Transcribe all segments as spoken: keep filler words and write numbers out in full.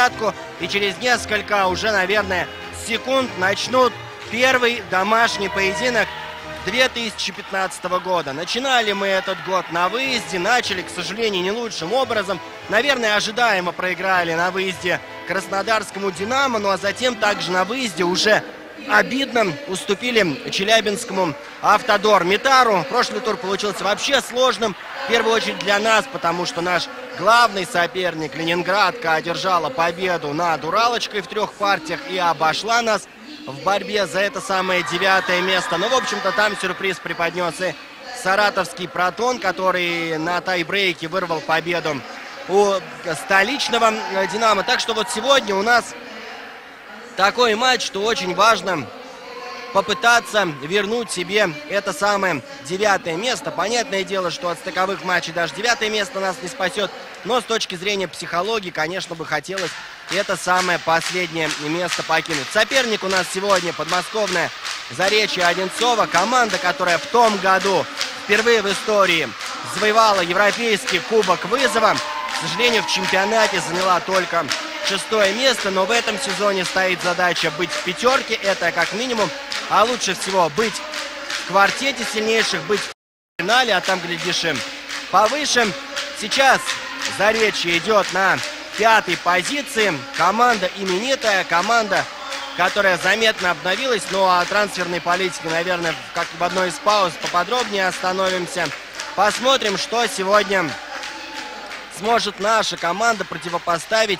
площадку. И через несколько уже, наверное, секунд начнут первый домашний поединок две тысячи пятнадцатого года. Начинали мы этот год на выезде, начали, к сожалению, не лучшим образом. Наверное, ожидаемо проиграли на выезде Краснодарскому «Динамо», ну а затем также на выезде уже обидно уступили челябинскому «Автодор Митару». Прошлый тур получился вообще сложным, в первую очередь для нас, потому что наш главный соперник Ленинградка одержала победу над Уралочкой в трех партиях и обошла нас в борьбе за это самое девятое место. Но, в общем-то, там сюрприз преподнес и саратовский «Протон», который на тайбрейке вырвал победу у столичного «Динамо». Так что вот сегодня у нас такой матч, что очень важно попытаться вернуть себе это самое девятое место. Понятное дело, что от стыковых матчей даже девятое место нас не спасет. Но с точки зрения психологии, конечно, бы хотелось это самое последнее место покинуть. Соперник у нас сегодня подмосковная Заречье Одинцово. Команда, которая в том году впервые в истории завоевала европейский кубок вызова. К сожалению, в чемпионате заняла только шестое место, но в этом сезоне стоит задача быть в пятерке, это как минимум, а лучше всего быть в квартете сильнейших, быть в финале, а там, глядишь, им повыше. Сейчас Заречье идет на пятой позиции, команда именитая, команда, которая заметно обновилась, ну а о трансферной политике, наверное, как в одной из пауз поподробнее остановимся. Посмотрим, что сегодня сможет наша команда противопоставить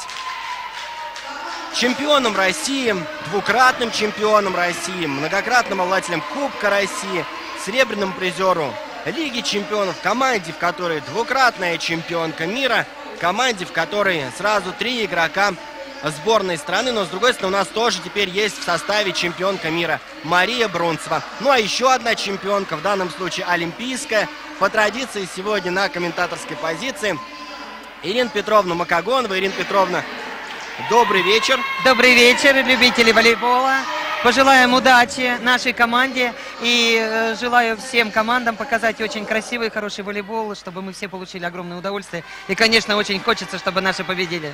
чемпионом России, двукратным чемпионом России, многократным обладателем Кубка России, серебряному призеру Лиги чемпионов, команде, в которой двукратная чемпионка мира, команде, в которой сразу три игрока сборной страны, но с другой стороны у нас тоже теперь есть в составе чемпионка мира Мария Брунцева. Ну а еще одна чемпионка, в данном случае олимпийская, по традиции сегодня на комментаторской позиции Ирина Петровна Макогонова. Ирина Петровна, добрый вечер. Добрый вечер, любители волейбола. Пожелаем удачи нашей команде и э, желаю всем командам показать очень красивый, хороший волейбол, чтобы мы все получили огромное удовольствие. И, конечно, очень хочется, чтобы наши победили.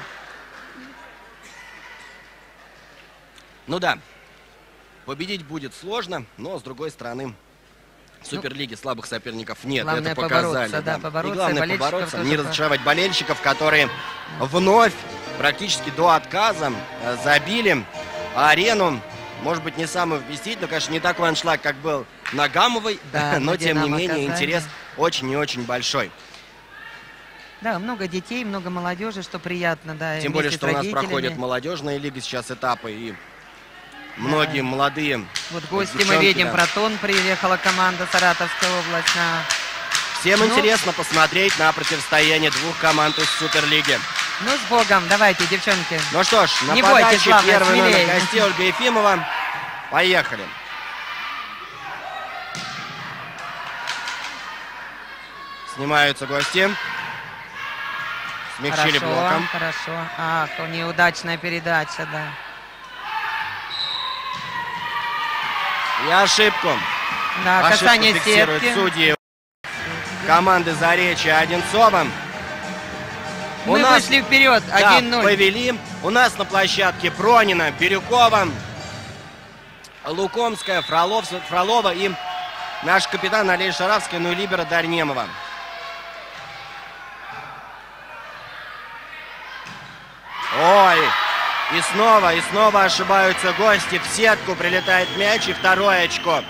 Ну да, победить будет сложно, но, с другой стороны, в Суперлиге слабых соперников нет. Главное это показали. Побороться, да, побороться, и главное побороться, не тоже... разочаровать болельщиков, которые вновь практически до отказа забили арену. Может быть, не самый вместительный, конечно, не такой аншлаг, как был на Гамовой, да, но, тем не менее, Казани. интерес очень и очень большой. Да, много детей, много молодежи, что приятно, да. Тем более, что у нас проходит молодежная лига сейчас этапы, и многие да. молодые Вот гости мы видим, да. Протон приехала команда Саратовская область. На... Всем ну... интересно посмотреть на противостояние двух команд из Суперлиги. Ну, с Богом, давайте, девчонки. Ну что ж, на Не подаче бойтесь, главное, первый смелее. номер гостей Ольга Ефимова. Поехали. Снимаются гости. Смягчили хорошо, блоком. Хорошо, ах, неудачная передача, да. И ошибку. Да, ошибку касание фиксируют сетки. Судьи команды Заречья Одинцова. Мы У нас, вышли вперед, да, один ноль. повели. У нас на площадке Пронина, Бирюкова, Лукомская, Фролов, Фролова и наш капитан Алия Шаравская, ну и либера Дарнемова. Ой, и снова, и снова ошибаются гости. В сетку прилетает мяч и второе очко.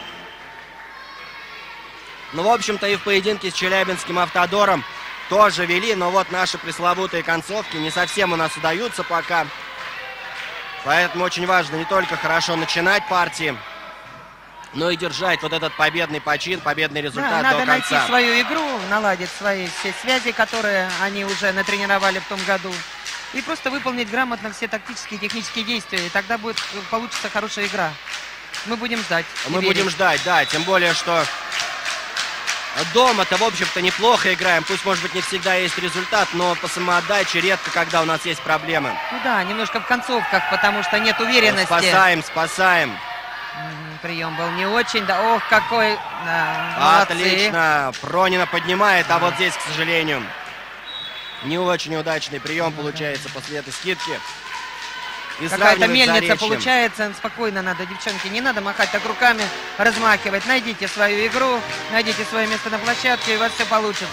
Ну, в общем-то, и в поединке с челябинским Автодором тоже вели, но вот наши пресловутые концовки не совсем у нас удаются пока. Поэтому очень важно не только хорошо начинать партии, но и держать вот этот победный почин, победный результат да, до надо конца. найти свою игру, наладить свои все связи, которые они уже натренировали в том году. И просто выполнить грамотно все тактические и технические действия. И тогда будет, получится хорошая игра. Мы будем ждать. Мы будем ждать, да. Тем более, что дома-то, в общем-то, неплохо играем. Пусть, может быть, не всегда есть результат, но по самоотдаче редко, когда у нас есть проблемы. Ну да, немножко в концовках, потому что нет уверенности. Спасаем, спасаем. Угу, прием был не очень. Да, ох, какой. Да, отлично. Пронина поднимает, а вот здесь, к сожалению, не очень удачный прием получается после этой скидки. и Какая-то сравнивать мельница Заречьем. получается. Спокойно надо, девчонки. Не надо махать так руками, размахивать. Найдите свою игру, найдите свое место на площадке, и у вас все получится.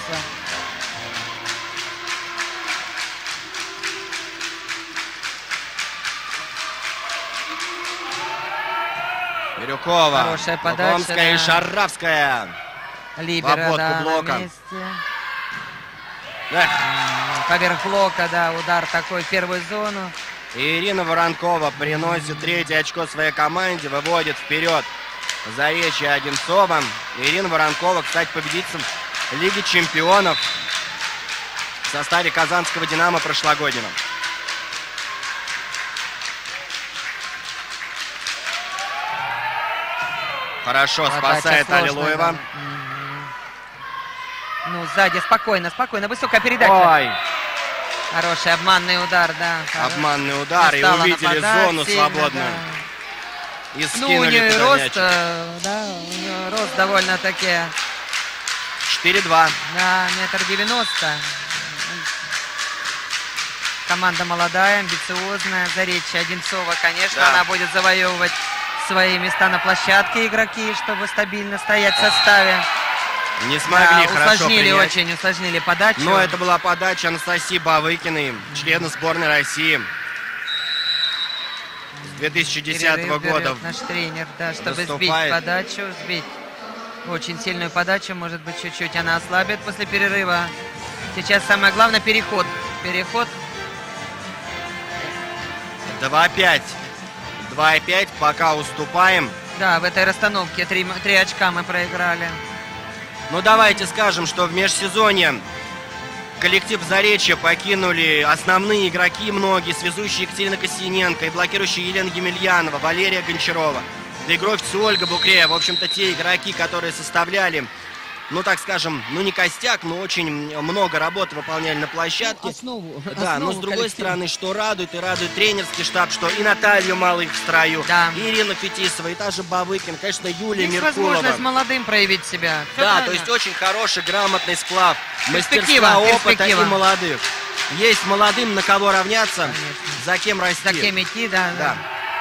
Бирюкова, Хорошая подача, Лукомская да. и Шаравская. Либера, обводку да, блока. на месте. Эх. Поверх блока, да, удар такой в первую зону. И Ирина Воронкова приносит третье очко своей команде, выводит вперед Заречье Одинцова. Ирина Воронкова, кстати, победитель Лиги чемпионов в составе казанского «Динамо» прошлогоднего. Хорошо спасает Подача Аллилуева. сложная, да. Ну, сзади спокойно, спокойно. Высокая передача. Ой, Хороший обманный удар, да. обманный удар. Не И стала увидели нападать зону сильно, свободную. да. И Ну, у скинули нее и туда рост, мячик. э, да, у нее рост довольно-таки, четыре-два. да, метр девяносто. Команда молодая, амбициозная. Заречье Одинцова, конечно, Да. она будет завоевывать свои места на площадке, игроки, чтобы стабильно стоять в составе. Не смогли Да, хорошо усложнили принять. очень, усложнили подачу. Но это была подача Анастасии Бавыкиной, члена сборной России. С две тысячи десятого Перерыв года. берет наш тренер, да, чтобы выступает. сбить подачу, сбить очень сильную подачу. Может быть, чуть-чуть она ослабит после перерыва. Сейчас самое главное — переход. Переход. два-пять. два-пять, пока уступаем. Да, в этой расстановке три, три очка мы проиграли. Ну давайте скажем, что в межсезонье коллектив Заречья покинули основные игроки многие, связующие Екатерина Косиненко и блокирующие Елена Емельянова, Валерия Гончарова, доигровщица Ольга Букрея. В общем-то, те игроки, которые составляли, ну так скажем, ну не костяк, но очень много работы выполняли на площадке. Основу. Да, но с другой стороны, что радует, и радует тренерский штаб, что и Наталью Малых в строю, Да. и Ирина Фетисова, и та же Бавыкин, конечно, Юлия Есть Меркулова. возможность молодым проявить себя. Всё Да, правильно. то есть очень хороший, грамотный сплав Перспектива, мастерства, опыта перспектива. и молодых. Есть молодым на кого равняться, Конечно. за кем расти. За кем идти, да, Да. да.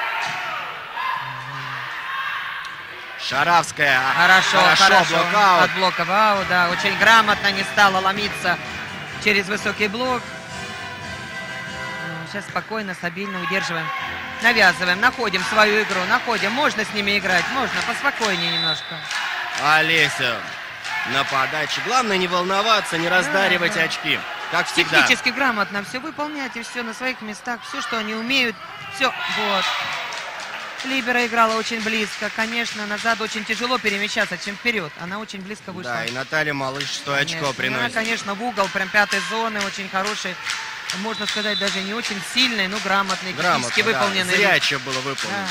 Шаравская. Хорошо, хорошо. блокаут. От блока в аут, да. Очень грамотно, не стала ломиться через высокий блок. Ну, сейчас спокойно, стабильно удерживаем. Навязываем, находим свою игру, находим. Можно с ними играть, можно, поспокойнее немножко. Олеся на подаче. Главное не волноваться, не раздаривать да. очки. Как всегда. Технически грамотно все выполнять, и все на своих местах, все, что они умеют, все, вот. Либера играла очень близко, конечно, назад очень тяжело перемещаться, чем вперед. Она очень близко вышла. Да, и Наталья Малыш шестое очко Конечно. приносит. Она, конечно, в угол, прям пятой зоны, очень хороший, можно сказать, даже не очень сильный, но грамотный, Грамотно, технически да. выполненный. Зрячее было Да, выполнено.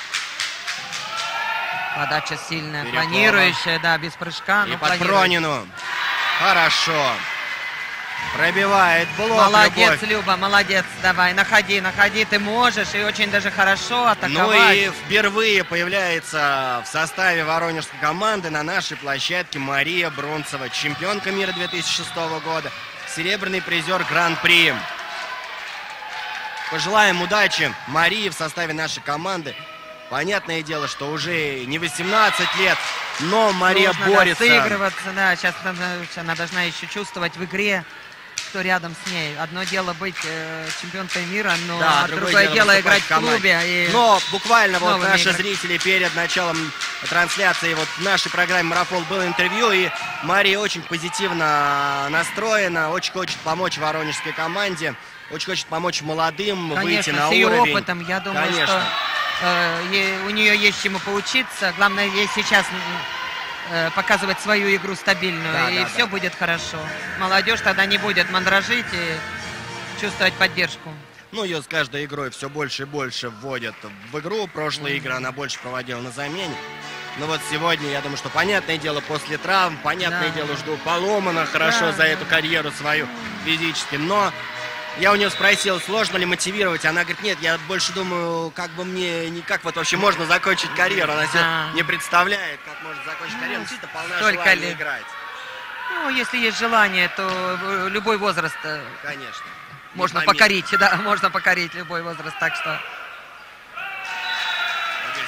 да. Подача сильная, Бирюкова. планирующая, да, без прыжка. И но под планирующая. Пронину. Хорошо. Пробивает блок. Молодец, Любовь. Люба, молодец, давай, находи, находи, ты можешь, и очень даже хорошо атаковать. Ну и впервые появляется в составе воронежской команды на нашей площадке Мария Брунцева, чемпионка мира две тысячи шестого года, серебряный призер Гран-при. Пожелаем удачи Марии в составе нашей команды. Понятное дело, что уже не восемнадцать лет, но Мария Нужно, борется. Да, сыгрываться, да, сейчас она, она должна еще чувствовать в игре, кто рядом с ней. Одно дело быть э, чемпионкой мира, но Да, другое, дело выступать играть в в команде. клубе. И... Но буквально вот новыми наши игроками. зрители перед началом трансляции вот в нашей программе «Марафон» было интервью, и Мария очень позитивно настроена, очень хочет помочь воронежской команде, очень хочет помочь молодым выйти Конечно, на с ее уровень. опытом, я думаю, Конечно. что э, ей- у нее есть чему поучиться. Главное, ей сейчас э, показывать свою игру стабильную, Да, и да, все да. будет хорошо. Молодежь тогда не будет мандражить и чувствовать поддержку. Ну, ее с каждой игрой все больше и больше вводят в игру. Прошлые игры она больше проводила на замене. Но вот сегодня, я думаю, что, понятное дело, после травм, понятное Да. дело, жду поломана хорошо Да, за да. эту карьеру свою физически. Но я у нее спросил, сложно ли мотивировать. Она говорит, нет, я больше думаю, как бы мне, не как вот вообще можно закончить карьеру. Она себе Да. не представляет, как можно закончить карьеру. Действительно, полна Столько желания лет. играть. Ну, если есть желание, то э, любой возраст э, Конечно. можно Не помех. покорить, да, можно покорить любой возраст, так что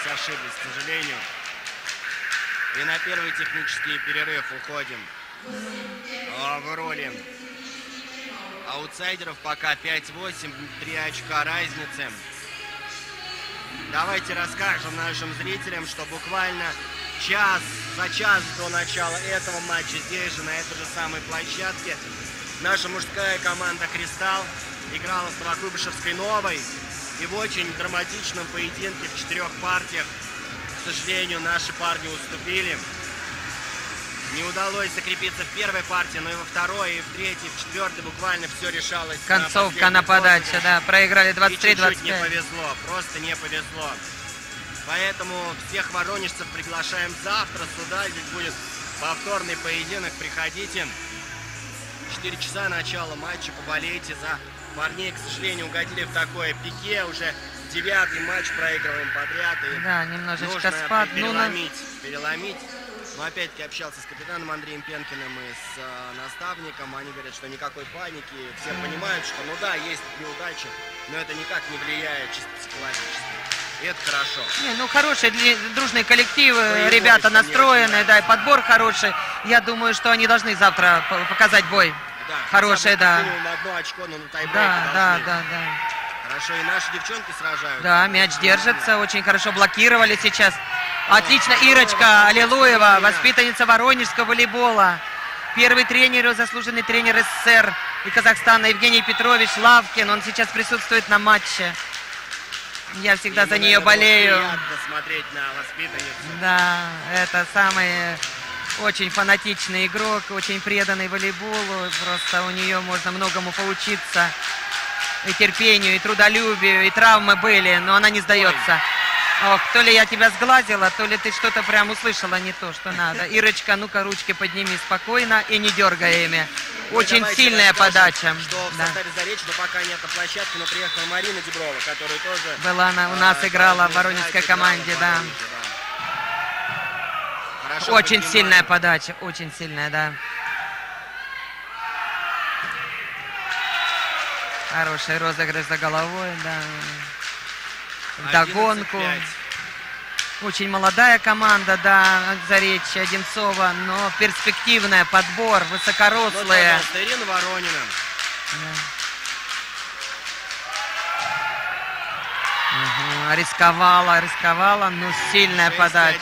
здесь ошиблись, к сожалению. И на первый технический перерыв уходим в роли аутсайдеров. Пока пять восемь, три очка разницы. Давайте расскажем нашим зрителям, что буквально час, за час до начала этого матча здесь же, на этой же самой площадке, наша мужская команда «Кристалл» играла с Новокуйбышевской «Новой». И в очень драматичном поединке в четырех партиях, к сожалению, наши парни уступили. Не удалось закрепиться в первой партии, но и во второй, и в третьей, в четвертой буквально все решалось. Концовка на подаче, да, проиграли двадцать три двадцать пять. И чуть-чуть не повезло, просто не повезло. Поэтому всех воронежцев приглашаем завтра сюда, здесь будет повторный поединок, приходите. четыре часа начала матча, поболейте за парней. К сожалению, угодили в такое пике, уже девятый матч проигрываем подряд. И да, немножечко нужно спад. переломить, ну, переломить. Но опять-таки общался с капитаном Андреем Пенкиным и с э, наставником. Они говорят, что никакой паники. Все понимают, что ну да, есть неудачи, но это никак не влияет чисто психологически. И это хорошо. Не, ну хорошие, дружные коллективы, боевой, ребята настроенные, да, и подбор хороший. Я думаю, что они должны завтра показать бой. Да, хорошие, да. Минимум одно очко, но на тайбрейке да, да, да, да. Хорошо, и наши девчонки сражаются. Да, мяч держится, очень хорошо блокировали сейчас. Отлично, Ирочка Аллилуева, воспитанница воронежского волейбола. Первый тренер, заслуженный тренер СССР и Казахстана Евгений Петрович Лавкин. Он сейчас присутствует на матче. Я всегда и за нее болею. Приятно смотреть на воспитанницу. Да, это самый очень фанатичный игрок, очень преданный волейболу. Просто у нее можно многому поучиться. И терпению, и трудолюбию, и травмы были, но она не сдается. Ох, то ли я тебя сглазила, то ли ты что-то прям услышала не то, что надо. Ирочка, ну-ка ручки подними спокойно и не дергай ими. Очень ну, сильная подача. Что в да. составе Заречного пока нет на площадке, но приехала Марина Деброва, которая тоже... Была она у нас, а, играла в воронежской команде, да. Воронеже, да. Очень сильная подача, очень сильная, да. Хороший розыгрыш за головой, да. Вдогонку. Очень молодая команда, да, Заречье, Одинцова, но перспективная, подбор, высокорослые. Ну, Ирина Воронина. Да. Угу, рисковала, рисковала, но сильная подача.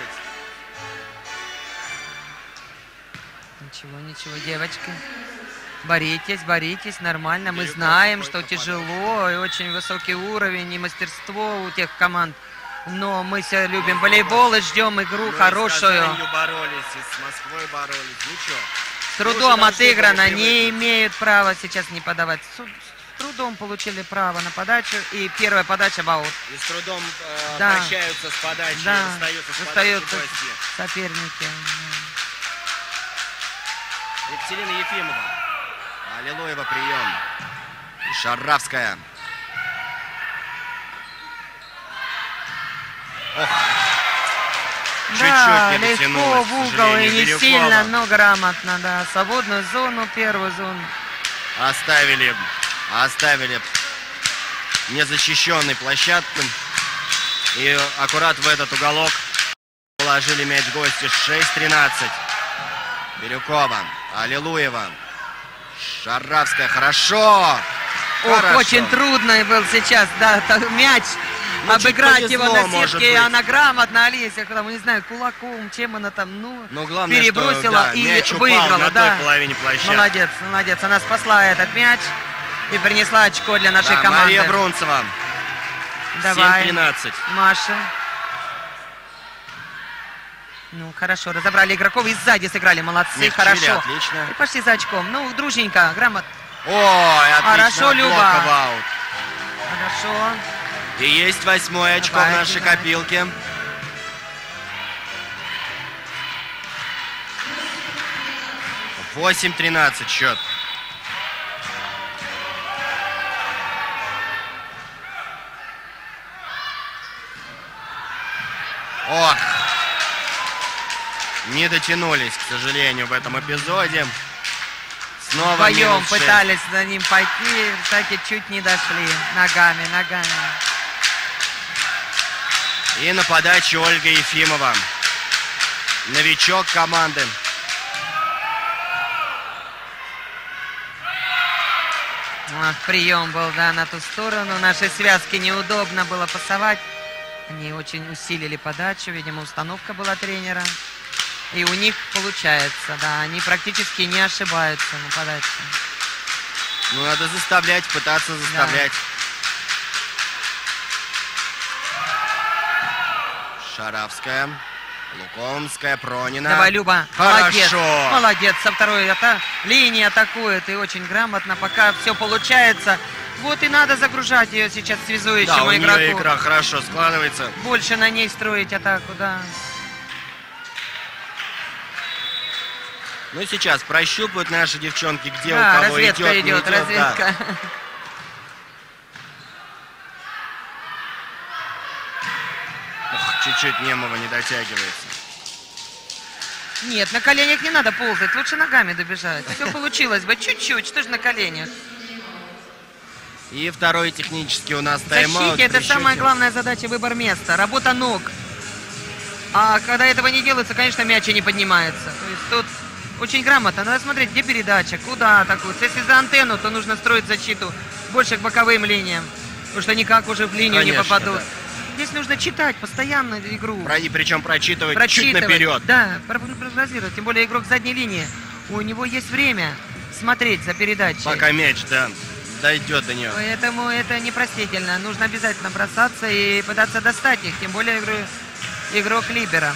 Ничего, ничего, девочки. Боритесь, боритесь, нормально. Мы знаем, что тяжело, и очень высокий уровень, и мастерство у тех команд. Но мы все любим волейбол и ждем игру ну, хорошую. И с боролись, и с Москвой боролись. Ничего. С трудом отыграно, не имеют права сейчас не подавать. С трудом получили право на подачу, и первая подача в аут. И с трудом э, да. прощаются с подачей, да. расстаются с расстаются подачей соперники. Екатерина Ефимова. Аллилуева прием. Шаравская. Ох. Да, чуть-чуть не легко в угол и не Бирюкова. Сильно, но грамотно, да. Свободную зону, первую зону. Оставили, оставили незащищенной площадку. И аккурат в этот уголок положили мяч гости. Шесть тринадцать. Бирюкова, Аллилуева. Шаравская, хорошо! Ох, хорошо. Очень трудный был сейчас, да, мяч. Ну, обыграть повезло, его на сетке, она грамотно, Олеся, мы не знаю, кулаком, чем она там, ну, ну главное, перебросила что, да, и выиграла, на да. той половине площадки. Молодец, молодец, она спасла этот мяч и принесла очко для нашей да, команды. Мария Брунцева. Давай, семь тринадцать. Маша. Ну, хорошо, разобрали игроков и сзади сыграли, молодцы, Мягчили, хорошо. Отлично. И пошли за очком, ну, дружненько, грамотно. Ой, отлично. Хорошо, Люба. Аут. Хорошо. И есть восьмое очко Давай, в нашей да. копилке. восемь тринадцать счет. Ох. Не дотянулись, к сожалению, в этом эпизоде. Снова вдвоем пытались за ним пойти, кстати, чуть не дошли. Ногами, ногами. И на подаче Ольга Ефимова. Новичок команды. Ах, прием был, да, на ту сторону. Нашей связке неудобно было пасовать. Они очень усилили подачу. Видимо, установка была тренера. И у них получается, да. Они практически не ошибаются на подаче. Ну, надо заставлять, пытаться заставлять. Да. Шаравская. Лукомская, Пронина. Давай, Люба. Хорошо. Молодец. Молодец. Со второй ата... линии атакует. И очень грамотно. Пока все получается. Вот и надо загружать ее сейчас связующему да, у игроку. нее игра хорошо складывается. Больше на ней строить атаку, да. Ну, сейчас прощупают наши девчонки, где да, у кого разведка идет, идет, идет разведка. Да. Ох, чуть-чуть Немова не дотягивается. Нет, на коленях не надо ползать, лучше ногами добежать. Все получилось бы чуть-чуть, что же на коленях. И второй технический у нас В тайм-аут. защите это самая главная задача, выбор места, работа ног. А когда этого не делается, конечно, мяч и не поднимается. То есть тут очень грамотно. Надо смотреть, где передача, куда атакуется. Если за антенну, то нужно строить защиту больше к боковым линиям. Потому что никак уже в линию конечно, не попадут. Да. Здесь нужно читать постоянно игру. Про, и причем прочитывать, прочитывать чуть наперед. Да, прогнозировать. Тем более игрок задней линии. У него есть время смотреть за передачей. Пока мяч, да, дойдет до нее. Поэтому это непростительно. Нужно обязательно бросаться и пытаться достать их. Тем более игру, игрок либера.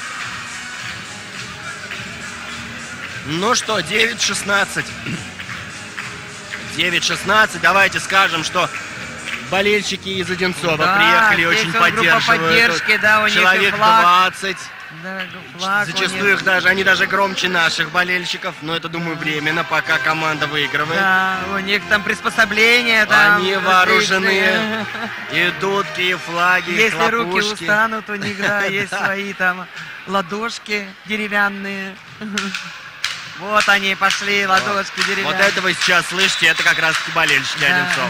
Ну что, девять шестнадцать. девять шестнадцать. Давайте скажем, что болельщики из Одинцова да, приехали, очень поддерживают. Поддержки, да, у человек них флаг. двадцать. Да, флаг Зачастую их даже, они даже громче наших болельщиков. Но это, думаю, временно, пока команда выигрывает. Да, у них там приспособления. Там, они вооружены. И дудки, и флаги, и если хлопушки. Руки устанут, у них, да, есть свои там ладошки деревянные. Вот они пошли, ладошки деревянные. Вот это вы сейчас слышите, это как раз болельщики Одинцова.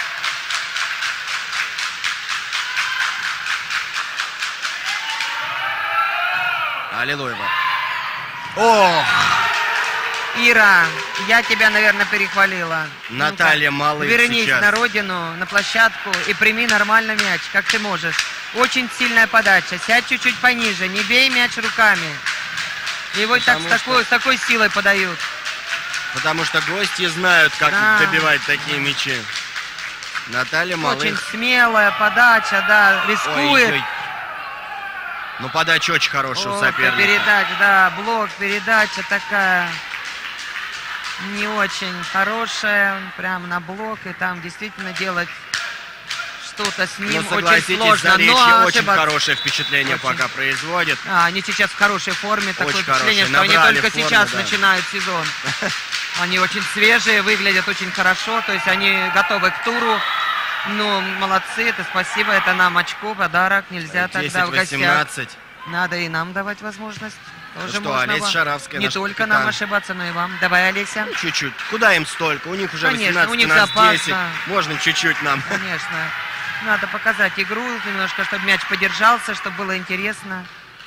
Аллилуева. Ох! Ира, я тебя, наверное, перехвалила. Наталья ну Малых Вернись сейчас. на родину, на площадку и прими нормально мяч, как ты можешь. Очень сильная подача. Сядь чуть-чуть пониже, не бей мяч руками. Его так с такой, с такой силой подают. Потому что гости знают, как да. добивать такие мячи. Наталья Малых. Очень смелая подача, да, рискует. Ой, ой. Ну, подача очень хорошая О, у соперника. Передача, да, блок, передача такая не очень хорошая. Прям на блок, и там действительно делать что-то с ним ну, очень сложно. Но очень хорошее впечатление очень. пока производит. А, они сейчас в хорошей форме. Очень такое впечатление, что Набрали они только форму, сейчас да. начинают сезон. Они очень свежие, выглядят очень хорошо. То есть они готовы к туру. Ну, молодцы, это спасибо, это нам очко, подарок, нельзя тогда в гостях. Надо и нам давать возможность. Тоже что, Олеся Шаравская, не только капитан. Нам ошибаться, но и вам. Давай, Олеся. Ну, чуть-чуть. Куда им столько? У них уже Конечно, восемнадцать, у них у нас запас, десять. Да. Можно чуть-чуть нам. Конечно. Надо показать игру немножко, чтобы мяч подержался, чтобы было интересно.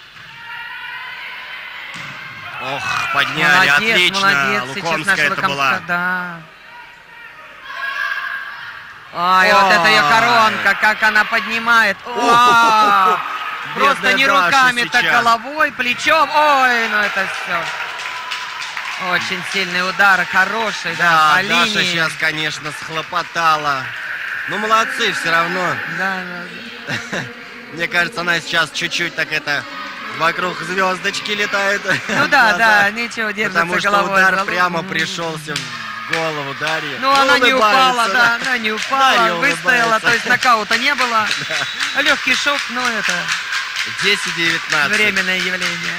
Ох, подняли, молодец, отлично. Молодец, Лукомская это Лукомская, была. Да. Ой, вот это ее коронка, как она поднимает. О, просто не руками, так головой, плечом. Ой, ну это все. Очень сильный удар, хороший, да, да по линии. Даша сейчас, конечно, схлопотала. Ну, молодцы все равно. Да, да. Мне кажется, она сейчас чуть-чуть так это вокруг звездочки летает. Ну да, да, ничего, держится головой. Потому что головой удар прямо пришелся в голову Дарьи. Ну, она не упала, да, она не упала, выстояла, то есть нокаута не было. Легкий шок, но это десять девятнадцать. Временное явление.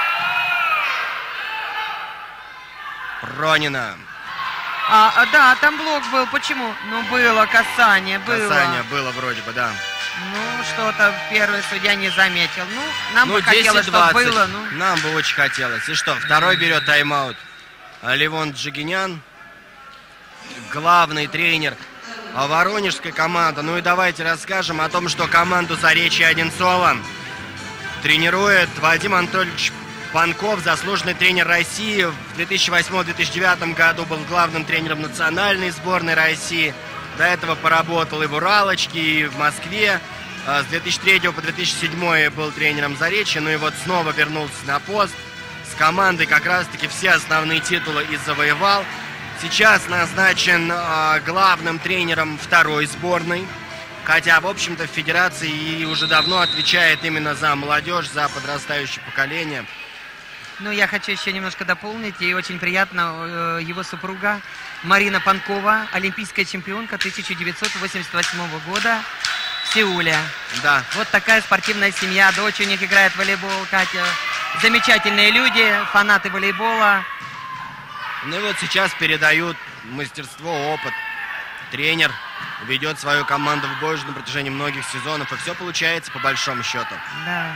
Пронина. А, да, там блок был. Почему? Ну, было касание, было. Касание было вроде бы, да. Ну, что-то первый судья не заметил. Ну, нам ну, бы хотелось, чтобы было. Ну. Нам бы очень хотелось. И что, второй берет тайм-аут. Левон Джигинян, главный тренер а воронежская команда. Ну и давайте расскажем о том, что команду Заречья Одинцова тренирует Вадим Анатольевич Панков, заслуженный тренер России. В две тысячи восьмом — две тысячи девятом году был главным тренером национальной сборной России. До этого поработал и в Уралочке, и в Москве. С две тысячи третьего по две тысячи седьмой был тренером Заречья, ну и вот снова вернулся на пост. С командой как раз-таки все основные титулы и завоевал. Сейчас назначен э, главным тренером второй сборной. Хотя, в общем-то, в федерации и уже давно отвечает именно за молодежь, за подрастающее поколение. Ну, я хочу еще немножко дополнить. И очень приятно, э, его супруга Марина Панкова, олимпийская чемпионка тысяча девятьсот восемьдесят восьмого года в Сеуле. Да. Вот такая спортивная семья. Дочь у них играет в волейбол, Катя. Замечательные люди, фанаты волейбола. Ну и вот сейчас передают мастерство, опыт. Тренер ведет свою команду в бой уже на протяжении многих сезонов. И все получается по большому счету. Да.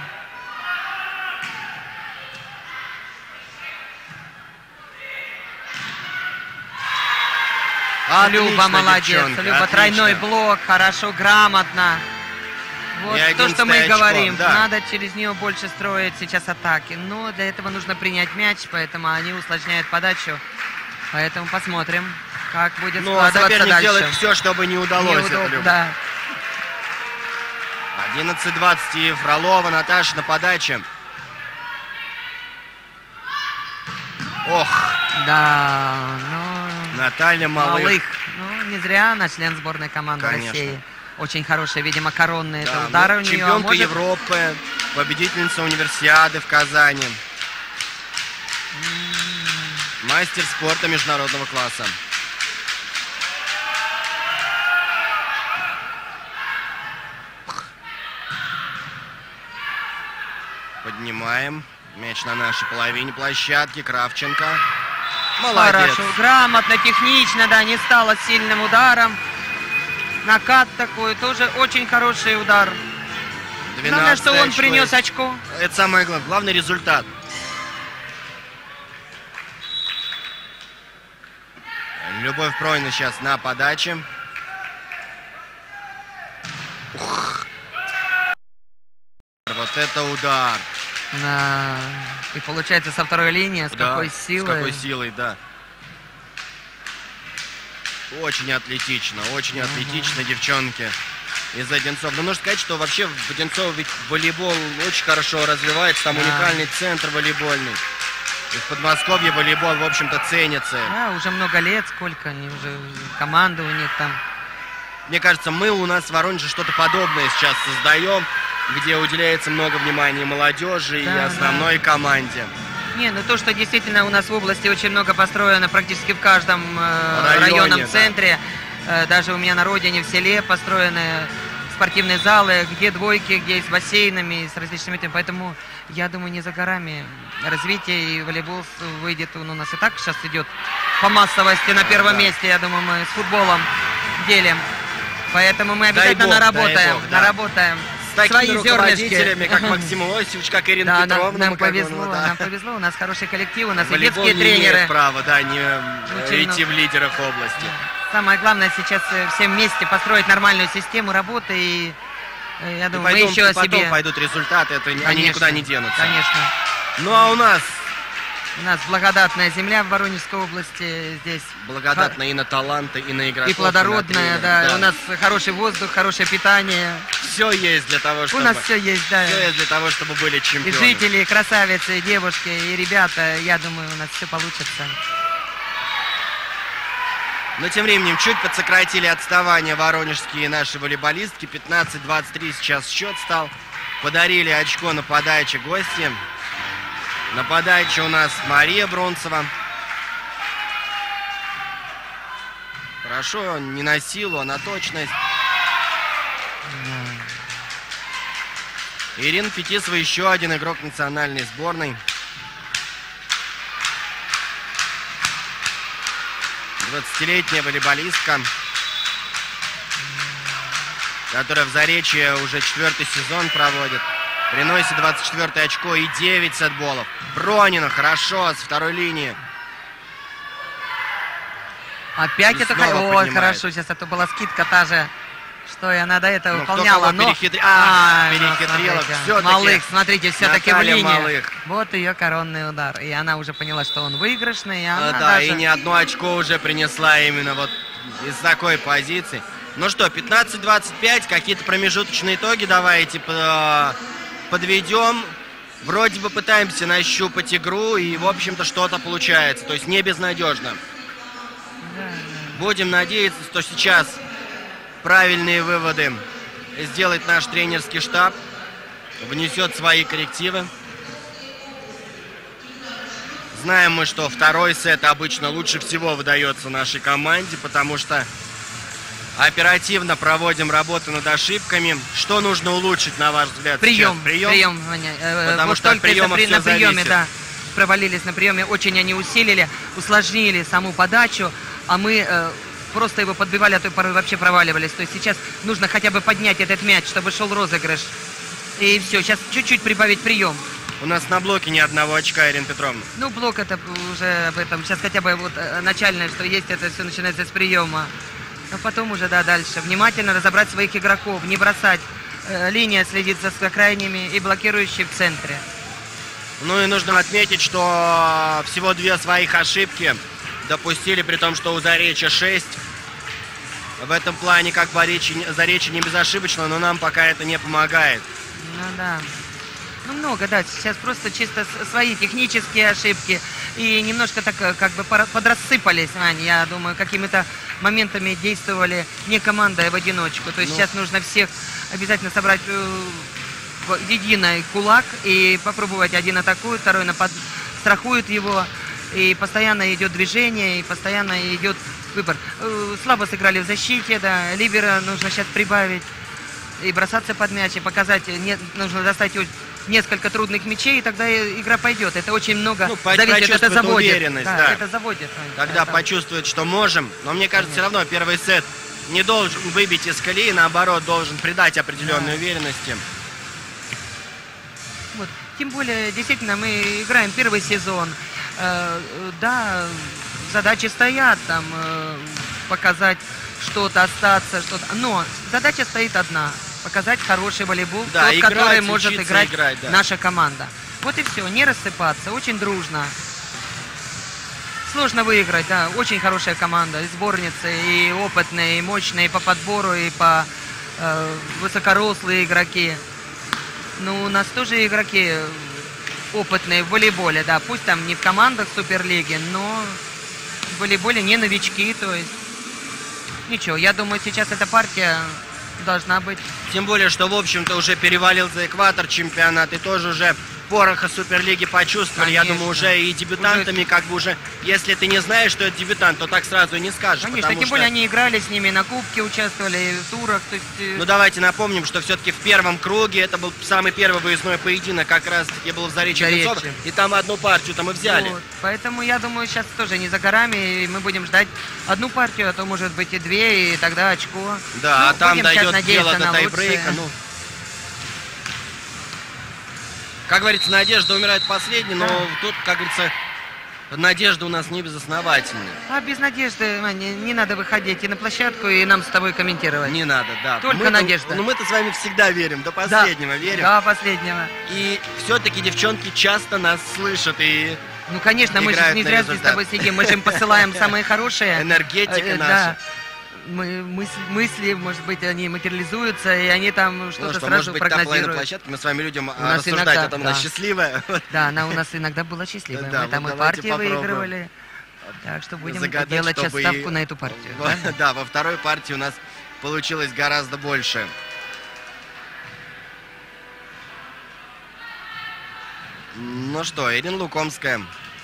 Отлично, Люба молодец. девчонка, Люба, отлично. тройной блок, хорошо, грамотно. Вот И то, что мы и очко, говорим. да. Надо через нее больше строить сейчас атаки. Но для этого нужно принять мяч, поэтому они усложняют подачу. Поэтому посмотрим, как будет Ну, а складываться соперник дальше. делает все, чтобы не удалось Неудобно, это, Люба. да. одиннадцать двадцать и Фролова, Наташа на подаче. Ох, Да, ну... Наталья Малых. Малых. Ну, не зря она член сборной команды Конечно. России. Очень хорошая, видимо, коронный Да, это ну, удар у нее. чемпионка а может... Европы, победительница универсиады в Казани. Мастер спорта международного класса. Поднимаем. Мяч на нашей половине площадки. Кравченко. Молодец. Хорошо, грамотно, технично, да, не стало сильным ударом. Накат такой, тоже очень хороший удар. Главное, что он очко. принес очко. Это самое главное. Главный результат. Любовь Пройна сейчас на подаче. Ух. Вот это удар. Да. И получается со второй линии, с Да, какой С силой. какой силой, да. Очень атлетично, очень угу. атлетично, девчонки из Одинцова. Но нужно сказать, что вообще в Одинцово ведь волейбол очень хорошо развивается. Там да. уникальный центр волейбольный. И в Подмосковье волейбол, в общем-то, ценится. Да, уже много лет, сколько они уже, команды у них там. Мне кажется, мы у нас в Воронеже что-то подобное сейчас создаем, где уделяется много внимания молодежи да, и основной да. команде. Не, ну то, что действительно у нас в области очень много построено практически в каждом э, Районе, районном да. центре. Э, даже у меня на родине, в селе построены спортивные залы, где двойки, где с бассейнами, с различными темами. Поэтому, я думаю, не за горами развитие, и волейбол выйдет. Он у нас и так сейчас идет по массовости на первом да. месте. Я думаю, мы с футболом делим. Поэтому мы обязательно Бог, наработаем, Бог, да. наработаем. С такими свои руководителями, как Максим Лосевич, как Ирина да, Петровна. Нам, нам повезло, да. нам повезло, у нас хороший коллектив, у нас волейбол и детские не тренеры. Имеет права, да, не Очень идти много. в лидерах области. Самое главное сейчас всем вместе построить нормальную систему работы, и я думаю, и потом, мы еще о потом себе... пойдут результаты, это Конечно, они никуда не денутся. Конечно. Ну а у нас... У нас благодатная земля в Воронежской области здесь. Благодатная и на таланты, и на игроков. И плодородная, да. да. У нас хороший воздух, хорошее питание. Все есть для того, чтобы... У нас все есть, да. Все есть для того, чтобы были чемпионы. И жители, и красавицы, и девушки, и ребята. Я думаю, у нас все получится. Но тем временем чуть подсократили отставание воронежские наши волейболистки. пятнадцать двадцать три сейчас счет стал. Подарили очко на подаче гости. На подаче у нас Мария Бронцева. Хорошо, не на силу, а на точность. Ирина Фетисова, еще один игрок национальной сборной. двадцатилетняя волейболистка, которая в Заречье уже четвертый сезон проводит. Приносит двадцать четвёртое очко и девять сетболов. Бронина хорошо с второй линии. Опять И это... снова Ой, поднимает. хорошо, сейчас это была скидка та же, что и она до этого Ну, кто выполняла. кого но... перехитри- А, Ай, ну, перехитрила. смотрите. Всё-таки Малых, смотрите, все-таки в Наталья линии. Малых. Вот ее коронный удар. И она уже поняла, что он выигрышный. И она А, да, даже... и не одно очко уже принесла именно вот из такой позиции. Ну что, пятнадцать двадцать пять, какие-то промежуточные итоги давайте по- подведем. Вроде бы пытаемся нащупать игру, и, в общем-то, что-то получается. То есть не безнадежно. Да, да. Будем надеяться, что сейчас правильные выводы сделает наш тренерский штаб, внесет свои коррективы. Знаем мы, что второй сет обычно лучше всего выдается нашей команде, потому что оперативно проводим работу над ошибками. Что нужно улучшить, на ваш взгляд? Прием, сейчас? Прием. прием, Ваня. Э, Потому вот что от только это приема при- всё на приеме, зависит. да, провалились на приеме, очень они усилили, усложнили саму подачу, а мы э, просто его подбивали, а то порой вообще проваливались. То есть сейчас нужно хотя бы поднять этот мяч, чтобы шел розыгрыш. И все, сейчас чуть-чуть прибавить прием. У нас на блоке ни одного очка, Ирина Петровна. Ну, блок это уже об этом. Сейчас хотя бы вот э, начальное, что есть, это все начинается с приема. А потом уже, да, дальше. Внимательно разобрать своих игроков, не бросать. Э, линия следит за крайними и блокирующий в центре. Ну и нужно отметить, что всего две своих ошибки допустили, при том, что у Заречья шесть. В этом плане, как бы Заречье, Заречье не безошибочно, но нам пока это не помогает. Ну да. Ну много, да. Сейчас просто чисто с- свои технические ошибки. И немножко так э, как бы пора- подрассыпались, Вань. Я думаю, какими-то моментами действовали не командой, а в одиночку. То есть Ну. сейчас нужно всех обязательно собрать э, в единый кулак и попробовать. Один атакует, второй напад... страхует его. И постоянно идет движение, и постоянно идет выбор. Э, Слабо сыграли в защите, да. Либера нужно сейчас прибавить. И бросаться под мяч, и показать, не, нужно достать его несколько трудных мячей, и тогда и игра пойдет. Это очень много Ну, по- зависит, это почувствует заводит. уверенность, да, да. это заводит. Вань. Тогда Это- почувствует, что можем. Но мне кажется, все равно первый сет не должен выбить из колеи, наоборот, должен придать определенной Да. уверенности. Вот. Тем более, действительно, мы играем первый сезон. Э, э, да, задачи стоят, там, э, показать что-то, остаться, что-то. Но задача стоит одна. Показать хороший волейбол, Да, тот, играть, который может учиться играть, играть, да. наша команда. Вот и все, не рассыпаться, очень дружно. Сложно выиграть, да, очень хорошая команда, и сборницы, и опытные, и мощные, и по подбору, и по э, высокорослые игроки. Ну, у нас тоже игроки опытные в волейболе, да, пусть там не в командах Суперлиги, но в волейболе не новички, то есть ничего, я думаю, сейчас эта партия должна быть. Тем более, что, в общем-то, уже перевалил за экватор чемпионат, и тоже уже пороха Суперлиги почувствовали. Я Конечно. думаю, уже и дебютантами, как бы уже, если ты не знаешь, что это дебютант, то так сразу и не скажешь. Конечно, потому тем что- более они играли с ними на кубке, участвовали и в турах, то есть... э, Ну давайте напомним, что все-таки в первом круге это был самый первый выездной поединок, как раз таки был в Заречье Заречье. Одинцово, и там одну партию там и взяли. Вот. Поэтому я думаю, сейчас тоже не за горами, и мы будем ждать одну партию, а то может быть и две, и тогда очко. Да, Ну, а там будем сейчас дойдет надеяться дело до на тайбрейка. лучшее. Ну. Как говорится, надежда умирает последней, но Да. тут, как говорится, надежда у нас не безосновательная. А без надежды, Вань, не, не надо выходить и на площадку, и нам с тобой комментировать. Не надо, да. Только Мы-то- надежда. Ну мы-то с вами всегда верим, до Да. последнего верим. Да, последнего. И все-таки девчонки часто нас слышат и Ну, конечно, мы же Играют не на зря здесь с результат. тобой сидим, мы же им посылаем самые хорошие. энергетика Э, э, наша. Да. Мы, мысли, мысли, может быть, они материализуются, и они там Ну что-то что, сразу может быть, та половина прогнозируют. площадки, мы с вами людям а, нас рассуждать, иногда, о том, она да. счастливая. Да, она у нас иногда была счастливая. Да, Мы там вот и давайте партии попробуем. выигрывали. Так что будем Загадать, делать сейчас чтобы ставку и- на эту партию. Во- да? Да, во второй партии у нас получилось гораздо больше. Ну что, Ирина Лукомская.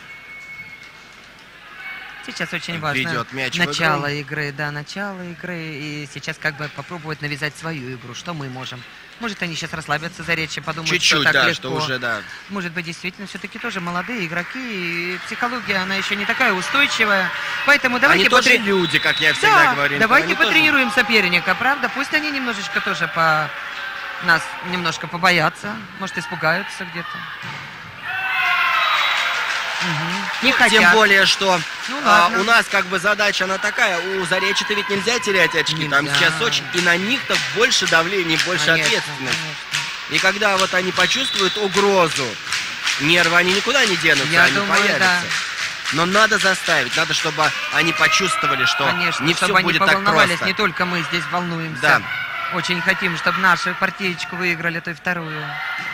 Сейчас очень важно Ведет мяч в начало игру. игры, да, начало игры. И сейчас как бы попробовать навязать свою игру. Что мы можем? Может, они сейчас расслабятся за речи, подумают, что Чуть-чуть, так да, легко. что уже, да. Может быть, действительно, все-таки тоже молодые игроки. И психология, она еще не такая устойчивая. Поэтому давайте Они тоже потре- люди, как я всегда Да, говорю. давайте Они тоже- потренируем соперника, правда? Пусть они немножечко тоже по... нас немножко побоятся. Может, испугаются где-то. Угу. Не Ну, хотят. тем более, что Ну, а, ладно. у нас как бы задача она такая, у Заречья-то ведь нельзя терять очки, там Нельзя. сейчас очень, и на них-то больше давления, больше Конечно, ответственности. конечно. И когда вот они почувствуют угрозу, нервы они никуда не денутся, Я они думаю, появятся. да. Но надо заставить, надо, чтобы они почувствовали, что Конечно, не чтобы все они будет так поволновались, просто. не только мы здесь волнуемся. Да. Очень хотим, чтобы нашу партиечку выиграли, то и вторую.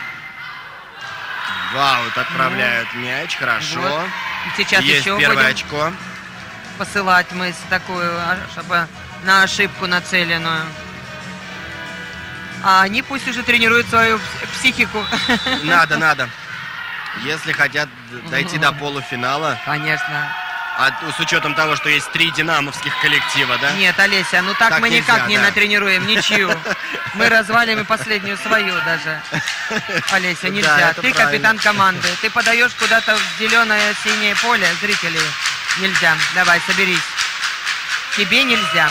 Ваут отправляют мяч, хорошо. Вот. И сейчас Есть еще первое будем очко. посылать мысль такую, а, чтобы на ошибку нацеленную. А они пусть уже тренируют свою пс- психику. Надо, надо. Если хотят дойти до полуфинала, Конечно. а с учетом того, что есть три динамовских коллектива, да? Нет, Олеся, ну так, Так мы нельзя, никак не да. натренируем ничью. Мы развалим и последнюю свою даже. Олеся, Да, нельзя. это Ты правильно. капитан команды. Ты подаешь куда-то в зеленое синее поле зрителей. Нельзя. Давай, соберись. Тебе нельзя.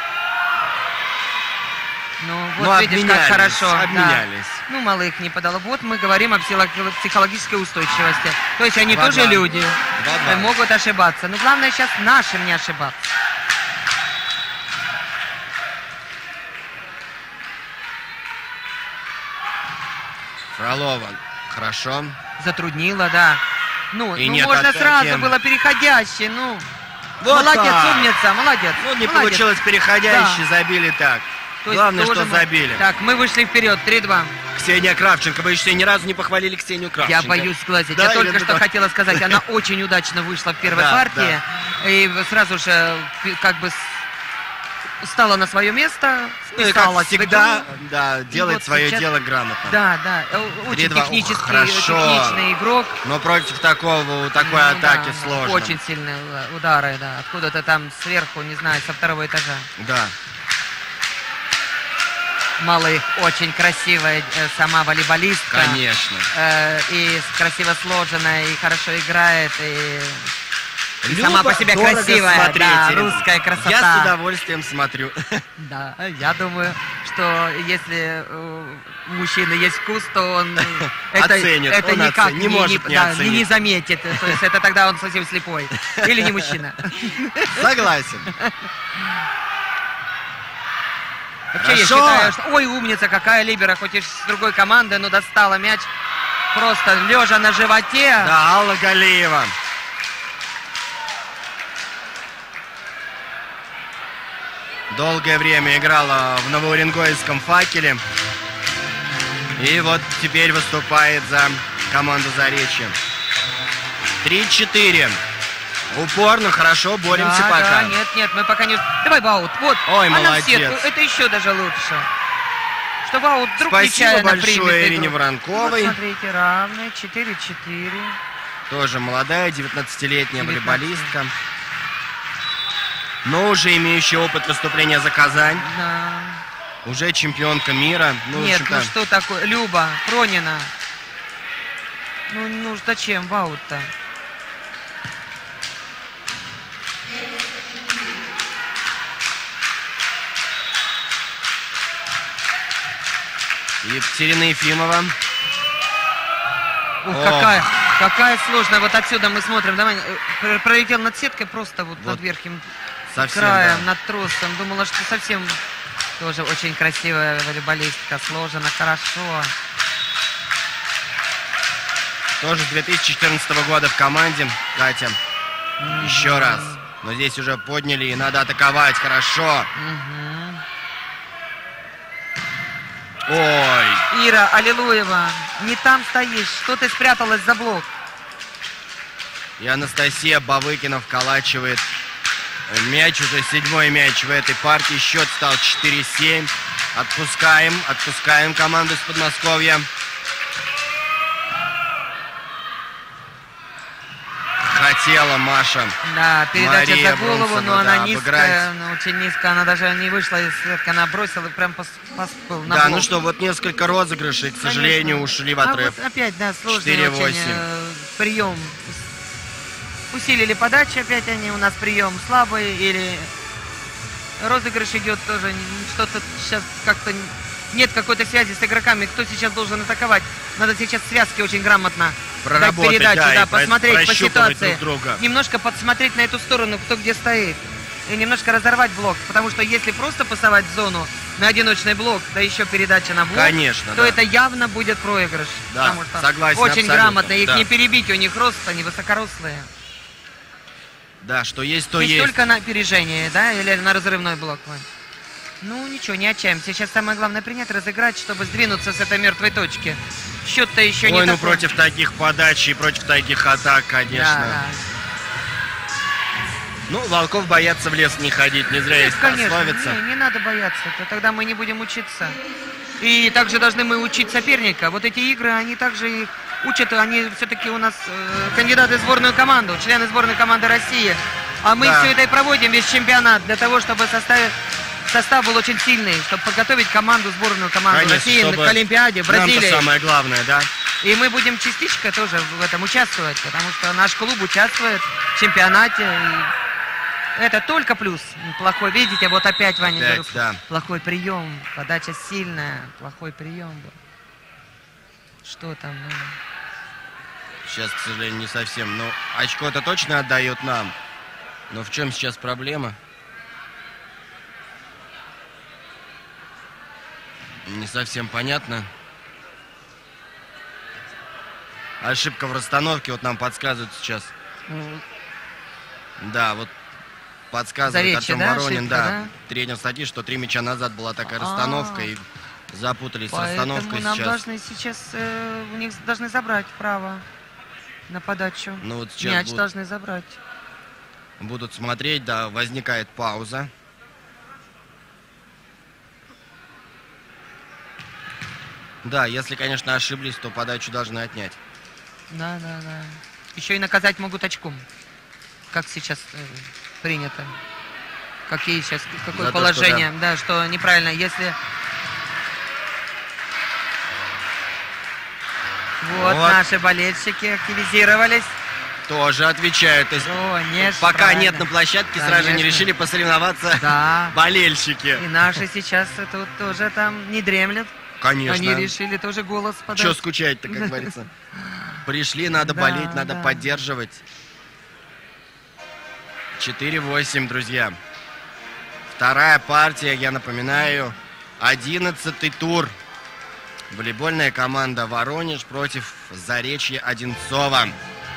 Ну, вот Ну, видишь, как обменялись, хорошо. да. обменялись. Ну, малых не подало. Вот мы говорим о психо- психологической устойчивости. То есть они Два-два. тоже люди. Два-два. Э, Могут ошибаться. Но главное сейчас нашим не ошибаться. Фролова. Хорошо. Затруднила, да. Ну, И ну нет можно атаки. сразу было переходящий, ну. Вот молодец, так. умница, молодец. Ну, не молодец. получилось переходящий, забили так. То есть Главное, что тоже мы- забили. Так, мы вышли вперед, три-два. Ксения Кравченко. Вы еще ни разу не похвалили Ксению Кравченко. Я боюсь сглазить. Да, Я или только ну что да. хотела сказать, она очень удачно вышла в первой Да, партии. И сразу же пи- как бы с- стала на свое место, Ну, и как вписалась в всегда, игру. да, делает вот свое сейчас- дело грамотно. Да, да, э, очень три-два. Ух, технический, хорошо. техничный игрок. Но против такого, такой Ну атаки да, сложно. Очень сильные уда- удары, да. Откуда-то там сверху, не знаю, со второго этажа. Да. Малых очень красивая э, сама волейболистка. Конечно. Э, и красиво сложенная, и хорошо играет, и, и Люба сама по себе дорого красивая. смотреть, Да, Ирина. русская красота. Я с удовольствием смотрю. Да, я думаю, что если э, у мужчины есть вкус, то он э, это, Оценит, это он никак оценит, не может не да, оценить. не заметит. То есть это тогда он совсем слепой. Или не мужчина. Согласен. Вообще я Хорошо. считаю, что... Ой, умница какая либера, хоть и с другой команды, но достала мяч просто лежа на животе. Да, Алла Галиева. Долгое время играла в Новоуренгойском «Факеле». И вот теперь выступает за команду «Заречье». три-четыре. Упорно, хорошо, боремся да, пока. Да, нет, нет, мы пока не... Давай в аут, вот. Ой, она молодец. в сетку, это еще даже лучше. Что в аут вдруг Спасибо нечаянно большое примет Ирине игру. Воронковой. Вот смотрите, равные, четыре-четыре. Тоже молодая, девятнадцатилетняя девятнадцать. волейболистка. Но уже имеющая опыт выступления за Казань. Да. Уже чемпионка мира. Ну, в Нет, общем-то, ну что такое? Люба, Пронина. Ну, ну зачем в аут-то? Екатерина Ефимова. Ух, О. какая, какая сложная. Вот отсюда мы смотрим. Давай, э, пролетел над сеткой просто вот, Вот над верхним Совсем, краем, да. над тросом. Думала, что совсем тоже очень красивая волейболистка. Сложена, хорошо. Тоже две тысячи четырнадцатого года в команде, Катя. Мгм. Еще раз. Но здесь уже подняли, и надо атаковать. Хорошо. Мгм. Ой. Ира Аллилуева, не там стоишь. Что ты спряталась за блок? И Анастасия Бавыкина вколачивает мяч. Уже седьмой мяч в этой партии. Счет стал четыре-семь. Отпускаем. Отпускаем команду из Подмосковья. Хотела Маша. Да, передача Мария за голову, Брунцева, но она да, низкая, обыграть. ну, очень низкая. Она даже не вышла из сетки, она бросила и прям пос, пос- на Да, блок. ну что, вот несколько розыгрышей, к сожалению, Конечно. ушли в А отрыв. вот опять, да, сложный четыре очень восемь. э, прием. Усилили подачи, опять они у нас прием слабый, или розыгрыш идет тоже, н- что-то сейчас как-то н- нет какой-то связи с игроками, кто сейчас должен атаковать. Надо сейчас связки очень грамотно Проработать, дать передачу, да, да, и посмотреть по прощупывать ситуации, друг друга. немножко подсмотреть на эту сторону, кто где стоит, и немножко разорвать блок, потому что если просто пасовать в зону на одиночный блок, да еще передача на блок, Конечно, то да. это явно будет проигрыш. Да, потому что согласен очень абсолютно, грамотно, их да. не перебить, у них рост, они высокорослые. Да, что есть, то Здесь есть. только на опережение, да, или на разрывной блок. Вань? Ну ничего, не отчаемся. Сейчас самое главное принять, разыграть, чтобы сдвинуться с этой мертвой точки. Счет-то еще не Ой, ну такой. против таких подач и против таких атак, конечно. Да, да. Ну, волков боятся в лес не ходить, не зря есть Конечно, пословица. не, не надо бояться, то тогда мы не будем учиться. И также должны мы учить соперника. Вот эти игры, они также и учат, они все-таки у нас э, кандидаты в сборную команду, члены сборной команды России. А мы Да. все это и проводим, весь чемпионат, для того, чтобы составить, состав был очень сильный, чтобы подготовить команду, сборную команду Конечно, России чтобы к Олимпиаде, в нам-то Бразилии. самое главное, да? И мы будем частичка тоже в этом участвовать, потому что наш клуб участвует в чемпионате. И это только плюс. Плохой, видите, вот опять Ваня Опять, говорит, да. плохой прием, подача сильная, плохой прием был. Что там? Ну? Сейчас, к сожалению, не совсем. Но очко-то точно отдает нам. Но в чем сейчас проблема? Не совсем понятно. Ошибка в расстановке, вот нам подсказывают сейчас. Ну, Да, вот подсказывает Заречье, Артем да, Воронин, ошибка, да, да? тренер статьи, что три мяча назад была такая А. расстановка, и запутались с Поэтому расстановкой нам сейчас. должны сейчас, э, у них должны забрать право на подачу. Ну вот сейчас Мяч будут, должны забрать. будут смотреть, да, возникает пауза. Да, если, конечно, ошиблись, то подачу должны отнять. Да, да, да. Еще и наказать могут очком. Как сейчас э, принято. Какие сейчас, какое За то, положение. что, да. что неправильно. Если... Вот, Вот. наши болельщики активизировались. Тоже отвечают. То есть, О, нет, пока правильно. нет на площадке, сразу же не Конечно. решили посоревноваться Да. болельщики. И наши сейчас тут тоже там не дремлят. Конечно. Они решили тоже голос подать. Че скучать-то, как говорится. Пришли, надо Да, болеть, надо да. поддерживать. четыре восемь, друзья. Вторая партия, я напоминаю, одиннадцатый тур. Волейбольная команда Воронеж против Заречья Одинцова.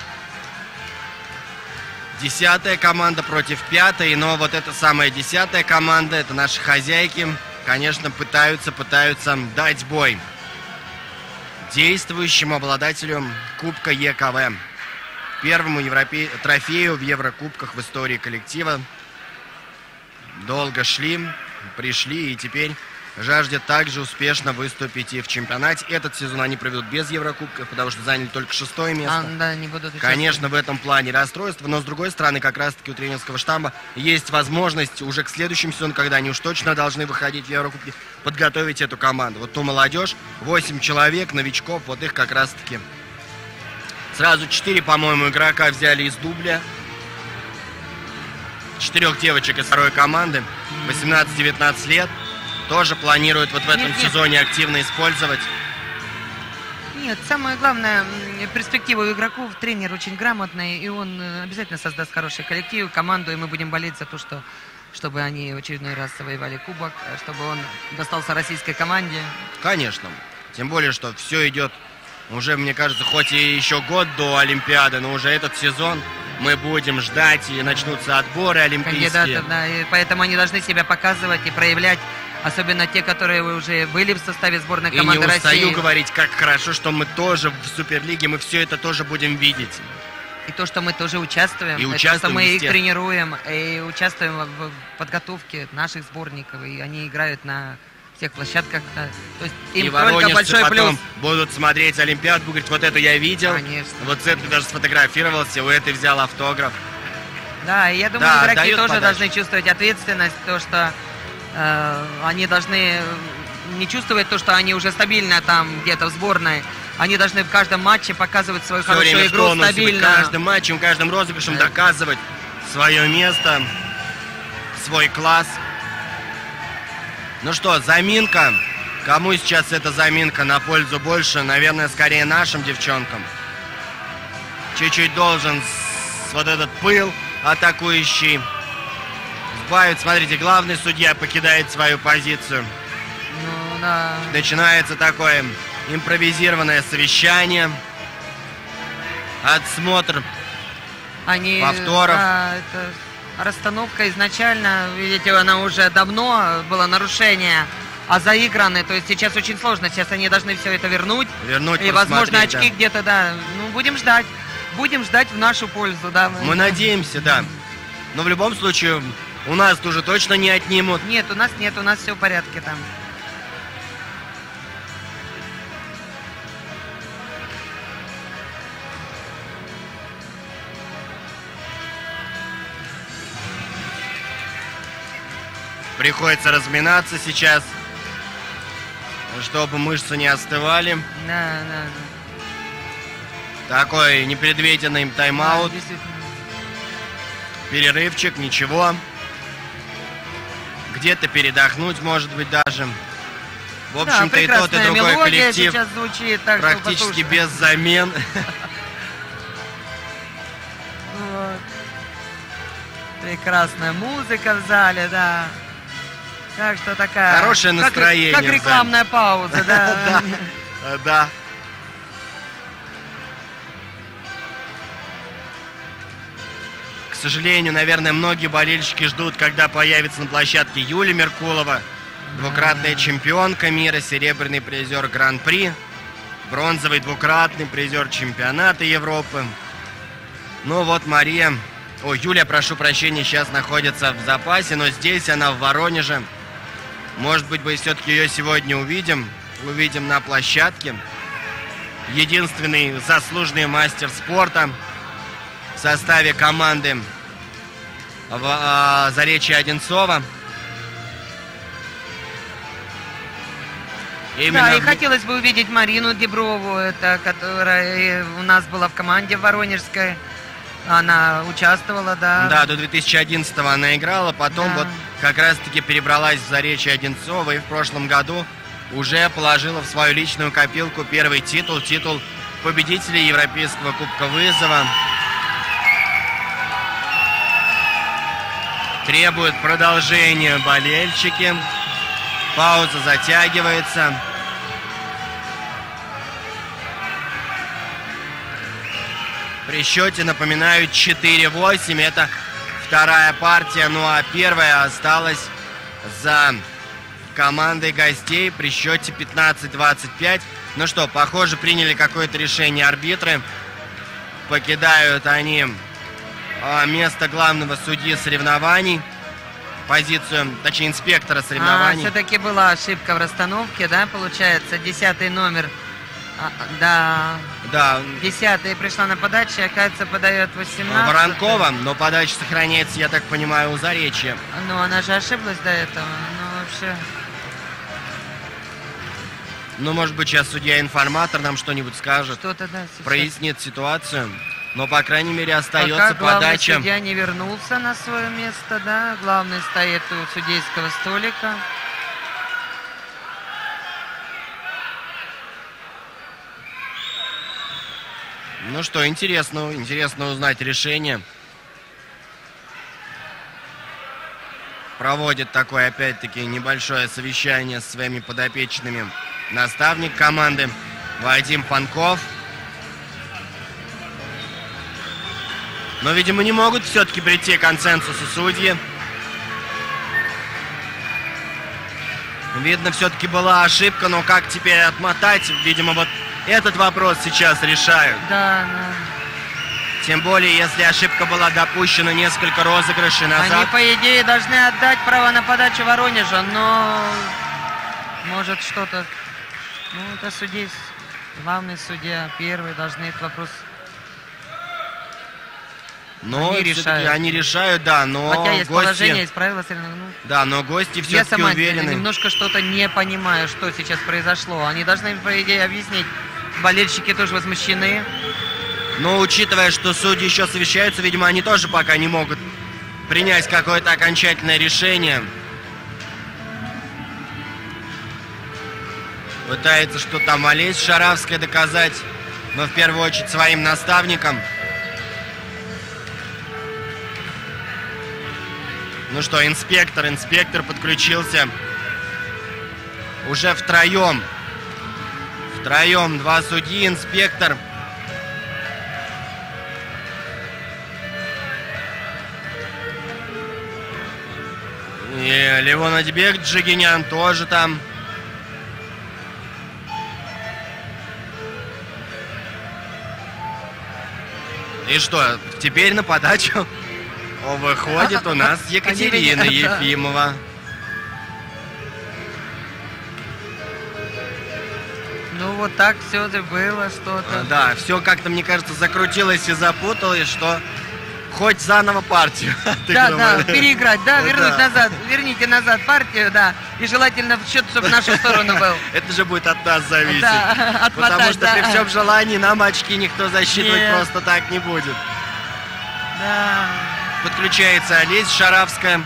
Десятая команда против пятой, но вот эта самая десятая команда, это наши хозяйки, конечно, пытаются, пытаются дать бой действующему обладателю Кубка ЕКВ. Первому европе... трофею в Еврокубках в истории коллектива. Долго шли, пришли и теперь жаждет также успешно выступить и в чемпионате. Этот сезон они проведут без Еврокубков, потому что заняли только шестое место. А, да, не будут участвовать. Конечно, в этом плане расстройство, но с другой стороны, как раз-таки у тренерского штаба есть возможность уже к следующему сезону, когда они уж точно должны выходить в Еврокубки, подготовить эту команду. Вот ту молодежь, восемь человек, новичков, вот их как раз-таки. Сразу четыре, по-моему, игрока взяли из дубля. Четырех девочек из второй команды, восемнадцать-девятнадцать лет. Тоже планируют вот в этом Нет, нет. сезоне активно использовать. Нет, самое главное, м, перспектива у игроков, тренер очень грамотный, и он э, обязательно создаст хороший коллектив, команду, и мы будем болеть за то, что, чтобы они в очередной раз завоевали кубок, э, чтобы он достался российской команде. Конечно. Тем более, что все идет уже, мне кажется, хоть и еще год до Олимпиады, но уже этот сезон мы будем ждать, и начнутся отборы олимпийские. Кандидатов, да, и поэтому они должны себя показывать и проявлять, особенно те, которые уже были в составе сборной И команды не устаю России. говорить, как хорошо, что мы тоже в Суперлиге, мы все это тоже будем видеть. И то, что мы тоже участвуем, И это, участвуем, что мы их естественно. тренируем, и участвуем в подготовке наших сборников, и они играют на всех площадках. Да. То есть им И только воронежцы большой потом плюс. будут смотреть Олимпиаду, будут говорить, вот эту я видел, Конечно. вот с этой даже сфотографировался, у этой взял автограф. Да, и я думаю, Да, игроки дают тоже подачу. должны чувствовать ответственность, то, что э, они должны не чувствовать то, что они уже стабильно там где-то в сборной. Они должны в каждом матче показывать свою Все время хорошую в игру, тонусе, стабильно. каждым матчем, каждым розыгрышем Да. доказывать свое место, свой класс. Ну что, заминка. Кому сейчас эта заминка на пользу больше? Наверное, скорее нашим девчонкам. чуть-чуть должен с, вот этот пыл атакующий сбавить. Смотрите, главный судья покидает свою позицию. Ну, да. Начинается такое импровизированное совещание, отсмотр Они, повторов. Да, это расстановка изначально, видите, она уже давно было нарушение, а заиграны, то есть сейчас очень сложно, сейчас они должны все это вернуть. Вернуть, и, возможно, просмотреть, очки да. где-то, да. Ну, будем ждать. Будем ждать в нашу пользу, да. Мы надеемся, да. Но в любом случае у нас уже точно не отнимут. Нет, у нас нет, у нас все в порядке там. Приходится разминаться сейчас, чтобы мышцы не остывали. Да, да, да. Такой непредвиденный тайм-аут, Да, действительно. перерывчик, ничего. Где-то передохнуть, может быть, даже. В Да, общем-то, и тот, и прекрасная другой мелодия коллектив сейчас звучит, так что практически послушаем. без замен. Вот. Прекрасная музыка в зале, да. Так что такая... Хорошее как- настроение Как, в зале. рекламная пауза, да. Да, да. К сожалению, наверное, многие болельщики ждут, когда появится на площадке Юлия Меркулова, двукратная чемпионка мира, серебряный призер Гран-при, бронзовый двукратный призер чемпионата Европы. Ну вот Мария, ой, Юлия, прошу прощения, сейчас находится в запасе, но здесь она в Воронеже. Может быть, мы все-таки ее сегодня увидим, увидим на площадке. Единственный заслуженный мастер спорта в составе команды в, а, Заречья Одинцова. Да, и в- хотелось бы увидеть Марину Деброву, это, которая у нас была в команде воронежской. Она участвовала, да. Да, до две тысячи одиннадцатого она играла, потом Да. вот как раз-таки перебралась в Заречье Одинцова и в прошлом году уже положила в свою личную копилку первый титул, титул победителя Европейского Кубка Вызова. Требуют продолжения болельщики. Пауза затягивается. При счете, напоминаю, четыре восемь. Это вторая партия, ну а первая осталась за командой гостей при счете пятнадцать двадцать пять. Ну что, похоже, приняли какое-то решение арбитры. Покидают они а, место главного судьи соревнований, позицию, точнее, инспектора А, соревнований. все-таки была ошибка в расстановке, да, получается, десятый номер, а, да, Да, десятый пришла на подачу, оказывается, подает восемнадцать. Воронкова, но подача сохраняется, я так понимаю, у Заречья. Ну, она же ошиблась до этого, ну, вообще... Ну, может быть, сейчас судья-информатор нам что-нибудь скажет, Что-то, да, сейчас. прояснит ситуацию. Но, по крайней мере, остается Пока главный подача. судья не вернулся на свое место, да, главный стоит у судейского столика. Ну что, интересно, интересно узнать решение. Проводит такое, опять-таки, небольшое совещание со своими подопечными наставник команды Вадим Панков. Но, видимо, не могут все-таки прийти к консенсусу судьи. Видно, все-таки была ошибка, но как теперь отмотать? Видимо, вот этот вопрос сейчас решают. Да, да. Тем более, если ошибка была допущена несколько розыгрышей назад. Они, по идее, должны отдать право на подачу Воронежа, но может что-то... Ну, это судей, главный судья, первый, должны этот вопрос... Но они все-таки решают. они решают, да, но Хотя есть гости... положение, есть правила соревнований. Ну, Да, но гости я все-таки сама уверены. немножко что-то не понимаю, что сейчас произошло. Они должны, по идее, объяснить. Болельщики тоже возмущены. Но учитывая, что судьи еще совещаются, видимо, они тоже пока не могут принять какое-то окончательное решение. Пытается что-то там Олесь Шаравская доказать, но в первую очередь своим наставникам. Ну что, инспектор, инспектор подключился уже втроем. Втроем, два судьи, инспектор. И Левон Адибек Джигинян тоже там. И что, теперь на подачу выходит у нас Екатерина Ефимова. Ну вот так все же было что-то. Да, все как-то, мне кажется, закрутилось и запуталось, что хоть заново партию. Да, да, переиграть, да, вернуть назад, верните назад партию, да, и желательно счет, чтобы в нашу сторону был. Это же будет от нас зависеть. Да, отмотать, потому что да. при всем желании нам очки никто засчитывать Нет. просто так не будет. Да. Подключается Олеся Шаравская.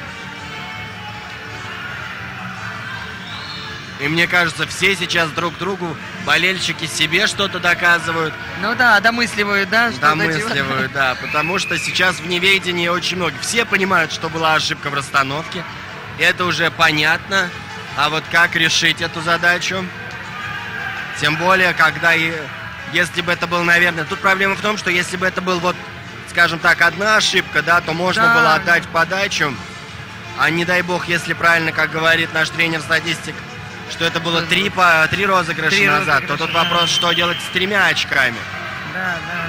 И мне кажется, все сейчас друг другу, болельщики себе что-то доказывают. Ну да, домысливают, да? что-то Домысливают, да. Потому что сейчас в неведении очень много. Все понимают, что была ошибка в расстановке. Это уже понятно. А вот как решить эту задачу? Тем более, когда и... Если бы это был, наверное... Тут проблема в том, что если бы это был вот, скажем так, одна ошибка, да, то можно Да. было отдать подачу. А не дай бог, если правильно, как говорит наш тренер-статистик, что это было три, по, три розыгрыша Три назад, розыгрыша, то тут да. вопрос, что делать с тремя очками. Да, да.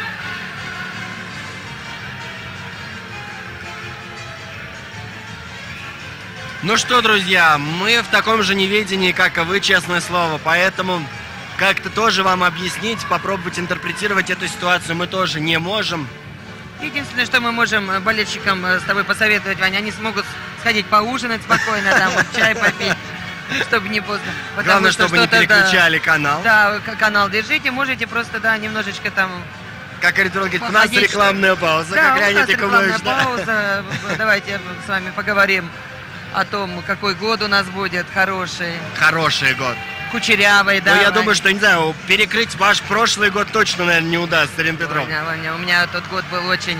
Ну что, друзья, мы в таком же неведении, как и вы, честное слово, поэтому как-то тоже вам объяснить, попробовать интерпретировать эту ситуацию мы тоже не можем. Единственное, что мы можем э, болельщикам э, с тобой посоветовать, Ваня, они смогут сходить поужинать спокойно, там, вот, чай попить, чтобы не поздно. Потому Главное, что чтобы не что-то, да, переключали канал. Да, к- канал держите, можете просто, да, немножечко там... Как говорит, он говорит, у нас Походить, рекламная пауза, Да, как у нас Леонид рекламная Якубович. да. пауза. Давайте с вами поговорим о том, какой год у нас будет хороший, Хороший год. кучерявый, да. Но я Ваня? думаю, что, не знаю, перекрыть ваш прошлый год точно, наверное, не удастся, Ирина Петровна. Ваня, Ваня, у меня тот год был очень,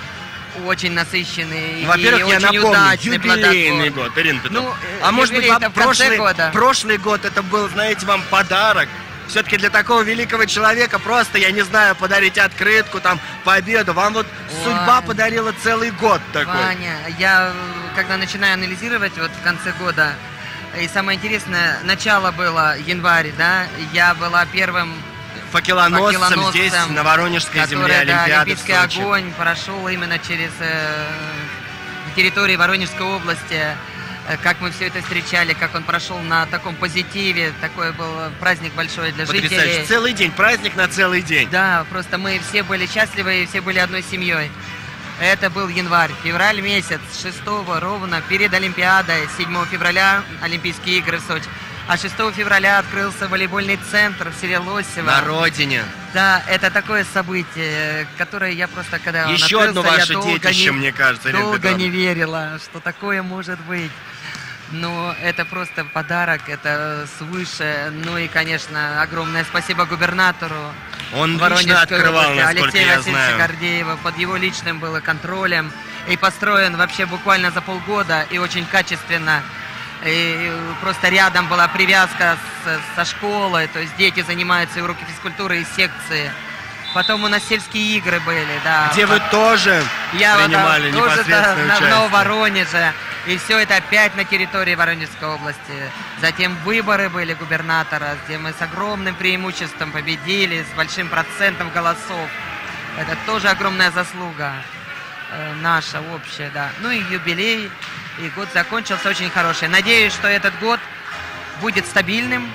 очень насыщенный Во-первых, и я очень напомню, удачный, юбилейный плодотворный. год, Ирина Петровна. Ну, а может быть, вам юбилей-то в конце прошлый, года. прошлый год это был, знаете, вам подарок? Все-таки для такого великого человека просто, я не знаю, подарить открытку, там, победу. Вам вот Ваня. судьба подарила целый год такой. Ваня, я, э, когда начинаю анализировать вот в конце года, и самое интересное, начало было январь, да, я была первым Факелоносцем, факелоносцем, здесь, на Воронежской земле, который, да, Олимпиада в Олимпийский Сочи. огонь прошел именно через э, территории Воронежской области. Э, Как мы все это встречали, как он прошел на таком позитиве. Такой был праздник большой для Потрясающе. жителей. Целый день, праздник на целый день. Да, просто мы все были счастливы и все были одной семьей. Это был январь, февраль месяц, шестого ровно перед Олимпиадой, седьмого февраля Олимпийские игры в Сочи. А шестого февраля открылся волейбольный центр в селе Лосево. На родине. Да, это такое событие, которое я просто, когда он Еще открылся, одно я ваше долго детище, не- мне кажется, Ирина долго Петровна. не верила, что такое может быть. Но это просто подарок, это свыше. Ну и, конечно, огромное спасибо губернатору Он лично Воронежской открывал, области, насколько Алексею я Васильевичу знаю. Гордееву. Под его личным было контролем. И построен вообще буквально за полгода и очень качественно. И просто рядом была привязка с- со школой, то есть дети занимаются и уроки физкультуры, и секции. Потом у нас сельские игры были, да. Где вы тоже Я вот, да, принимали тоже да, непосредственное на- в участие. Нововоронеже. И все это опять на территории Воронежской области. Затем выборы были губернатора, где мы с огромным преимуществом победили, с большим процентом голосов. Это тоже огромная заслуга э, наша общая, да. Ну и юбилей, и год закончился очень хороший. Надеюсь, что этот год будет стабильным,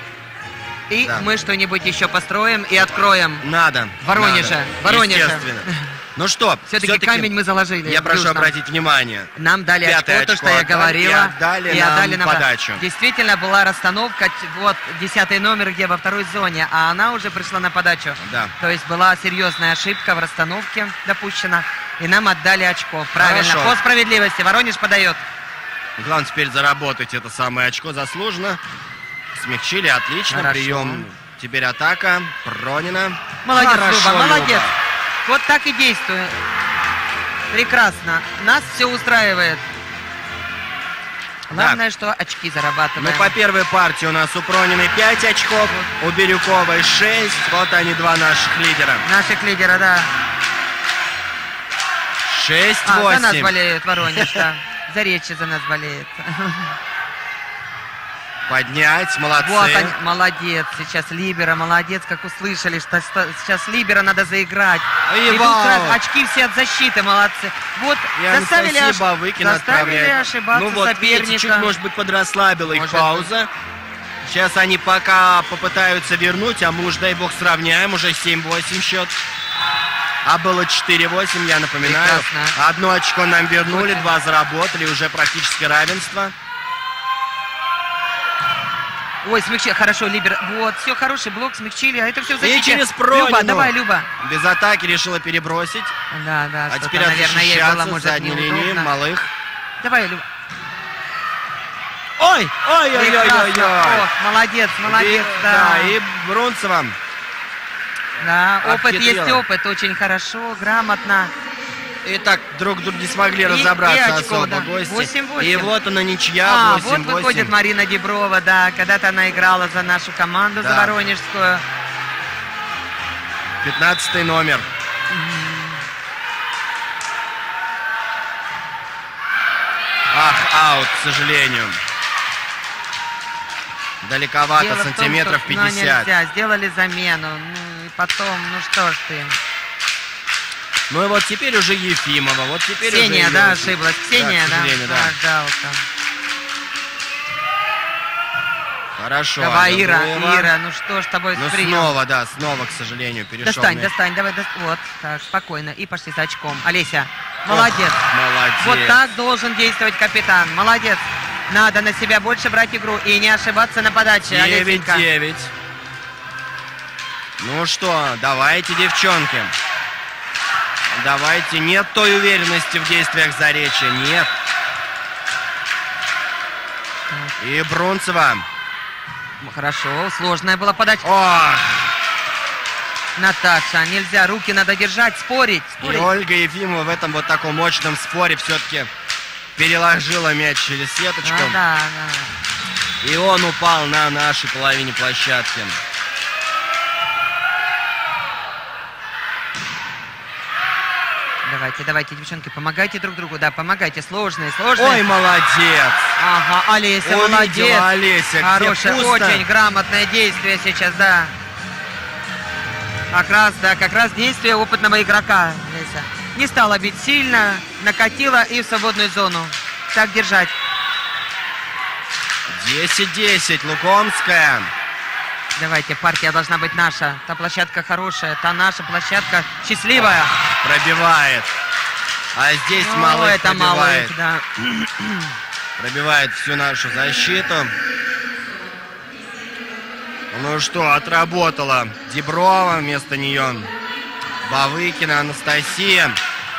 и Да. мы что-нибудь еще построим и откроем. Надо. В Воронеже, надо, Воронеже. Естественно. Ну что, Все-таки камень мы заложили. Я в прошу Южном. обратить внимание. Нам дали Пятое очко, то, очко что я отдали, говорила. и отдали нам подачу. Действительно, была расстановка, т- вот, десятый номер, где во второй зоне, а она уже пришла на подачу. Да. То есть была серьезная ошибка в расстановке допущена, и нам отдали очко. Правильно, Хорошо. по справедливости. Воронеж подает. Главное теперь заработать это самое очко заслуженно. Смягчили, отлично. Хорошо. Прием. Теперь атака. Пронина. Молодец, Хорошо, Люба, молодец. Люба. Вот так и действует. Прекрасно. Нас все устраивает. Главное, да. что очки зарабатываем. Ну, по первой партии у нас у Прониной пять очков, у Бирюковой шесть. Вот они, два наших лидера. Наших лидера, да. шесть восемь. А, за нас болеют Воронеж, да. Заречье за нас болеет. Поднять, молодцы. Вот они, молодец. Сейчас Либера, молодец, как услышали, что, что сейчас Либера надо заиграть. И тут сразу очки все от защиты, молодцы. Вот и заставили, аж, заставили ошибаться ну, вот, соперника. Видите, чуть, может быть, подрасслабила их может пауза. Быть. Сейчас они пока попытаются вернуть, а мы уж, дай бог, сравняем. Уже семь восемь счет. А было четыре восемь, я напоминаю. Прекрасно. Одно очко нам вернули, два заработали, уже практически равенство. Ой, смягчили. Хорошо, Либер. Вот, все, хороший блок, смягчили. А это все в защите. И через Пронину. Люба, давай, Люба. Без атаки решила перебросить. Да, да. А теперь наверное, ей было, может, задней линии, Малых. Давай, Люба. Ой, ой, ой, ой, ой, ой. Молодец, молодец, и, да. Да, и Брунцева. Да, опыт Обхитрила. есть опыт, очень хорошо, грамотно. И так друг друга не смогли и, разобраться и очко, особо да. гости. восемь восемь. И вот она ничья, а, восемь восемь. вот выходит Марина Деброва, да. Когда-то она играла за нашу команду, да. за Воронежскую. пятнадцатый номер. Mm-hmm. Ах, аут, к сожалению. Далековато, Дело сантиметров в том, что, пятьдесят. Ну, нельзя, сделали замену. Ну, и потом, ну что ж ты. Ну и вот теперь уже Ефимова. Вот теперь Ксения, уже да, ее... ошиблась. Ксения, да. да. да. Так, жалко. Хорошо. Давай, Ира, Ира, Ира, ну что ж с тобой ну, с прием? снова, да, снова, к сожалению, перешел. Достань, мне. достань, давай, до... вот, так, спокойно. И пошли за очком. Олеся, молодец. Ох, молодец. Вот так должен действовать капитан. Молодец. Надо на себя больше брать игру и не ошибаться на подаче. девять девять. Ну что, давайте, девчонки. Давайте. Нет той уверенности в действиях Заречья. Нет. И Брунцева. Хорошо, сложная была подача. Ох. Наташа, нельзя, руки надо держать, спорить, спорить. И Ольга Ефимова в этом вот таком мощном споре все-таки переложила мяч через сеточку. А, да, да. И он упал на нашей половине площадки. Давайте, давайте, девчонки, помогайте друг другу, да, помогайте, сложные, сложные. Ой, молодец! Ага, Олеся, Увидела молодец. Олеся, хорошее, где пусто. очень грамотное действие сейчас, да. Как раз, да, как раз действие опытного игрока, Олеся. Не стала бить сильно, накатила и в свободную зону. Так держать. десять десять, Лукомская. Давайте, партия должна быть наша. Та площадка хорошая, та наша площадка счастливая. Пробивает. А здесь ну, Малых это пробивает. Малых, да. Пробивает всю нашу защиту. Ну что, отработала Деброва, вместо нее Бавыкина, Анастасия.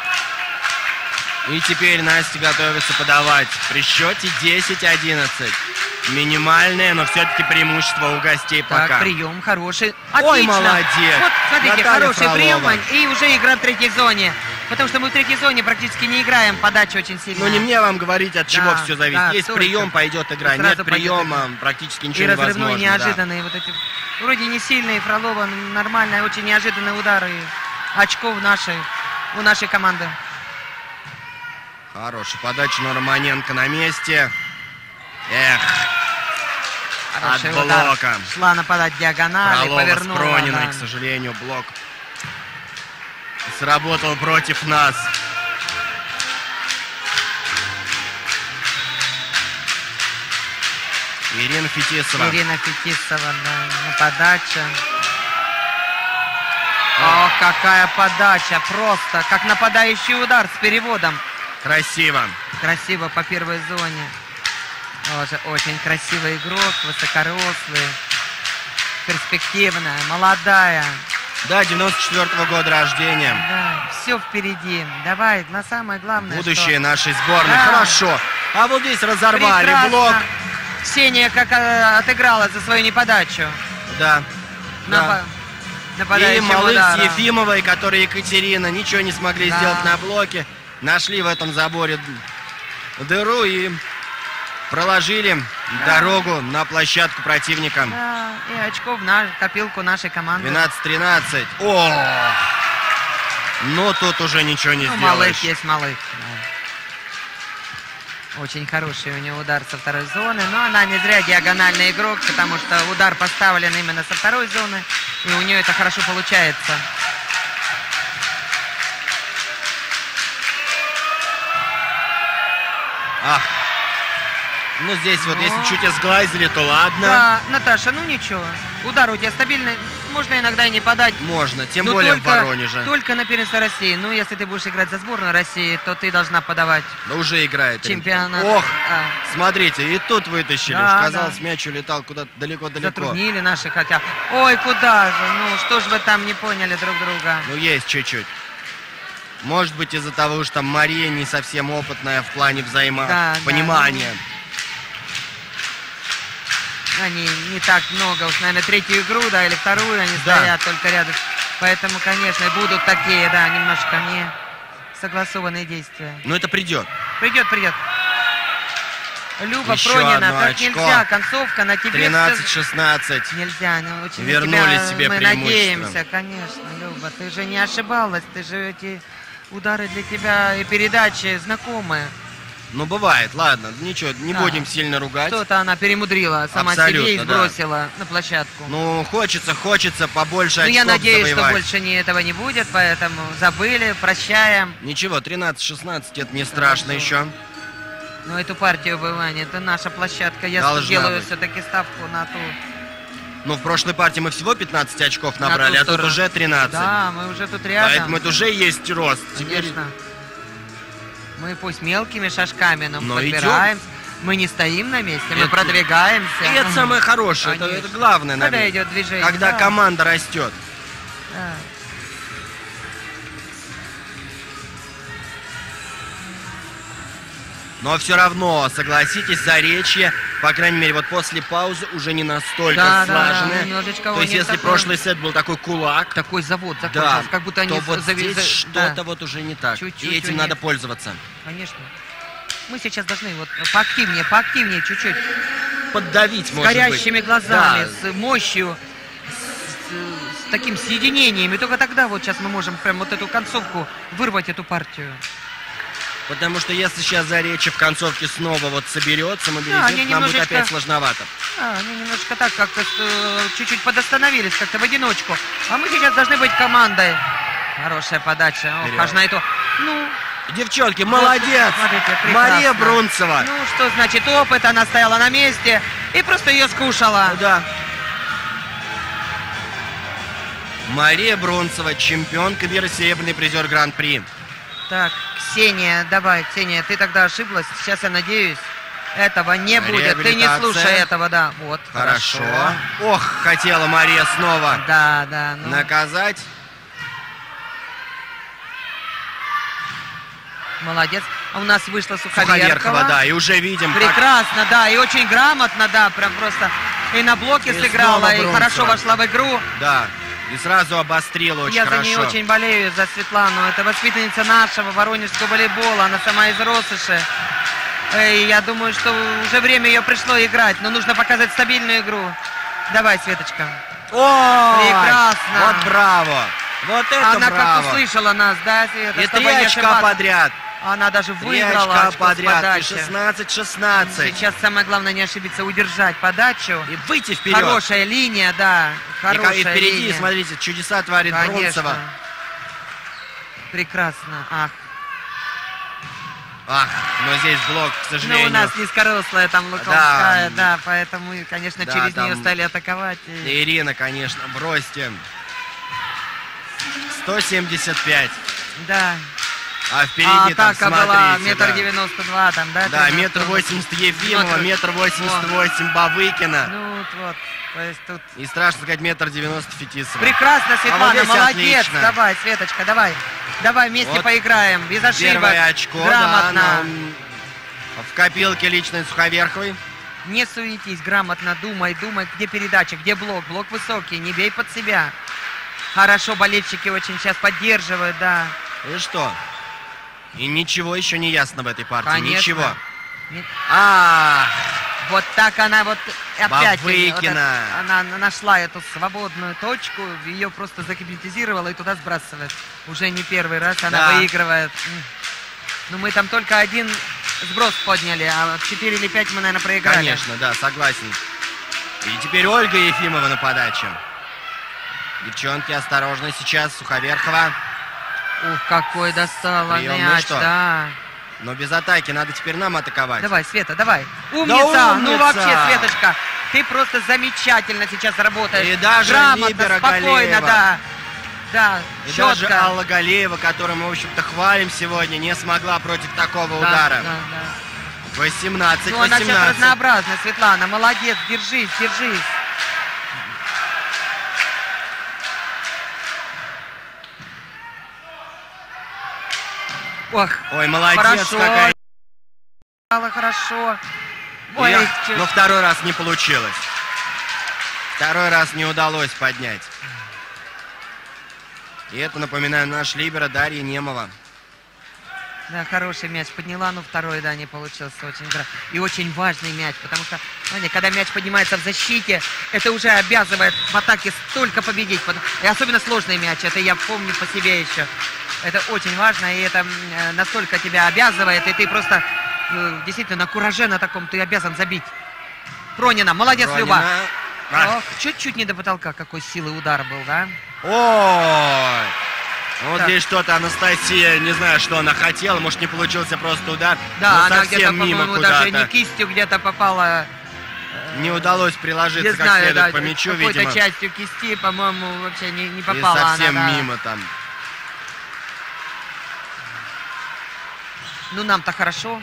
И теперь Настя готовится подавать при счете десять одиннадцать. Минимальное, но все-таки преимущество у гостей так, пока. прием хороший. Ой, отлично. молодец. Вот, смотрите, Наталья хороший Фролова. прием, и уже игра в третьей зоне. Потому что мы в третьей зоне практически не играем, подача очень сильная. Ну не мне вам говорить, от чего Да, все зависит. да, Есть только. прием, пойдет игра. Сразу Нет пойдет приема, игра. практически И ничего разрывной, невозможно. неожиданные, вот эти, вроде не сильные, Фролова, нормальные, очень неожиданные удары. Очков нашей, у нашей команды. Да. Хорошая подача, но Романенко на месте. Эх. Хороший от удар. блока. Шла нападать диагонали, Фролова повернула. с Прониной, Да. к сожалению, блок сработал против нас. Ирина Фетисова. Ирина Фетисова, да, на подача. О, какая подача, просто как нападающий удар с переводом. Красиво. Красиво по первой зоне. Тоже очень красивый игрок, высокорослый, перспективная, молодая. Да, девяносто четвёртого года рождения. Да, все впереди. Давай, на самое главное, Будущее что... нашей сборной. Да. Хорошо. А вот здесь разорвали Прекрасно. блок. Ксения как э, отыграла за свою неподачу. Да. На да. по- И нападающего Малых удара. с Ефимовой, которые Екатерина ничего не смогли Да. сделать на блоке. Нашли в этом заборе дыру и проложили дорогу на площадку противника. Да, и очков на копилку нашей команды. двенадцать тринадцать. О! Но тут уже ничего не ну, сделаешь. Малых есть Малых. Да. Очень хороший у него удар со второй зоны. Но она не зря диагональный игрок, потому что удар поставлен именно со второй зоны. И у нее это хорошо получается. Ах. Ну, здесь вот, Но... если чуть изглазили, то ладно. Да, Наташа, ну ничего. Удар у тебя стабильный. Можно иногда и не подать. Можно, тем но более только, в Воронеже. Только на первенство России. Ну, если ты будешь играть за сборную России, то ты должна подавать. Да уже играет. Чемпионат. Ох, а. смотрите, и тут вытащили. Да, Уж казалось, да. мяч улетал куда-то далеко-далеко. Затруднили наши хотя. Ой, куда же? Ну, что ж вы там не поняли друг друга? Ну, есть чуть-чуть. Может быть, из-за того, что Мария не совсем опытная в плане взаимопонимания. Да, да. Они не так много, уж, наверное, третью игру, да, или вторую они да. стоят только рядом. Поэтому, конечно, будут такие, да, немножко не согласованные действия. Но это придет. Придет, придет. Люба Еще Пронина, одно так очко. нельзя, концовка на тебе. тринадцать шестнадцать. Нельзя, ну, очень Вернули тебя, себе мы преимущество. надеемся, конечно, Люба, ты же не ошибалась, ты же эти удары для тебя и передачи знакомые. Ну, бывает, ладно, ничего, не Да. будем сильно ругать. Что-то она перемудрила, сама Абсолютно, себе и да. сбросила на площадку. Ну, хочется, хочется побольше Ну, очков я надеюсь, завоевать. что больше не, этого не будет, поэтому забыли, прощаем. Ничего, тринадцать шестнадцать, это не страшно Хорошо. еще. Но эту партию бывания, это наша площадка. Я Должна делаю быть. все-таки ставку на ту. Ну, в прошлой партии мы всего пятнадцать очков на набрали, ту а тут сторону. уже тринадцать. Да, мы уже тут рядом. Поэтому это уже есть рост. Теперь... Конечно. Мы пусть мелкими шажками, но, Но мы идем. подбираемся. Мы не стоим на месте, мы Это- продвигаемся. И это самое хорошее, это, Конечно. это главное, Когда наверное. идет движение. Когда да. команда растет. Да. Но все равно, согласитесь, Заречье, по крайней мере, вот после паузы уже не настолько Да, да, да, слаженное. немножечко То у есть, них если такой- прошлый сет был такой кулак, Такой завод да, закончился, как будто они то вот зави- здесь за- что-то да, вот уже не так. Чуть-чуть И этим у надо них. пользоваться. Конечно. Мы сейчас должны вот поактивнее, поактивнее чуть-чуть. Поддавить, С может горящими быть. глазами, Да. с мощью, с, с таким соединением. И только тогда вот сейчас мы можем прям вот эту концовку вырвать, эту партию. Потому что если сейчас Заречье в концовке снова вот соберется, мобилизует, они нам будет немножечко- опять сложновато. А, они немножко так как-то э, чуть-чуть подостановились, как-то в одиночку. А мы сейчас должны быть командой. Хорошая подача. Ох, Вперед. аж на эту. Ну, Девчонки, молодец! смотрите, прекрасно. Мария Брунцева. ну что значит опыт? Она стояла на месте и просто ее скушала. Ну да. Мария Брунцева, чемпионка мира, серебряный призер Гран-при. Так, Ксения, давай, Ксения, ты тогда ошиблась. Сейчас я надеюсь, этого не будет. Ты не Реабилитация. слушай этого, да. Вот. Хорошо. Ох, хотела Мария снова Да, да. Ну, наказать. молодец. А у нас вышла Суховерхова, Суховерхова. да, и уже видим, как Прекрасно, да, и очень грамотно, да, прям просто и на блоке И сыграла, снова и Брунцева. хорошо вошла в игру. да, и сразу обострила очень Я хорошо. за нее очень болею, за Светлану. Это воспитанница нашего воронежского волейбола, она сама из Россоши. И я думаю, что уже время ее пришло играть, но нужно показать стабильную игру. Давай, Светочка. Ой, Прекрасно. Вот браво! Вот это Она браво! как услышала нас, да, Света, И чтобы три не очка ошибаться. подряд. Она даже Три выиграла очка очко с подряд. И подачи. шестнадцать шестнадцать. Сейчас самое главное не ошибиться, удержать подачу. И выйти вперед. Хорошая линия, да, И, хорошая и впереди, линия. смотрите, чудеса творит Конечно. Брунцева. Прекрасно. Ах, Ах, но здесь блок, к ну сожалению. у нас низкорослая там Луковская, да, поэтому, конечно, Да, через там- нее стали атаковать. и- Ирина, конечно, бросьте. сто семьдесят пять. Да. А впереди А там, атака была смотрите, метр да. девяносто два там, да? Да, там, метр там, восемьдесят Ефимова, Метр- метр восемьдесят восемь Бавыкина. Ну вот, вот, то есть тут... И страшно сказать, метр девяносто Фетисова. Прекрасно, А вот Светлана, здесь молодец. отлично. Давай, Светочка, давай. Давай вместе Вот поиграем, без ошибок. Первое очко, Грамотно. да, нам в копилке личной Суховерховой. Не суетись, грамотно думай, думай, где передача, где блок. Блок высокий, не бей под себя. Хорошо, болельщики очень сейчас поддерживают, да. И что? И ничего еще не ясно в этой партии. Конечно. Ничего. Нет. А, Вот так она вот опять вот Бабыкина. это- она нашла эту свободную точку, ее просто загипнотизировала и туда сбрасывает. Уже не первый раз она Да. выигрывает. М. Ну мы там только один сброс подняли, а четыре или пять мы, наверное, проиграли. конечно, да, согласен. И теперь Ольга Ефимова на подаче. Девчонки, осторожно сейчас, Суховерхова. Ух, какой достала Прием, ну мяч, что? да. Но без атаки, надо теперь нам атаковать. Давай, Света, давай. Умница! Ну умница! вообще, Светочка, ты просто замечательно сейчас работаешь. И даже грамотно, либеро спокойно, Галеева. да. Да, И четко. даже Алла Галеева, которую мы, в общем-то, хвалим сегодня, не смогла против такого Да, удара. да, да. восемнадцать Ну, она сейчас восемнадцать. разнообразна, Светлана. Молодец, держись, держись. Ох, Ой, молодец хорошо. какая. стало хорошо. Ой, Эх, чё- но второй раз не получилось. Второй раз не удалось поднять. И это, напоминаю, наш либеро Дарья Немова. Да, хороший мяч подняла, но второй, да, не получился очень гра- И очень важный мяч, потому что, знаете, когда мяч поднимается в защите, это уже обязывает в атаке столько победить. Потом- И особенно сложный мяч, это я помню по себе еще. Это очень важно, и это м, э, настолько тебя обязывает, и ты просто э, действительно на кураже на таком ты обязан забить. Пронина, молодец, Люба. Пронина. А. Ох, чуть-чуть не до потолка, какой силы удар был, да? Ой! Ну, вот Так. здесь что-то Анастасия, не знаю, что она хотела, может, не получился просто удар. Да, но она где-то, совсем мимо по-моему, даже куда-то. не кистью где-то попала. Не удалось приложиться Не как знаю, следует да, по мячу, какой-то видимо. частью кисти, по-моему, вообще не, не И попала совсем она. да. мимо там. Ну, нам-то хорошо.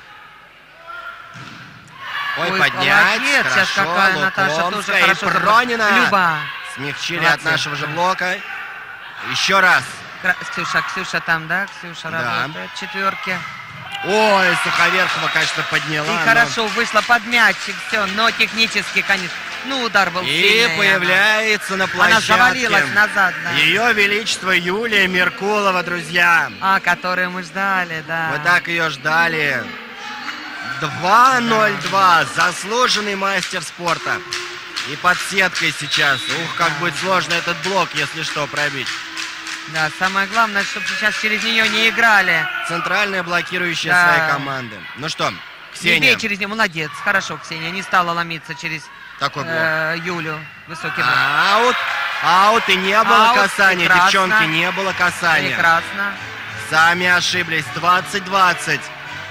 Ой, Ой, поднять, молодец, сейчас хорошо, какая Наташа тоже Луклонская и хорошо. Пронина. Люба. Смягчили Молодцы. от нашего же блока. Еще раз. Кра- Ксюша, Ксюша там, да? Ксюша Да. работает. Четверки. Ой, Суховерхова, конечно, подняла. И но- хорошо вышла под мячик, все, но технически, конечно. Ну, удар был И сильный. появляется на Она, площадке. она завалилась назад, да. Ее Величество Юлия Меркулова, друзья. А, которую мы ждали, да. Мы так ее ждали. два ноль два. Заслуженный мастер спорта. И под сеткой сейчас. Ух, как будет сложно этот блок, если что, пробить. Да, самое главное, чтобы сейчас через нее не играли. Центральная блокирующая Да. своей команды. Ну что, Не Ксения, бей через нее, молодец. Хорошо, Ксения, не стала ломиться через такой блок. э, Юлю. Высокий блок. Аут. Аут, и не было Аут, касания, прекрасно. девчонки, не было касания. Прекрасно. Сами ошиблись. двадцать двадцать.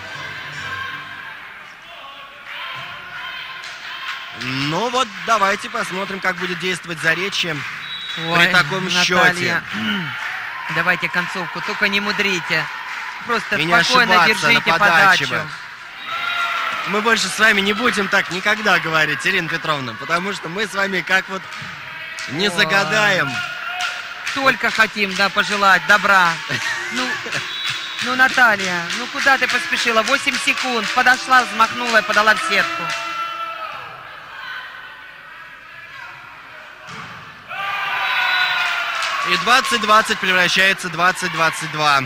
Ну вот, давайте посмотрим, как будет действовать Заречье при таком Наталья, давайте концовку, только не мудрите. Просто И не спокойно ошибаться на держите подаче подачу. бы. Мы больше с вами не будем так никогда говорить, Ирина Петровна, потому что мы с вами как вот не Ой. загадаем. Только хотим, да, пожелать добра. Ну, ну, Наталья, ну куда ты поспешила? восемь секунд. Подошла, взмахнула и подала в сетку. И двадцать двадцать превращается в двадцать двадцать два.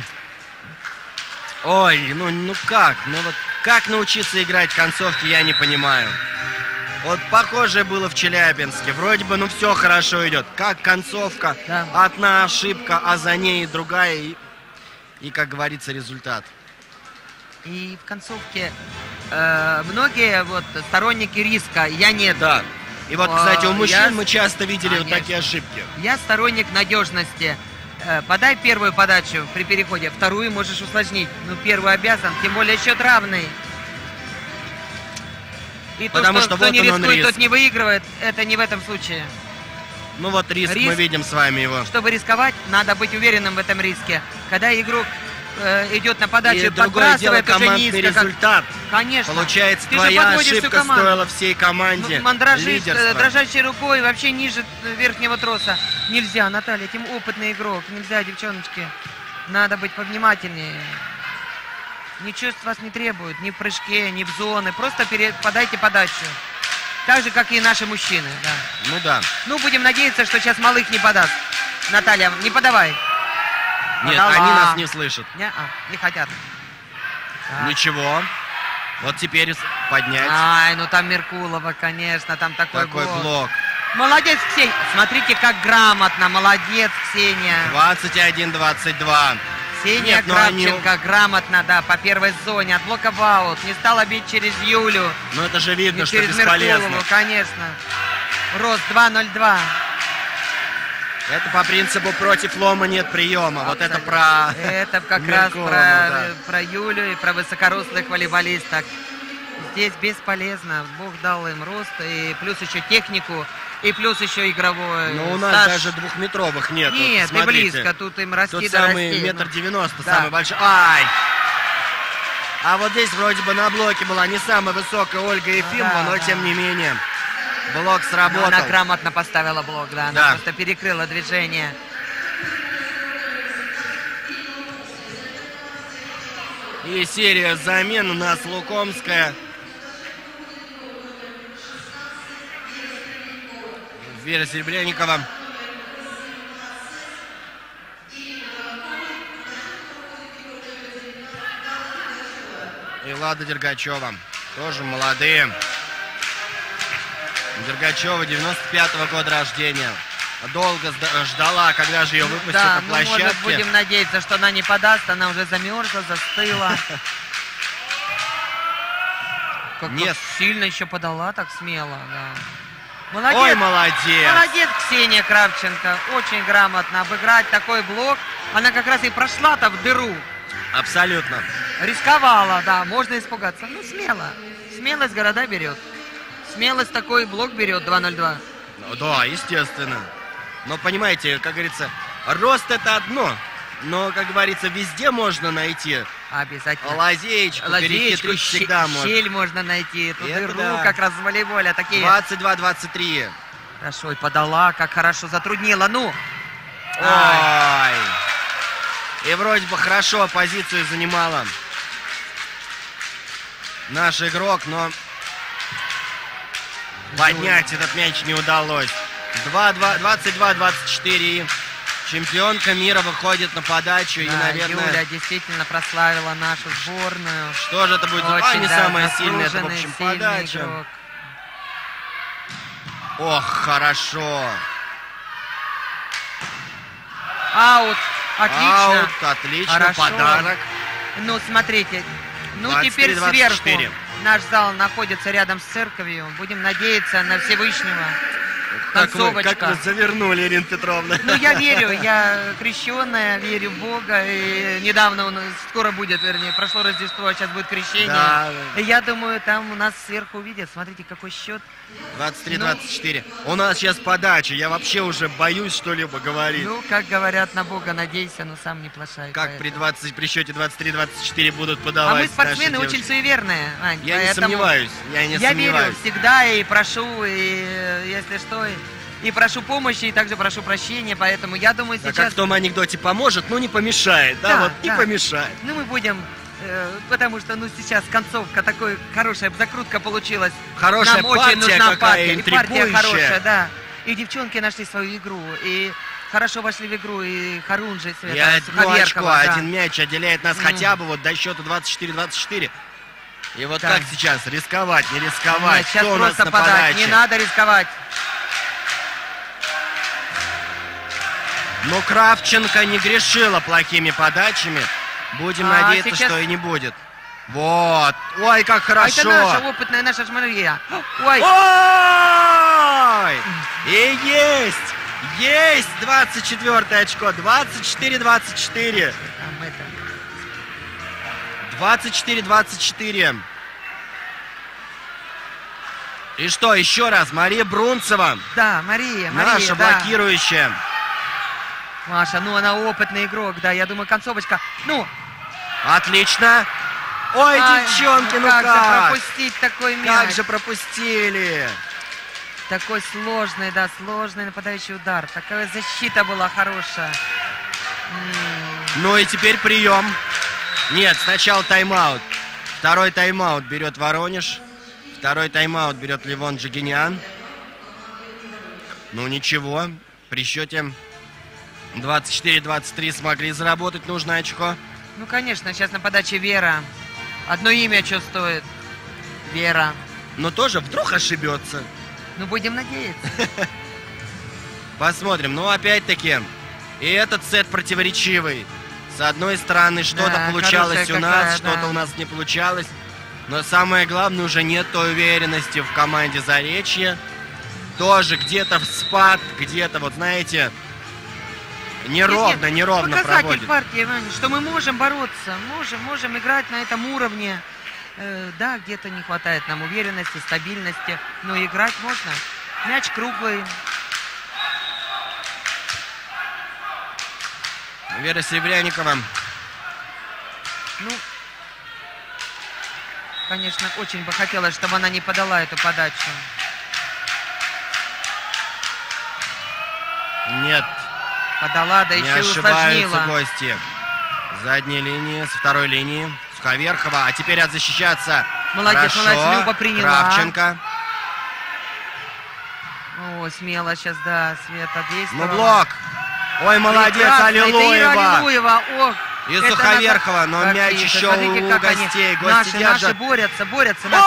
Ой, ну, ну как? Ну вот как научиться играть в концовке, я не понимаю. Вот похожее было в Челябинске. Вроде бы, ну все хорошо идет. Как концовка, Да. одна ошибка, а за ней другая. И, и как говорится, результат. И в концовке э, многие вот сторонники риска, я нет. Да. И вот, А, кстати, у мужчин я- мы часто видели вот Конечно. такие ошибки. Я сторонник надежности. Э, Подай первую подачу при переходе, вторую можешь усложнить. Ну, первую обязан, тем более счет равный. И то, Потому что, что кто вот не он, он рискует, риск. тот не выигрывает. Это не в этом случае. Ну вот риск, Риск. мы видим с вами его. Чтобы рисковать, надо быть уверенным в этом риске. Когда игрок э, идет на подачу, И другое дело, подбрасывает уже командный низко. как- результат. Конечно. Получается, Ты же твоя подводишь всю ошибка команду. стоила всей команде М- Мандражист, э, лидерства. дрожащей рукой, вообще ниже э, верхнего троса. Нельзя, Наталья, этим опытный игрок. Нельзя, девчоночки. Надо быть повнимательнее. Ничего с вас не требуют, ни в прыжке, ни в зоны. Просто пере- подайте подачу. Так же, как и наши мужчины. Да. Ну да. Ну, будем надеяться, что сейчас малых не подаст. Наталья, не подавай. Нет, Подала. они нас не слышат. Не, а, не хотят. Так. Ничего. Вот теперь поднять. Ай, ну там Меркулова, конечно, там такой, Такой блок. блок. Молодец, Ксения. Смотрите, как грамотно. Молодец, Ксения. двадцать один двадцать два. Ксения Нет, ну они- Кравченко грамотно, да, по первой зоне. От блока в аут. Не стала бить через Юлю. Ну это же видно, Не что через бесполезно. Меркулову, конечно. Рост два ноль два. Это по принципу против лома нет приема. Вот это про... Это как раз Меркулову, про, да. про Юлю и про высокорослых волейболисток. Здесь бесполезно. Бог дал им рост, и плюс еще технику, и плюс еще игровой Но у нас стаж. даже двухметровых нет. Нет, вот, и смотрите. близко. Тут им расти Тут да самый расти. метр Ну, девяносто, да. самый большой. Ай! А вот здесь вроде бы на блоке была не самая высокая Ольга Ефимова, Да, но да. тем не менее блок Но сработал. она грамотно поставила блок, да. Она Да. просто перекрыла движение. И серия замен у нас Лукомская. Вера Серебряникова. И Лада Дергачева. Тоже молодые. Дергачева девяносто пятого года рождения. Долго сда- ждала, когда же ее выпустят Да, на ну, площадке. может, будем надеяться, что она не подаст. Она уже замерзла, застыла. Как Нет. сильно еще подала, так смело, да. Молодец. Ой, молодец. Молодец, Ксения Кравченко. Очень грамотно обыграть такой блок. Она как раз и прошла-то в дыру. Абсолютно. Рисковала, да, можно испугаться. Ну, смело. Смелость города берет. Смелость такой блок берет два ноль два. Ну, да, естественно. Но понимаете, как говорится, рост это одно. Но, как говорится, везде можно найти Обязательно. лазеечку, Лазеечку, перехитрить щель, всегда можно. щель можно найти. Эту Это дыру да. как раз в волейболе. Такие. двадцать два двадцать три. Хорошо, и подала, как хорошо затруднила. Ну, Ой. И вроде бы хорошо позицию занимала наш игрок, но поднять этот мяч не удалось. двадцать два двадцать четыре. Чемпионка мира выходит на подачу. И, да, наверное, Юля действительно прославила нашу сборную. что же это будет? А, Очень, не да, самая сильная, это, в заслуженный, общем, сильный подача. игрок. Ох, хорошо. Аут. Отлично. Аут, отлично, Хорошо. подарок. Ну, смотрите. Ну, двадцать три теперь двадцать сверху. четыре. Наш зал находится рядом с церковью. Будем надеяться на Всевышнего. Как вы, Концовочка. как вы завернули, Ирина Петровна. Ну, я верю, я крещенная, верю в Бога. И недавно у нас, скоро будет, вернее, прошло Рождество, а сейчас будет крещение. Да. И я думаю, там у нас сверху увидят. Смотрите, какой счет. двадцать три двадцать четыре. У нас сейчас подача. Я вообще уже боюсь что-либо говорить. Ну, как говорят, на Бога надейся, но сам не плашай. Как при, поэтому. двадцать, при счете двадцать три двадцать четыре будут А подавать мы спортсмены наши очень девушки? суеверные, Ань. Я не поэтому сомневаюсь. Я не Я сомневаюсь. верю всегда и прошу, и э, если что, и, и прошу помощи, и также прошу прощения, поэтому я думаю, А сейчас... как в том анекдоте поможет, ну не помешает, да, Да, вот не да. помешает. Ну, мы будем, э, потому что, ну, сейчас концовка, такой хорошая закрутка получилась. Хорошая Нам очень партия нужна какая, партия, и партия интригующая. хорошая, да. И девчонки нашли свою игру, и хорошо вошли в игру, и Харунжи, Света, И одно очко, Суховерхова, да. один мяч отделяет нас Ну. хотя бы вот до счета двадцать четыре двадцать четыре. И вот Да. как сейчас, рисковать, не рисковать? Нет, сейчас Кто у нас просто на подать, подаче? не надо рисковать. Но Кравченко не грешила плохими подачами. Будем А, надеяться, сейчас- что и не будет. Вот. Ой, как А хорошо. это наша опытная, наша Шмария. Ой, Ой! И есть! Есть двадцать четвёртое очко. двадцать четыре двадцать четыре. там это... двадцать четыре двадцать четыре. И что, еще раз, Мария Брунцева, Да, Мария, Мария, наша да. блокирующая. Маша, ну она опытный игрок, да, я думаю, концовочка. Ну, Отлично. Ой, ай, девчонки, ну как, как? же пропустить такой мяч? Как же пропустили? Такой сложный, да, сложный нападающий удар. Такая защита была хорошая. М, Ну и теперь прием. Нет, сначала тайм-аут. Второй тайм-аут берет Воронеж. Второй тайм-аут берет Левон Джигинян. Ну ничего, при счете двадцать четыре двадцать три смогли заработать нужное очко. Ну, конечно, сейчас на подаче Вера. Одно имя что стоит. Вера. Но тоже вдруг ошибется. Ну, будем надеяться. Посмотрим. Ну, опять-таки, и этот сет противоречивый. С одной стороны, что-то Да, получалось у хорошая нас, какая, что-то да. у нас не получалось. Но самое главное, уже нет той уверенности в команде Заречье. Тоже где-то в спад, где-то, вот знаете, неровно, Нет, неровно показатель проводит. партии, Ваня, что мы можем бороться, можем, можем играть на этом уровне. Э, да, где-то не хватает нам уверенности, стабильности, но играть можно. Мяч круглый. Вера Серебряникова. Ну, конечно, очень бы хотелось, чтобы она не подала эту подачу. Нет, Подала, да не еще и ошибаются усложнила. гости. С задней линии, со второй линии. Суховерхова. А теперь защищаться. Молодец, Хорошо. молодец, Люба приняла. Кравченко. О, смело сейчас, да, Света Ну, действовала. блок. Ой, молодец, Прекрасно, это Ира Аллилуева. Аллилуева. Ох, И это Суховерхова, надо- но Как мяч тихо, еще смотрите, у как они- гостей. Гости Наши, наши держат. борются, борются. О!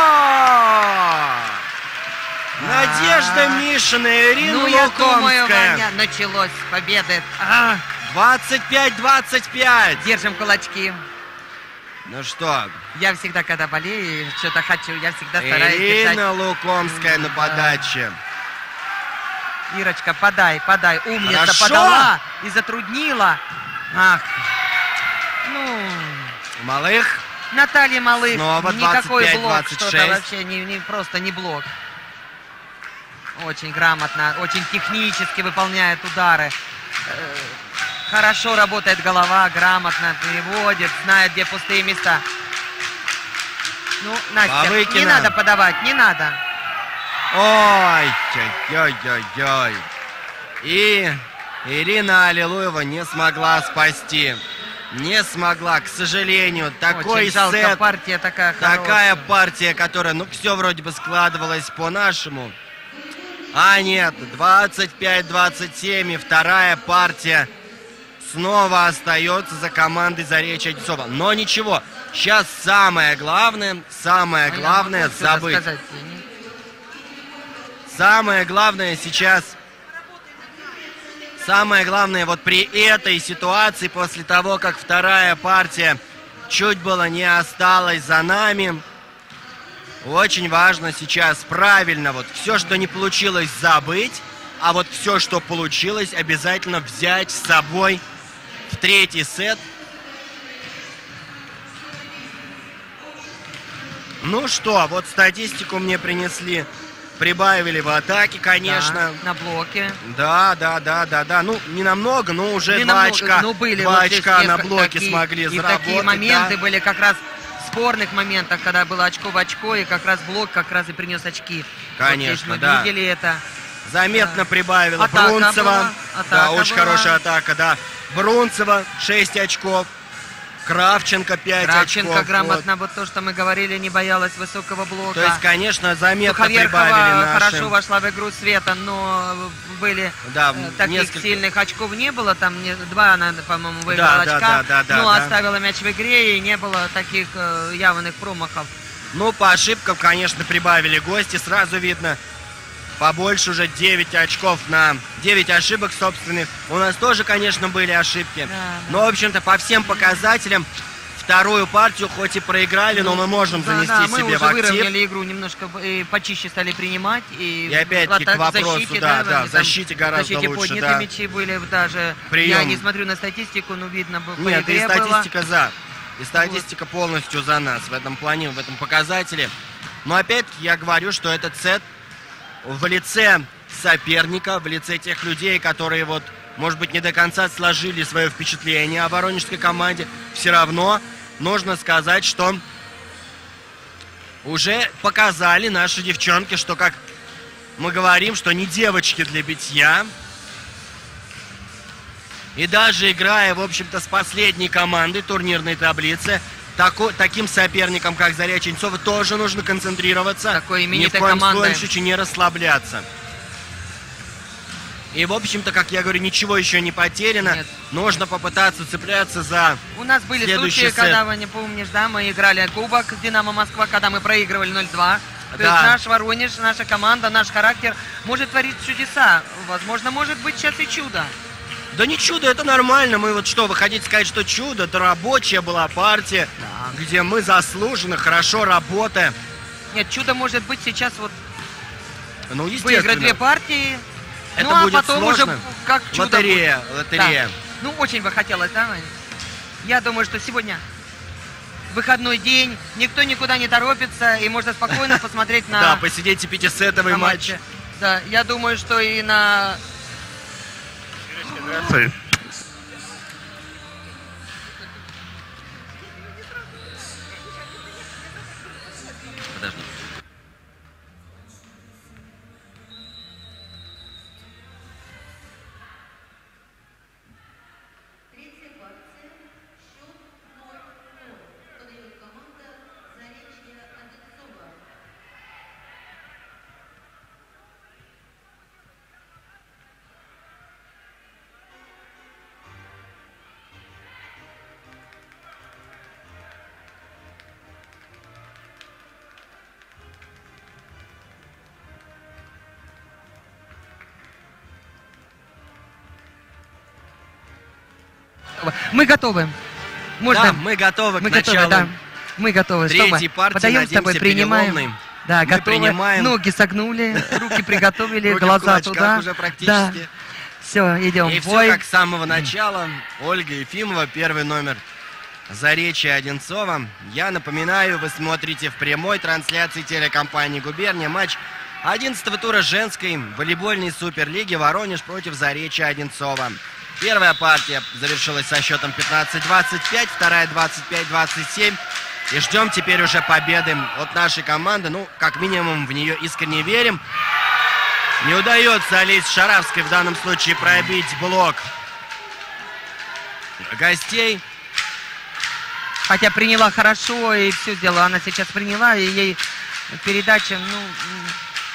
Надежда А. Мишина и Ирина Ну, я думаю, Лукомская. Ваня, началось с победы. А, двадцать пять двадцать пять. держим кулачки. Ну что, Я всегда, когда болею, что-то хочу, я всегда стараюсь держать. Ирина Лукомская на Да. подаче. Ирочка, подай, подай. Умница, Хорошо. подала и затруднила. Ах, ну... Малых. Наталья Малых, Снова никакой двадцать пять блок, двадцать что-то шесть. вообще не, не просто не блок. Очень грамотно, очень технически выполняет удары. Э, Хорошо работает голова, грамотно переводит, знает, где пустые места. Ну, Настя, Бавыкина. не надо подавать, не надо. Ой, ой, ой, ой. И Ирина Аллилуева не смогла спасти. Не смогла, к сожалению. Такой Очень жалко, сет, партия такая такая хорошая. партия, которая, ну, все вроде бы складывалось по-нашему. А нет, двадцать пять двадцать семь, и вторая партия снова остается за командой Заречья Одинцова. Но ничего, сейчас самое главное, самое Ну, я главное могу отсюда забыть. сказать, не- Самое главное сейчас, самое главное вот при этой ситуации, после того, как вторая партия чуть было не осталась за нами, очень важно сейчас правильно вот все, что не получилось, забыть, а вот все, что получилось, обязательно взять с собой в третий сет. Ну что, вот статистику мне принесли. Прибавили в атаке, конечно. Да, на блоке. Да, да, да, да, да. Ну, не намного, но уже Не два намного, очка, ну, были два вот здесь очка на несколько блоке такие- смогли и заработать. такие моменты да. были как раз в спорных моментах, когда было очко в очко, и как раз блок как раз и принес очки. Конечно, вот здесь мы да. видели это. Заметно Да. прибавила Атака Брунцева. была, Да, атака очень была. хорошая атака, да. Брунцева шесть очков. Кравченко пять Кравченко очков. грамотно, вот. то, что мы говорили, не боялась высокого блока. То есть, конечно, заметно прибавили Суховерхова наши. хорошо вошла в игру Света, но были Да, э, таких несколько- сильных очков не было. Там не, два она, по-моему, выиграла Да, да, очка, да, да, да, но да. оставила мяч в игре и не было таких э, явных промахов. Ну, по ошибкам, конечно, прибавили гости. Сразу видно, побольше уже девять очков на девять ошибок собственных. У нас тоже, конечно, были ошибки. Да, да. Но, в общем-то, по всем показателям вторую партию хоть и проиграли, но мы можем Да, занести да, мы себе уже в актив. выровняли игру, немножко и почище стали принимать. И, И опять-таки в ата- к вопросу, в защите, да, да, они в там защите гораздо в защите лучше, подняты да. мячи были даже. Прием. Я не смотрю на статистику, но видно было. Нет, по и игре было. статистика за. И статистика полностью за нас в этом плане, в этом показателе. Но опять-таки я говорю, что этот сет в лице соперника, в лице тех людей, которые вот, может быть, не до конца сложили свое впечатление о воронежской команде, все равно нужно сказать, что уже показали наши девчонки, что, как мы говорим, что не девочки для битья. И даже играя, в общем-то, с последней командой турнирной таблицы, тако, таким соперником, как Заря Одинцова, тоже нужно концентрироваться. Такой Ни в именитой коем командой. случае не расслабляться. И, в общем-то, как я говорю, ничего еще не потеряно. Нет. Нужно попытаться цепляться за У нас были следующий случаи, сет. когда, вы не помнишь, да, мы играли кубок с «Динамо Москва», когда мы проигрывали ноль два. То Да. есть наш Воронеж, наша команда, наш характер может творить чудеса. Возможно, может быть сейчас и чудо. Да не чудо, это нормально. Мы вот что, вы хотите сказать, что чудо? Это рабочая была партия, Да. где мы заслуженно, хорошо работаем. Нет, чудо может быть сейчас вот Ну, выиграть естественно. две партии. Это ну, а будет потом сложно. уже как чудо Лотерея, будет. лотерея. Да. Ну, очень бы хотелось, да, Вань? Я думаю, что сегодня выходной день, никто никуда не торопится, и можно спокойно посмотреть на, Да, посидите пятисетовый на матч. матче. Да, я думаю, что и на... Подожди. Мы готовы. Можно... Да, мы готовы Мы к готовы, началу да. Мы готовы. Что мы? третьей партии. Подаем с тобой, Надеемся, принимаем. переломной. Да, Мы готовы. принимаем. Ноги согнули, руки приготовили, Руки в глаза кулачках туда. уже Да. практически. Все, идем И в все бой. как с самого начала. Ольга Ефимова, первый номер Заречья Одинцова. Я напоминаю, вы смотрите в прямой трансляции телекомпании «Губерния» матч одиннадцатого тура женской волейбольной суперлиги «Воронеж» против Заречья Одинцова. Первая партия завершилась со счетом пятнадцать двадцать пять, вторая двадцать пять двадцать семь. И ждем теперь уже победы от нашей команды. Ну, как минимум, в нее искренне верим. Не удается Олесе Шаравской в данном случае пробить блок гостей. Хотя приняла хорошо и все сделала. Она сейчас приняла, и ей передача, ну... м,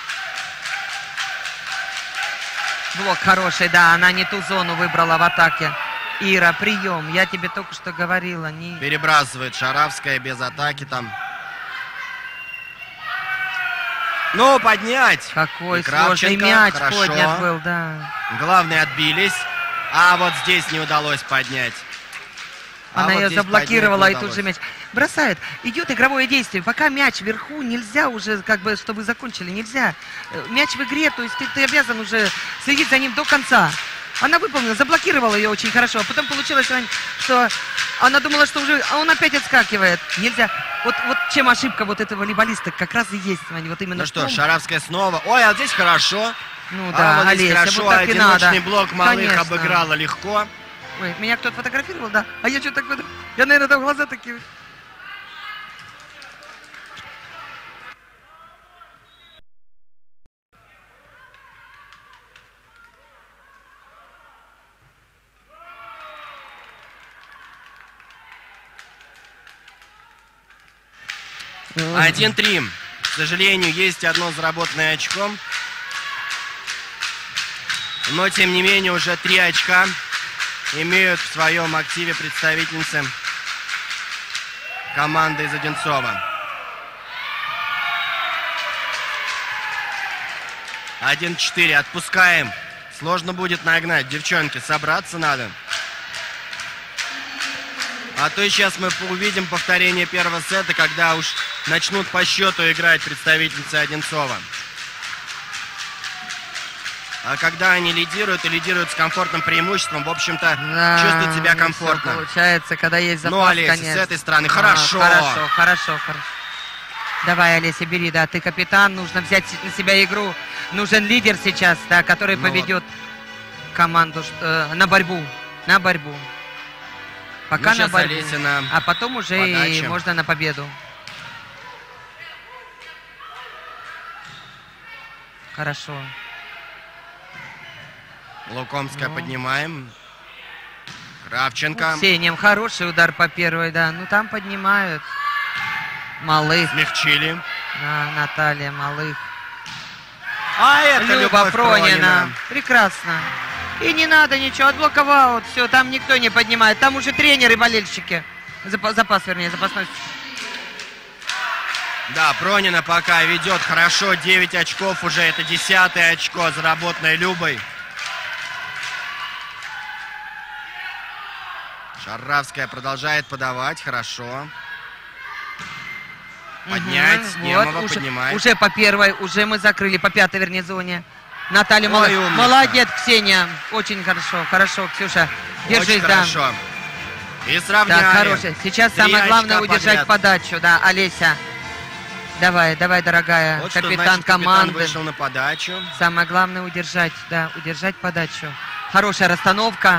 блок хороший, да. Она не ту зону выбрала в атаке. Ира, прием. Я тебе только что говорила. Не... Перебрасывает Шаравская без атаки там. Ну, поднять. Какой И сложный Кравченко, мяч хорошо. поднят был, да. Главное, отбились. А вот здесь не удалось поднять. А Она вот ее здесь заблокировала, поднять и не тут же удалось. мяч. Бросает. Идет игровое действие. Пока мяч вверху, нельзя уже, как бы, чтобы закончили. Нельзя. Э, Мяч в игре, то есть ты, ты обязан уже следить за ним до конца. Она выполнила, заблокировала ее очень хорошо. А потом получилось, Вань, что она думала, что уже... А он опять отскакивает. Нельзя. Вот, вот чем ошибка вот этого волейболиста как раз и есть, Вань. Вот именно Ну в что, том- Шаравская снова. Ой, а здесь хорошо. Ну а да, вот здесь Олеся, хорошо. вот так и Одиночный надо. блок малых Конечно. обыграла легко. Ой, меня кто-то фотографировал, да? А я что-то такое... Я, наверное, там глаза такие... один-три. К сожалению, есть одно заработанное очко. Но, тем не менее, уже три очка имеют в своем активе представительницы команды из Одинцова. один-четыре. Отпускаем. Сложно будет нагнать. Девчонки, собраться надо. А то сейчас мы увидим повторение первого сета, когда уж начнут по счету играть представительницы Одинцова. А когда они лидируют и лидируют с комфортным преимуществом, в общем-то, Да, чувствуют себя не всё комфортно. Получается, когда есть запас, Ну, Олеся, конечно. с этой стороны А, хорошо. Хорошо, хорошо, хорошо. Давай, Олеся, бери, да, ты капитан, нужно взять на себя игру. Нужен лидер сейчас, да, который Ну поведет команду что, на борьбу, на борьбу. Пока Ну, на щас борьбу, Олеся на а потом уже и подаче. можно на победу. Хорошо. Лукомская Ну. поднимаем. Кравченко. Ксением хороший удар по первой, да. Ну там поднимают. Малых. Смягчили. Да, Наталья Малых. А это Люба Любовь Пронина. Пронина. Прекрасно. И не надо ничего, отблоковал, все, там никто не поднимает. Там уже тренеры, болельщики. Запас, запас вернее, запасной. Да, Пронина пока ведет хорошо, девять очков уже, это десятое очко, заработанное Любой. Шаравская продолжает подавать, хорошо. Поднять, Угу, Немова вот, уже, поднимает. уже по первой, уже мы закрыли, по пятой, вернее, зоне. Наталья, мол... Ой, умница. молодец, Ксения. Очень хорошо, хорошо, Ксюша. Держись, Очень да. хорошо. И сравняли. Так, хорошая. Сейчас Три самое главное очка удержать подряд. подачу, да, Олеся. Давай, давай, дорогая, Вот что капитан значит, капитан команды. вышел на подачу. Самое главное удержать, да, удержать подачу. Хорошая расстановка.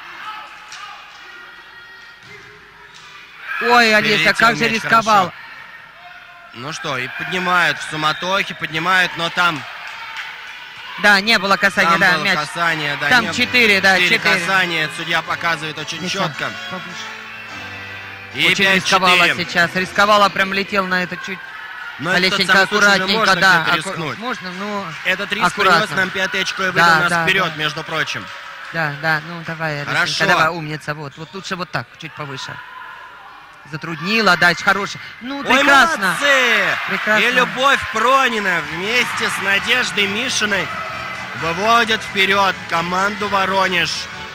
Ой, Олеся, Перелетел как же мяч рисковал. хорошо. Ну что, и поднимают в суматохе, поднимают, но там, Да, не было касания, там да, было мяч. касание. Да, Там не- четыре, да, четыре четыре. касания, судья показывает очень Леся, четко. побольше. И Очень пять рисковала четыре. сейчас, рисковала, прям летел на это чуть. Но это тот Олесенька, самый случай, когда аккуратненько, можно да, где-то акку- рискнуть. можно, ну, Этот риск аккуратно. принес нам пятое очко и вывел Да, нас да, вперед, да. между прочим. да, да, ну давай, Хорошо. Олесенька, давай, умница, вот, вот лучше вот так, чуть повыше. Затруднила, дальше хорошая. Ну, Ой, прекрасно. молодцы! Прекрасно. И Любовь Пронина вместе с Надеждой Мишиной выводят вперед команду Воронеж.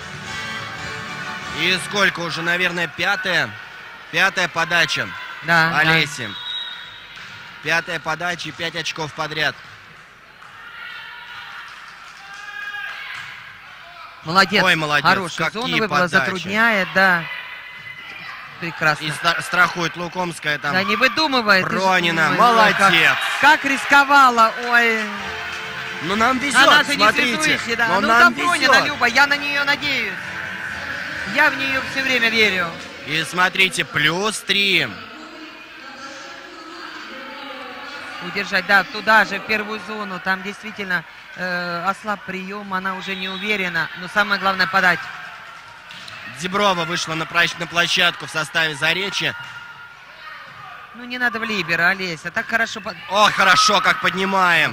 И сколько уже, наверное, пятая, пятая подача Да, Олеси. Пятая подача и пять очков подряд. да. Молодец. Ой, молодец, Хорошая какие зона выбрала, подачи. затрудняет, да. Прекрасно. И стра- страхует Лукомская там. Да не выдумывай. ты же Пронина, думай, молодец. Как, как рисковала, ой. Ну нам везет, Она же не смотрите. связующая, да. Но Ну нам там Пронина, везет. Люба, я на нее надеюсь. Я в нее все время верю. И смотрите, плюс три. Удержать, да, туда же, в первую зону. Там действительно э, ослаб прием, она уже не уверена. Но самое главное подать. Зеброва вышла на, пращ- на площадку в составе Заречья. Ну не надо в либеро, Олеся, так хорошо. Под... О, хорошо, как поднимаем.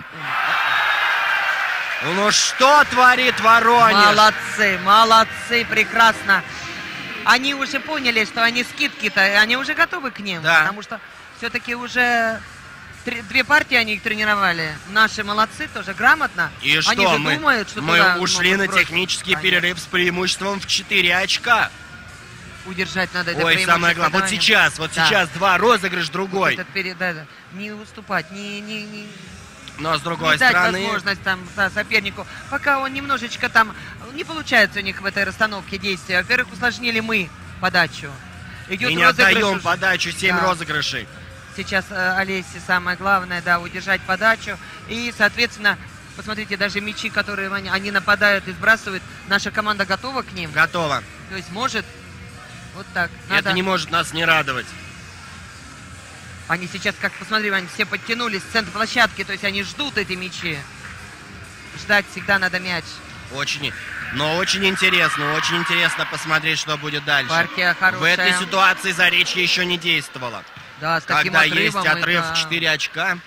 Ну что творит Воронеж? Молодцы, молодцы, прекрасно. Они уже поняли, что они скидки-то, они уже готовы к ним. Да. Потому что все-таки уже три- две партии они их тренировали. Наши молодцы, тоже грамотно. И они что, же мы, думают, что мы туда ушли могут на бросить. технический Конечно. перерыв с преимуществом в четыре очка. Удержать надо это Ой, преимущество самое главное. Вот давай. сейчас, вот Да. сейчас два, розыгрыш другой. Этот перед- да, да. Не уступать, не, не, не, Но с другой не дать стороны... возможность там да, сопернику. Пока он немножечко там... Не получается у них в этой расстановке действия. Во-первых, усложнили мы подачу. Идет И не розыгрыш отдаем уже. подачу, семь Да. розыгрышей. Сейчас э, Олесе самое главное, да, удержать подачу. И, соответственно, посмотрите, даже мячи, которые они, они нападают и сбрасывают, наша команда готова к ним. Готово. То есть может вот так. И Надо... это не может нас не радовать. Они сейчас, как посмотри, они все подтянулись в центр площадки, то есть они ждут эти мячи. Ждать всегда надо мяч. Очень, но очень интересно, очень интересно посмотреть, что будет дальше. Партия хорошая. В этой ситуации Заречье еще не действовало. Да, с таким Когда отрывом есть мы, отрыв да. в четыре очка.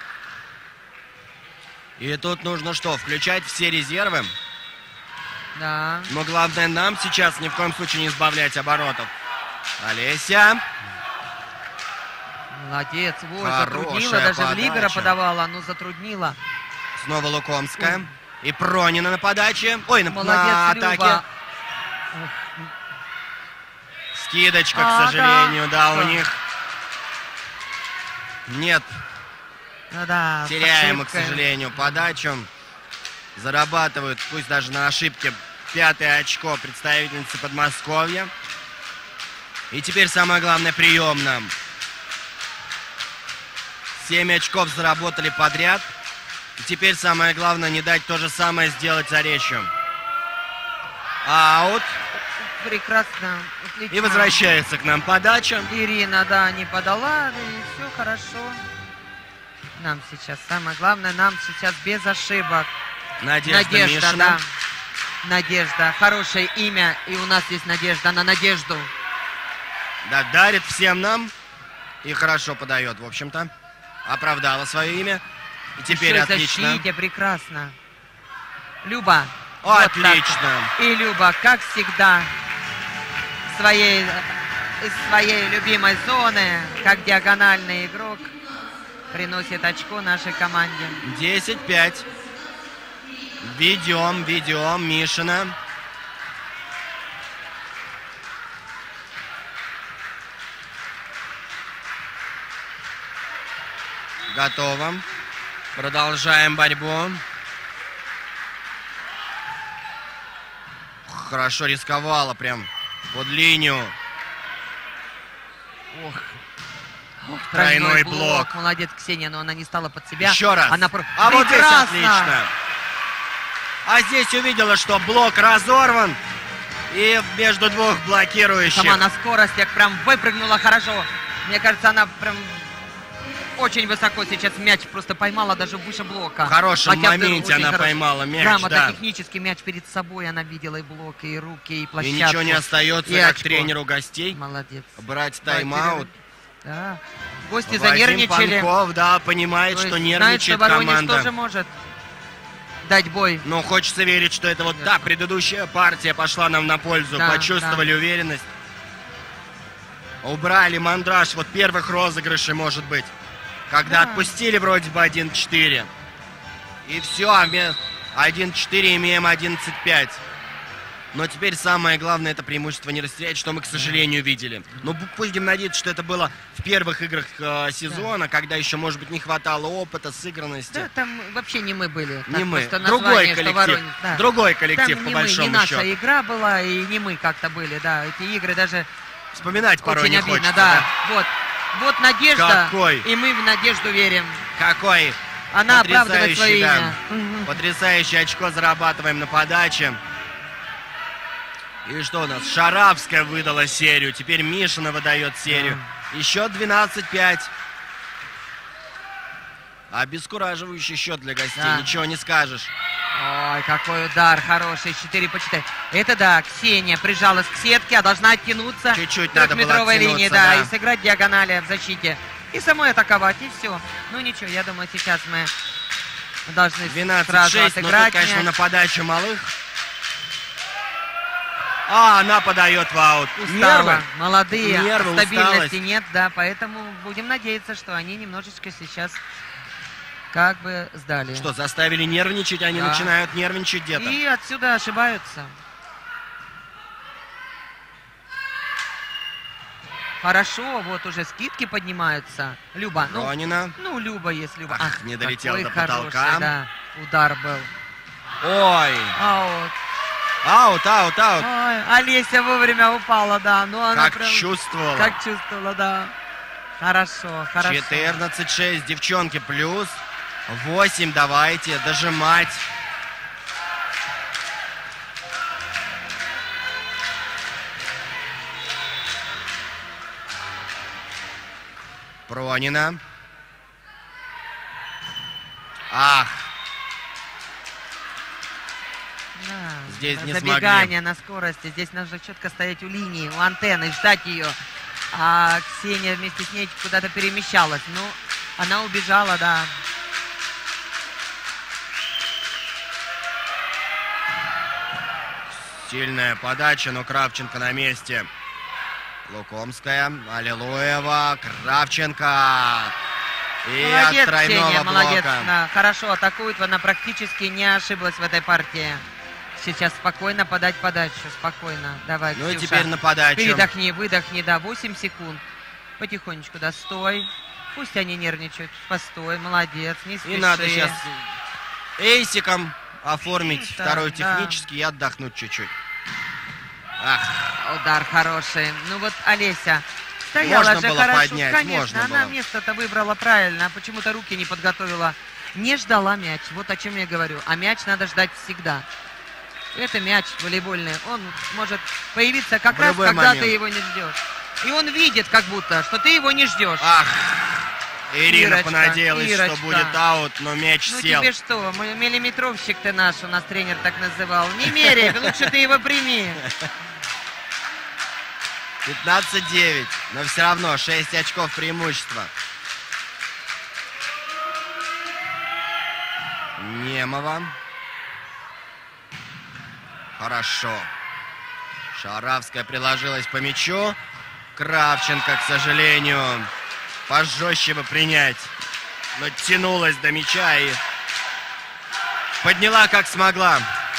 И тут нужно что, включать все резервы? Да. Но главное нам сейчас ни в коем случае не избавлять оборотов. Олеся. Молодец. Вот, Хорошая затруднила. Даже в либеро подача. подавала, но затруднила. Снова Лукомская. И Пронина на подаче. Ой, на, Молодец, на Люба. атаке. Скидочка, А, к сожалению, да, да. у них нет. Ну да, с Теряем мы, к ошибкой. сожалению, подачу. Зарабатывают, пусть даже на ошибке, пятое очко представительницы Подмосковья. И теперь самое главное, прием нам. Семь очков заработали подряд. И теперь самое главное, не дать то же самое сделать Заречью. Аут. Прекрасно. Отлично. И возвращается к нам подача. Ирина, да, не подала, и все хорошо. Нам сейчас, самое главное, нам сейчас без ошибок. Надежда, Надежда, Мишина. да. Надежда. Хорошее имя, и у нас есть надежда на надежду. Да, дарит всем нам. И хорошо подает, в общем-то. Оправдала свое имя. И теперь Еще отлично. защите, прекрасно. Люба. Отлично. Вот и Люба, как всегда, своей, из своей любимой зоны, как диагональный игрок, приносит очко нашей команде. десять пять. Ведем, ведем Мишина. Готово. Продолжаем борьбу. Хорошо рисковала прям под линию. Ох. Тройной блок. Молодец, Ксения, но она не стала под себя. Еще раз. Она про... А вот здесь Прекрасно! отлично. А здесь увидела, что блок разорван. И между двух блокирующих. Сама на скоростях прям выпрыгнула хорошо. Мне кажется, она прям очень высоко сейчас мяч просто поймала, даже выше блока. В хорошем Хотя моменте она хорошо. поймала мяч, Грамотно, да. технически мяч перед собой она видела и блок, и руки, и площадку. И ничего не остается, и как очко. тренеру гостей, Молодец. брать тайм-аут. Да. Гости Вадим занервничали. Панков, да, понимает, То что есть знает, нервничает что Воронеж команда. тоже может дать бой. Но хочется верить, что это вот, да, предыдущая партия пошла нам на пользу. Да, Почувствовали да. уверенность. Убрали мандраж вот первых розыгрышей, может быть. Когда Да. отпустили вроде бы один четыре. И все, один четыре имеем одиннадцать пять. Но теперь самое главное — это преимущество не растерять, что мы, к сожалению, видели. Но будем надеяться, что это было в первых играх э, сезона, когда еще, может быть, не хватало опыта, сыгранности. Да, там вообще не мы были. Не Так мы. просто Другой название, что коллектив. Воронеж, да. Другой коллектив, Там по не мы, большому не наша счету. игра была, и не мы как-то были, да. Эти игры даже Вспоминать порой очень не обидно, хочется. да. Вот. Вот надежда, Какой? и мы в надежду верим. Какой Она оправдывает потрясающий, свое да. имя. Мгм. Потрясающее очко зарабатываем на подаче. И что у нас? Шаравская выдала серию. Теперь Мишина выдает серию. Еще двенадцать пять. Обескураживающий счет для гостей. Да. Ничего не скажешь. Ой, какой удар хороший, четыре по четыре. Это да, Ксения прижалась к сетке, а должна оттянуться Чуть-чуть к надо было трехметровой линии, оттянуться, да, да. и сыграть диагонали в защите. И самой атаковать, и все. Ну ничего, я думаю, сейчас мы должны двенадцать сразу шесть. Но тут, отыграть конечно, мяч. на подачу малых. А, она подает в аут. Устала, Нервы. молодые, Нервы, стабильности усталость. нет, да, поэтому будем надеяться, что они немножечко сейчас как бы сдали. Что, заставили нервничать? Они Да. начинают нервничать где-то. И отсюда ошибаются. Хорошо, вот уже скидки поднимаются. Люба, ну, Ронина. ну Люба, если Люба. Ах, не долетел какой до хороший, потолка. да, удар был. Ой. Аут. Аут, аут, аут. Ой, Олеся вовремя упала, да. Ну, она Как прям, чувствовала. как чувствовала, да. Хорошо, хорошо. четырнадцать шесть, девчонки, плюс восемь, давайте, дожимать. Пронина. Ах, Да, Здесь да, не забегание на скорости. Здесь нужно четко стоять у линии, у антенны, ждать ее. А Ксения вместе с ней куда-то перемещалась. Ну, она убежала, да. сильная подача, но Кравченко на месте. Лукомская, Аллилуева, Кравченко. И Молодец, от тройного Ксения, блока. молодец. Да, хорошо атакует, она практически не ошиблась в этой партии. Сейчас спокойно подать подачу, спокойно. Давай, Ну и Ксюша. теперь на подачу. Передохни, выдохни, да, восемь секунд. Потихонечку, да, стой. Пусть они нервничают. Постой, молодец, не спеши. И надо сейчас эйсиком оформить Да, второй да. технический и отдохнуть чуть-чуть. Ах, Удар хороший. Ну вот Олеся стояла Можно же было хорошо. поднять, Конечно, можно она было. место-то выбрала правильно, а почему-то руки не подготовила. Не ждала мяч. Вот о чем я говорю. А мяч надо ждать всегда. Это мяч волейбольный. Он может появиться как В раз, любой когда момент. ты его не ждешь. И он видит как будто, что ты его не ждешь. ах. Ирина Ирочка, понадеялась, Ирочка. что будет аут, но мяч Ну сел. тебе что, мой миллиметровщик ты наш, у нас тренер так называл. Не меряй, лучше ты его прими. пятнадцать девять, но все равно шесть очков преимущества. Немова. Хорошо. Шаравская приложилась по мячу. Кравченко, к сожалению, пожестче бы принять. Но тянулась до мяча и подняла как смогла.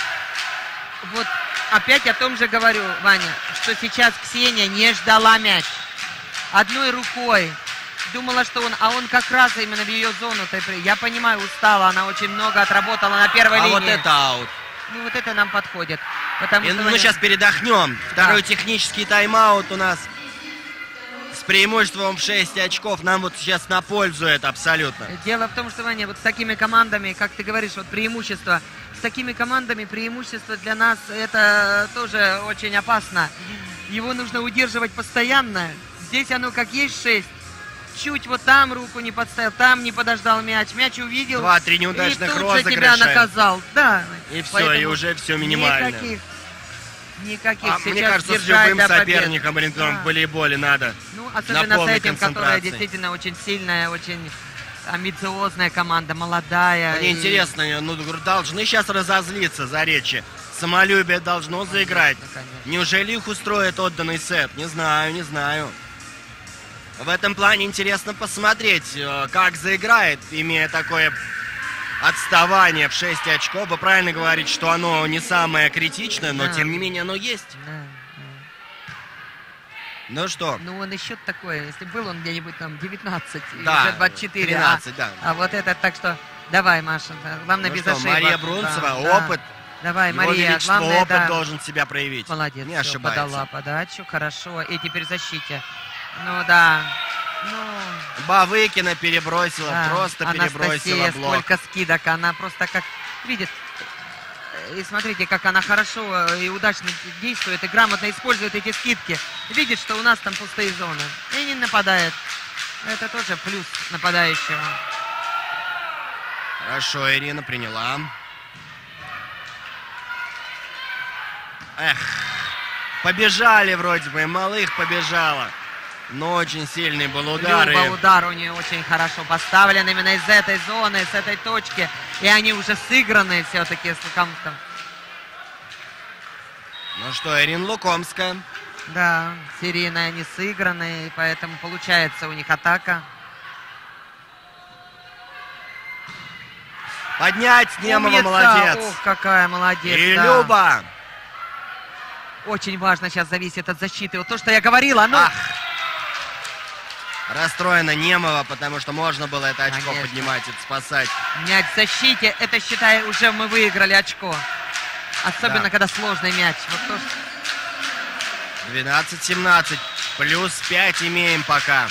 Вот опять о том же говорю, Ваня, что сейчас Ксения не ждала мяч. Одной рукой. Думала, что он, а он как раз именно в ее зону. Я понимаю, устала, она очень много отработала на первой а линии. А вот это аут. Ну вот это нам подходит. Потому и, что, ну Ваня... сейчас передохнем. Второй да. технический тайм-аут у нас с преимуществом в шесть очков. Нам вот сейчас на пользу это абсолютно. Дело в том, что, Ваня, вот с такими командами, как ты говоришь, вот преимущество. С такими командами преимущество для нас это тоже очень опасно. Его нужно удерживать постоянно. Здесь оно как есть шесть. Чуть вот там руку не подставил, там не подождал мяч. Мяч увидел. Два-три неудачных и тут розыгрыша. же тебя наказал. Да. И все, и уже все минимально. Никаких. Никаких. А мне кажется, с любым соперником ориентирован в волейболе надо. Ну, особенно с этим, которая действительно очень сильная, очень амбициозная команда, молодая. Мне и... интересно, ну, должны сейчас разозлиться за речи. Самолюбие должно заиграть. Конечно. Неужели их устроит отданный сет? Не знаю, не знаю. В этом плане интересно посмотреть, как заиграет, имея такое отставание в шесть очков. Вы правильно говорите, что оно не самое критичное, но да. тем не менее оно есть. Да, да. Ну что? Ну он и счет такой, если был он где-нибудь там девятнадцать, да, уже двадцать четыре. тринадцать, а, да. А вот это, так что давай, Маша, главное ну без что, ошибок. Мария Брунцева, да, опыт. Да. Давай, Его Мария, величество, главное, опыт да. должен себя проявить. Молодец, не все, ошибается. подала подачу, хорошо. И теперь в защите. Ну да. Ну, Бавыкина перебросила, да. просто Анастасия, перебросила блок. сколько скидок, она просто как видит. И смотрите, как она хорошо и удачно действует, и грамотно использует эти скидки. Видит, что у нас там пустые зоны. И не нападает. Это тоже плюс нападающего. Хорошо, Ирина приняла. Эх, побежали вроде бы, Малых побежала. Но очень сильный был удар. Люба, и... удар у нее очень хорошо поставлен именно из этой зоны, с этой точки. И они уже сыграны все-таки с Лукомском. Ну что, Ирина Лукомская. Да, с Ириной они сыграны, и поэтому получается у них атака. Поднять Немова, Умница! молодец. Ох, какая молодец. И да. Люба. Очень важно сейчас зависит от защиты. Вот то, что я говорила, ну... Ах. Расстроена Немова, потому что можно было это очко Конечно. поднимать, это спасать. Мяч в защите, это, считай, уже мы выиграли очко. Особенно, да. когда сложный мяч. Вот то, что... двенадцать семнадцать. Плюс пять имеем пока.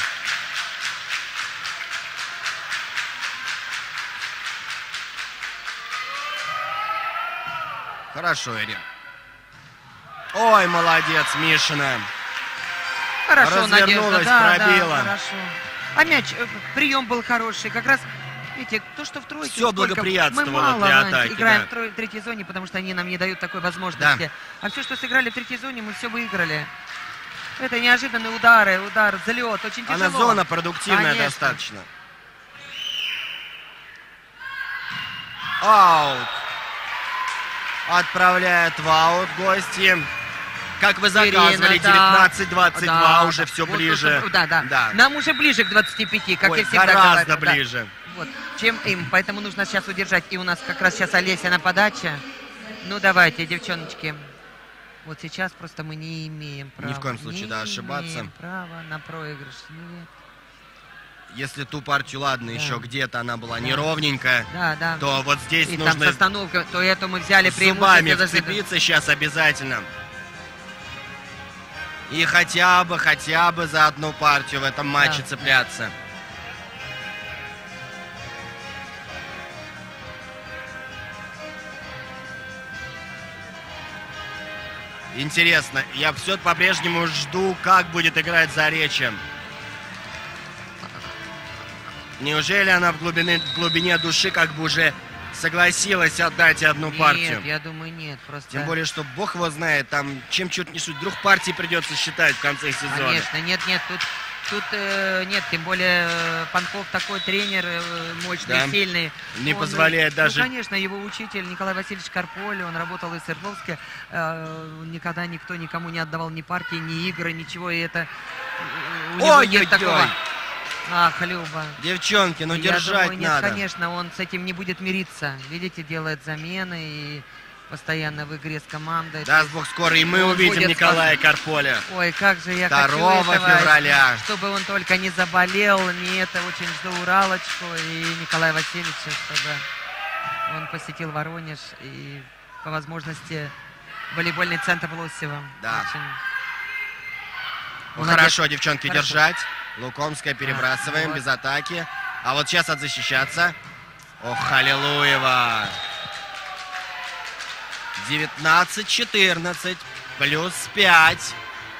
Хорошо, Ирина. Ой, молодец, Мишина. Хорошо, развернулась, Надежда. Да, пробила. да, хорошо. А мяч, э, прием был хороший. Как раз, видите, то, что в тройке... Все сколько- благоприятствовало мы мало, для Вань, атаки, играем да. в, трой- в третьей зоне, потому что они нам не дают такой возможности. Да. А все, что сыграли в третьей зоне, мы все выиграли. Это неожиданные удары, удар, залет. Очень тяжело. Она зона продуктивная Конечно. достаточно. Аут. Отправляет в аут гости. Как вы заказывали, Ирина, да. девятнадцать двадцать два, Да, уже да. все Вот ближе. то, что- да, да, Нам уже ближе к двадцати пяти, как Ой, я всегда гораздо говорю. Да. ближе. Вот, чем им. Поэтому нужно сейчас удержать. И у нас как раз сейчас Олеся на подаче. Ну, давайте, девчоночки. Вот сейчас просто мы не имеем права. Ни в коем случае, не да, ошибаться. имеем права на проигрыш. Нет. Если ту партию, ладно, Да. еще где-то она была Да. неровненькая, Да, да. то вот здесь И там нужно с остановкой, то это мы взяли зубами преимущество. за- вцепиться сейчас обязательно. И хотя бы, хотя бы за одну партию в этом матче Да. цепляться. Интересно, я все по-прежнему жду, как будет играть Заречье. Неужели она в глубине, в глубине души как бы уже согласилась отдать одну Нет, партию? я думаю, нет. Просто... Тем более, что бог его знает, там чем чуть не суть. Вдруг партии придется считать в конце сезона. Конечно, нет, нет, тут Тут э, нет, тем более э, Панков такой тренер, э, мощный, Да. сильный. Не Он, позволяет э, даже... Ну, конечно, его учитель Николай Васильевич Карполи, он работал из Свердловска. Э, никогда никто никому не отдавал ни партии, ни игры, ничего. И это... э, у него Ой-ой-ой! нет такого... Ах, Люба. Девчонки, ну Я держать думаю, нет, надо. конечно, он с этим не будет мириться. Видите, делает замены и постоянно в игре с командой. Даст Бог, скоро и мы Он увидим будет Николая Карполя. Ой, как же я второго хочу этого, февраля. чтобы он только не заболел, не это, очень жду Уралочку и Николая Васильевича, чтобы он посетил Воронеж и по возможности волейбольный центр в Лосево. Да. Очень... Ну, Молодец. хорошо, девчонки, Хорошо. держать. Лукомская перебрасываем, вот. без атаки. А вот сейчас отзащищаться. Ох, Халилуева. девятнадцать четырнадцать. Плюс пять.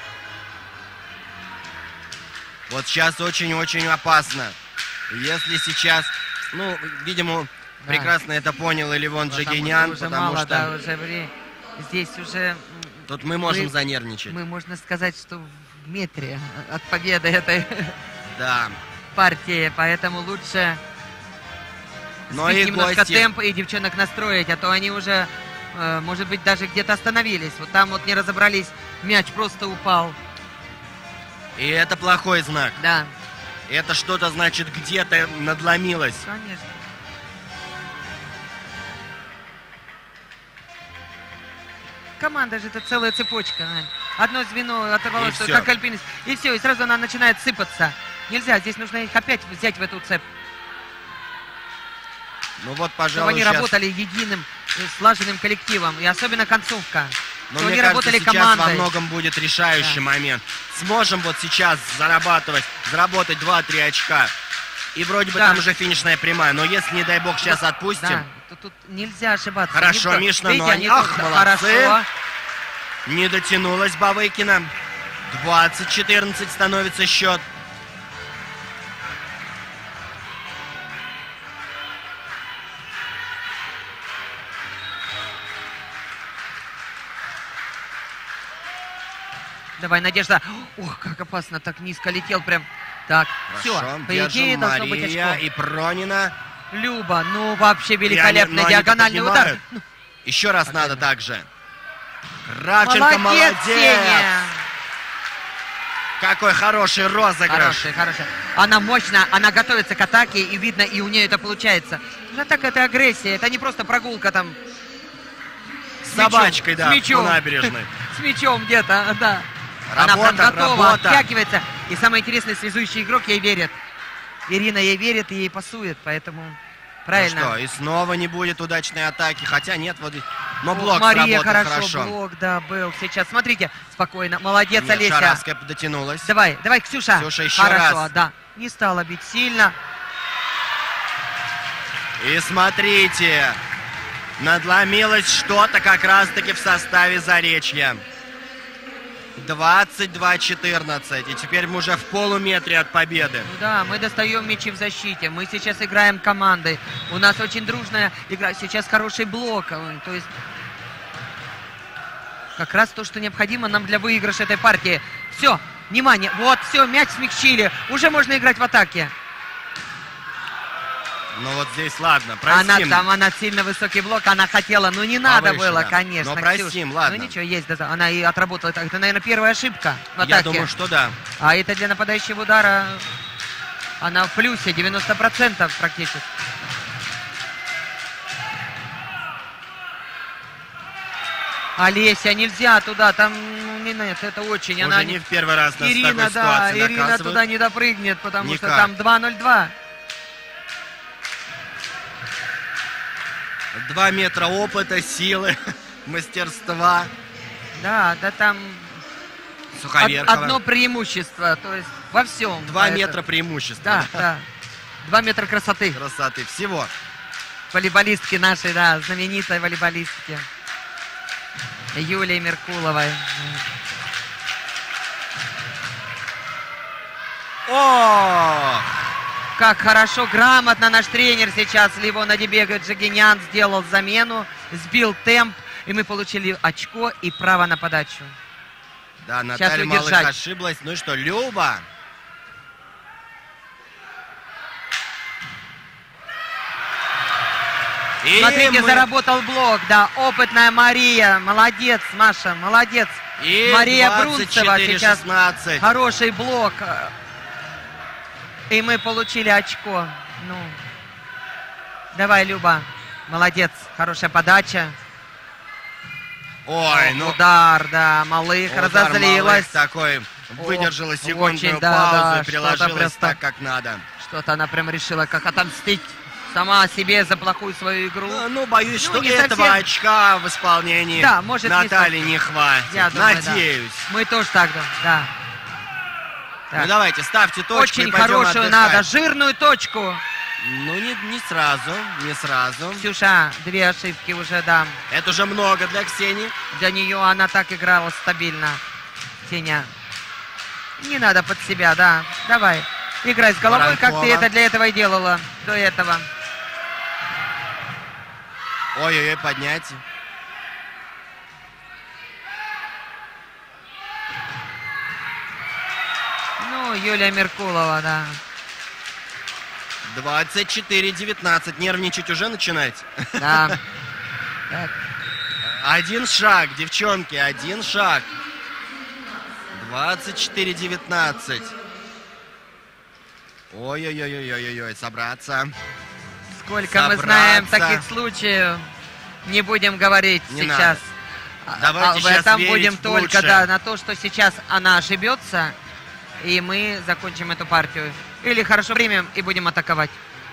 Вот сейчас очень-очень опасно. Если сейчас... Ну, видимо, Да. прекрасно это понял и Левон Потому Джагинян, что уже потому мало, что да, уже вре- здесь уже м, тут мы можем мы- занервничать. мы, можно сказать, что в метре от победы этой Да. партии, поэтому лучше Но сбить и немножко гости. темп и девчонок настроить, а то они уже, э, может быть, даже где-то остановились. Вот там вот не разобрались, мяч просто упал. И это плохой знак. Да, Это что-то, значит, где-то надломилось. конечно. Команда же это целая цепочка. Ань. Одно звено оторвалось, И что всё. как альпинист. И все, и сразу она начинает сыпаться. Нельзя, здесь нужно их опять взять в эту цепь. Ну вот, Чтобы пожалуй, они сейчас... работали единым, э, слаженным коллективом. И особенно концовка. Но Чтобы мне они кажется, работали сейчас командой. во многом будет решающий Да. момент. Сможем вот сейчас зарабатывать, заработать два-три очка. И вроде бы Да. там уже финишная прямая. Но если, не дай бог, сейчас Да, отпустим... Да, тут, тут нельзя ошибаться. Хорошо, Никто- Мишна, Видите, ну они- ах, тут- молодцы. Хорошо. Не дотянулась Бавыкина. двадцать четырнадцать становится счет. Давай, Надежда. Ох, как опасно, так низко летел прям. Так, все, Хорошо, по идее держим должно быть Мария очко. и Пронина. Люба, ну вообще И они- великолепный но они-то диагональный удар. поднимают. Еще раз Спокойно. надо так же. Кравченко, молодец! Ксения! Какой хороший розыгрыш. Хорошая, хорошая. Она мощная, она готовится к атаке, и видно, и у нее это получается. Атака — это агрессия, это не просто прогулка там С собачкой, с да, мячом. по набережной. с мячом где-то, да. Она прям Работа, готова, работа. оттягивается. И самое интересное, связующий игрок ей верит. Ирина ей верит и ей пасует, поэтому правильно. Ну что, и снова не будет удачной атаки. Хотя нет, вот... и- Но О, блок Мария, сработал хорошо, хорошо. блок, да, был. Сейчас, смотрите, спокойно. Молодец, Нет, Олеся. Шаравская дотянулась. Давай, давай, Ксюша. Ксюша, еще Хорошо, раз. да. Не стала бить сильно. И смотрите, надломилось что-то как раз-таки в составе Заречья. двадцать два четырнадцать. И теперь мы уже в полуметре от победы. Ну да, мы достаем мячи в защите. Мы сейчас играем командой. У нас очень дружная игра. Сейчас хороший блок. э, То есть как раз то, что необходимо нам для выигрыша этой партии. Все, внимание. Вот, все, мяч смягчили. Уже можно играть в атаке. Ну вот здесь, ладно, Она простим. там, она сильно высокий блок, она хотела, но не надо Повыше, было, да. конечно. Но простим, Ксюш. ладно. Ну ничего, есть, да, она и отработала. Это, это, наверное, первая ошибка в атаке. Я думаю, что да. А это для нападающего удара, она в плюсе, девяносто процентов практически. Олеся, нельзя туда, там, ну, не, нет, это очень, Уже она не в первый раз нас в Ирина, такой да, ситуации Ирина наказывают. туда не допрыгнет, потому что Никак. там два ноль два. Два метра опыта, силы, мастерства. Да, да, там од- Суховерхова. одно преимущество, то есть во всем. Два Поэтому- метра преимущества. Да, да. Два метра красоты. Красоты. Всего. Волейболистки нашей, да, знаменитой волейболистки. Юлии Меркуловой. О! Как хорошо, грамотно наш тренер сейчас, Левон Адибегович Джагинян, сделал замену, сбил темп, и мы получили очко и право на подачу. Да, Наталья удержать. Малых ошиблась. Ну и что, Люба? И Смотрите, мы... заработал блок, да, опытная Мария, молодец, Маша, молодец. И Мария двадцать Брунцева четыре сейчас шестнадцать. хороший блок. И мы получили очко. Ну, давай, Люба, молодец, хорошая подача. Ой, ну... Удар, да, Малых Удар разозлилась. Малых такой, выдержала секундную очень, да, паузу да, и приложилась просто- так, как надо. Что-то она прям решила, как отомстить сама себе за плохую свою игру. Ну, ну, боюсь, Ну, что не этого совсем. очка в исполнении Да, может, не Натальи не, хватит. Я думаю, Надеюсь. да. Мы тоже так, да. да. Ну Так. давайте, ставьте точку Очень и пойдем хорошую отдыхать. надо, жирную точку. Ну, не, не сразу, не сразу. Ксюша, две ошибки уже, да. Это уже много для Ксении. Для нее она так играла стабильно. Сеня. Не надо под себя, да. Давай. Играй с головой, как ты Воронкова. это для этого и делала до этого. Ой-ой-ой, поднятие. Ну, Юлия Меркулова, да. двадцать четыре девятнадцать. Нервничать уже начинаете? Да. Так. Один шаг, девчонки, один шаг. двадцать четыре девятнадцать. Ой-ой-ой-ой-ой-ой, собраться. Сколько мы знаем Собраться. таких случаев, не будем говорить Не сейчас. надо. Давайте А- а в сейчас этом верить будем в только, лучшее. да, на то, что сейчас она ошибется, и мы закончим эту партию. Или хорошо примем и будем атаковать.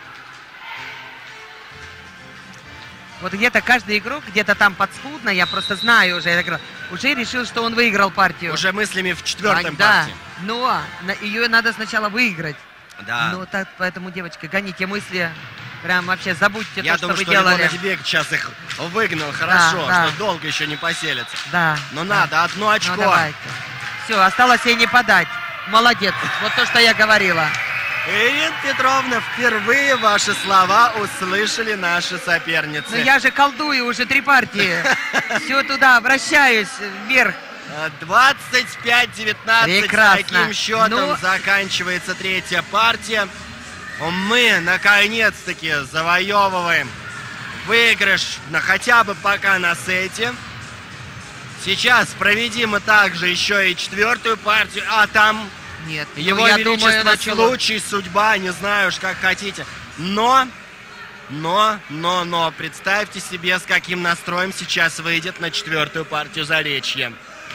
Вот где-то каждый игрок, где-то там подспудно, я просто знаю уже, я говорю, уже решил, что он выиграл партию. Уже мыслями в четвертом А, да, партии. но на- ее надо сначала выиграть. Да. Ну, так, поэтому, девочки, гоните мысли. Прям вообще забудьте Я то, думаю, что что вы делали. Левон Адибек сейчас их выгнал хорошо, да. что долго еще не поселятся. Да. Но да. надо, одно очко. Ну, давайте. Все, осталось ей не подать. Молодец. Вот то, что я говорила. Ирина Петровна, впервые ваши слова услышали наши соперницы. Ну, я же колдую уже три партии. Все туда, вращаюсь вверх. двадцать пять девятнадцать. Прекрасно. Таким счетом Ну- заканчивается третья партия. Мы, наконец-таки, завоевываем выигрыш на хотя бы пока на сете. Сейчас проведим мы также еще и четвертую партию, а там Нет, ну, его я величество, думаю, начало- случай, судьба, не знаю уж как хотите. Но, но, но, но, представьте себе, с каким настроем сейчас выйдет на четвертую партию Заречье.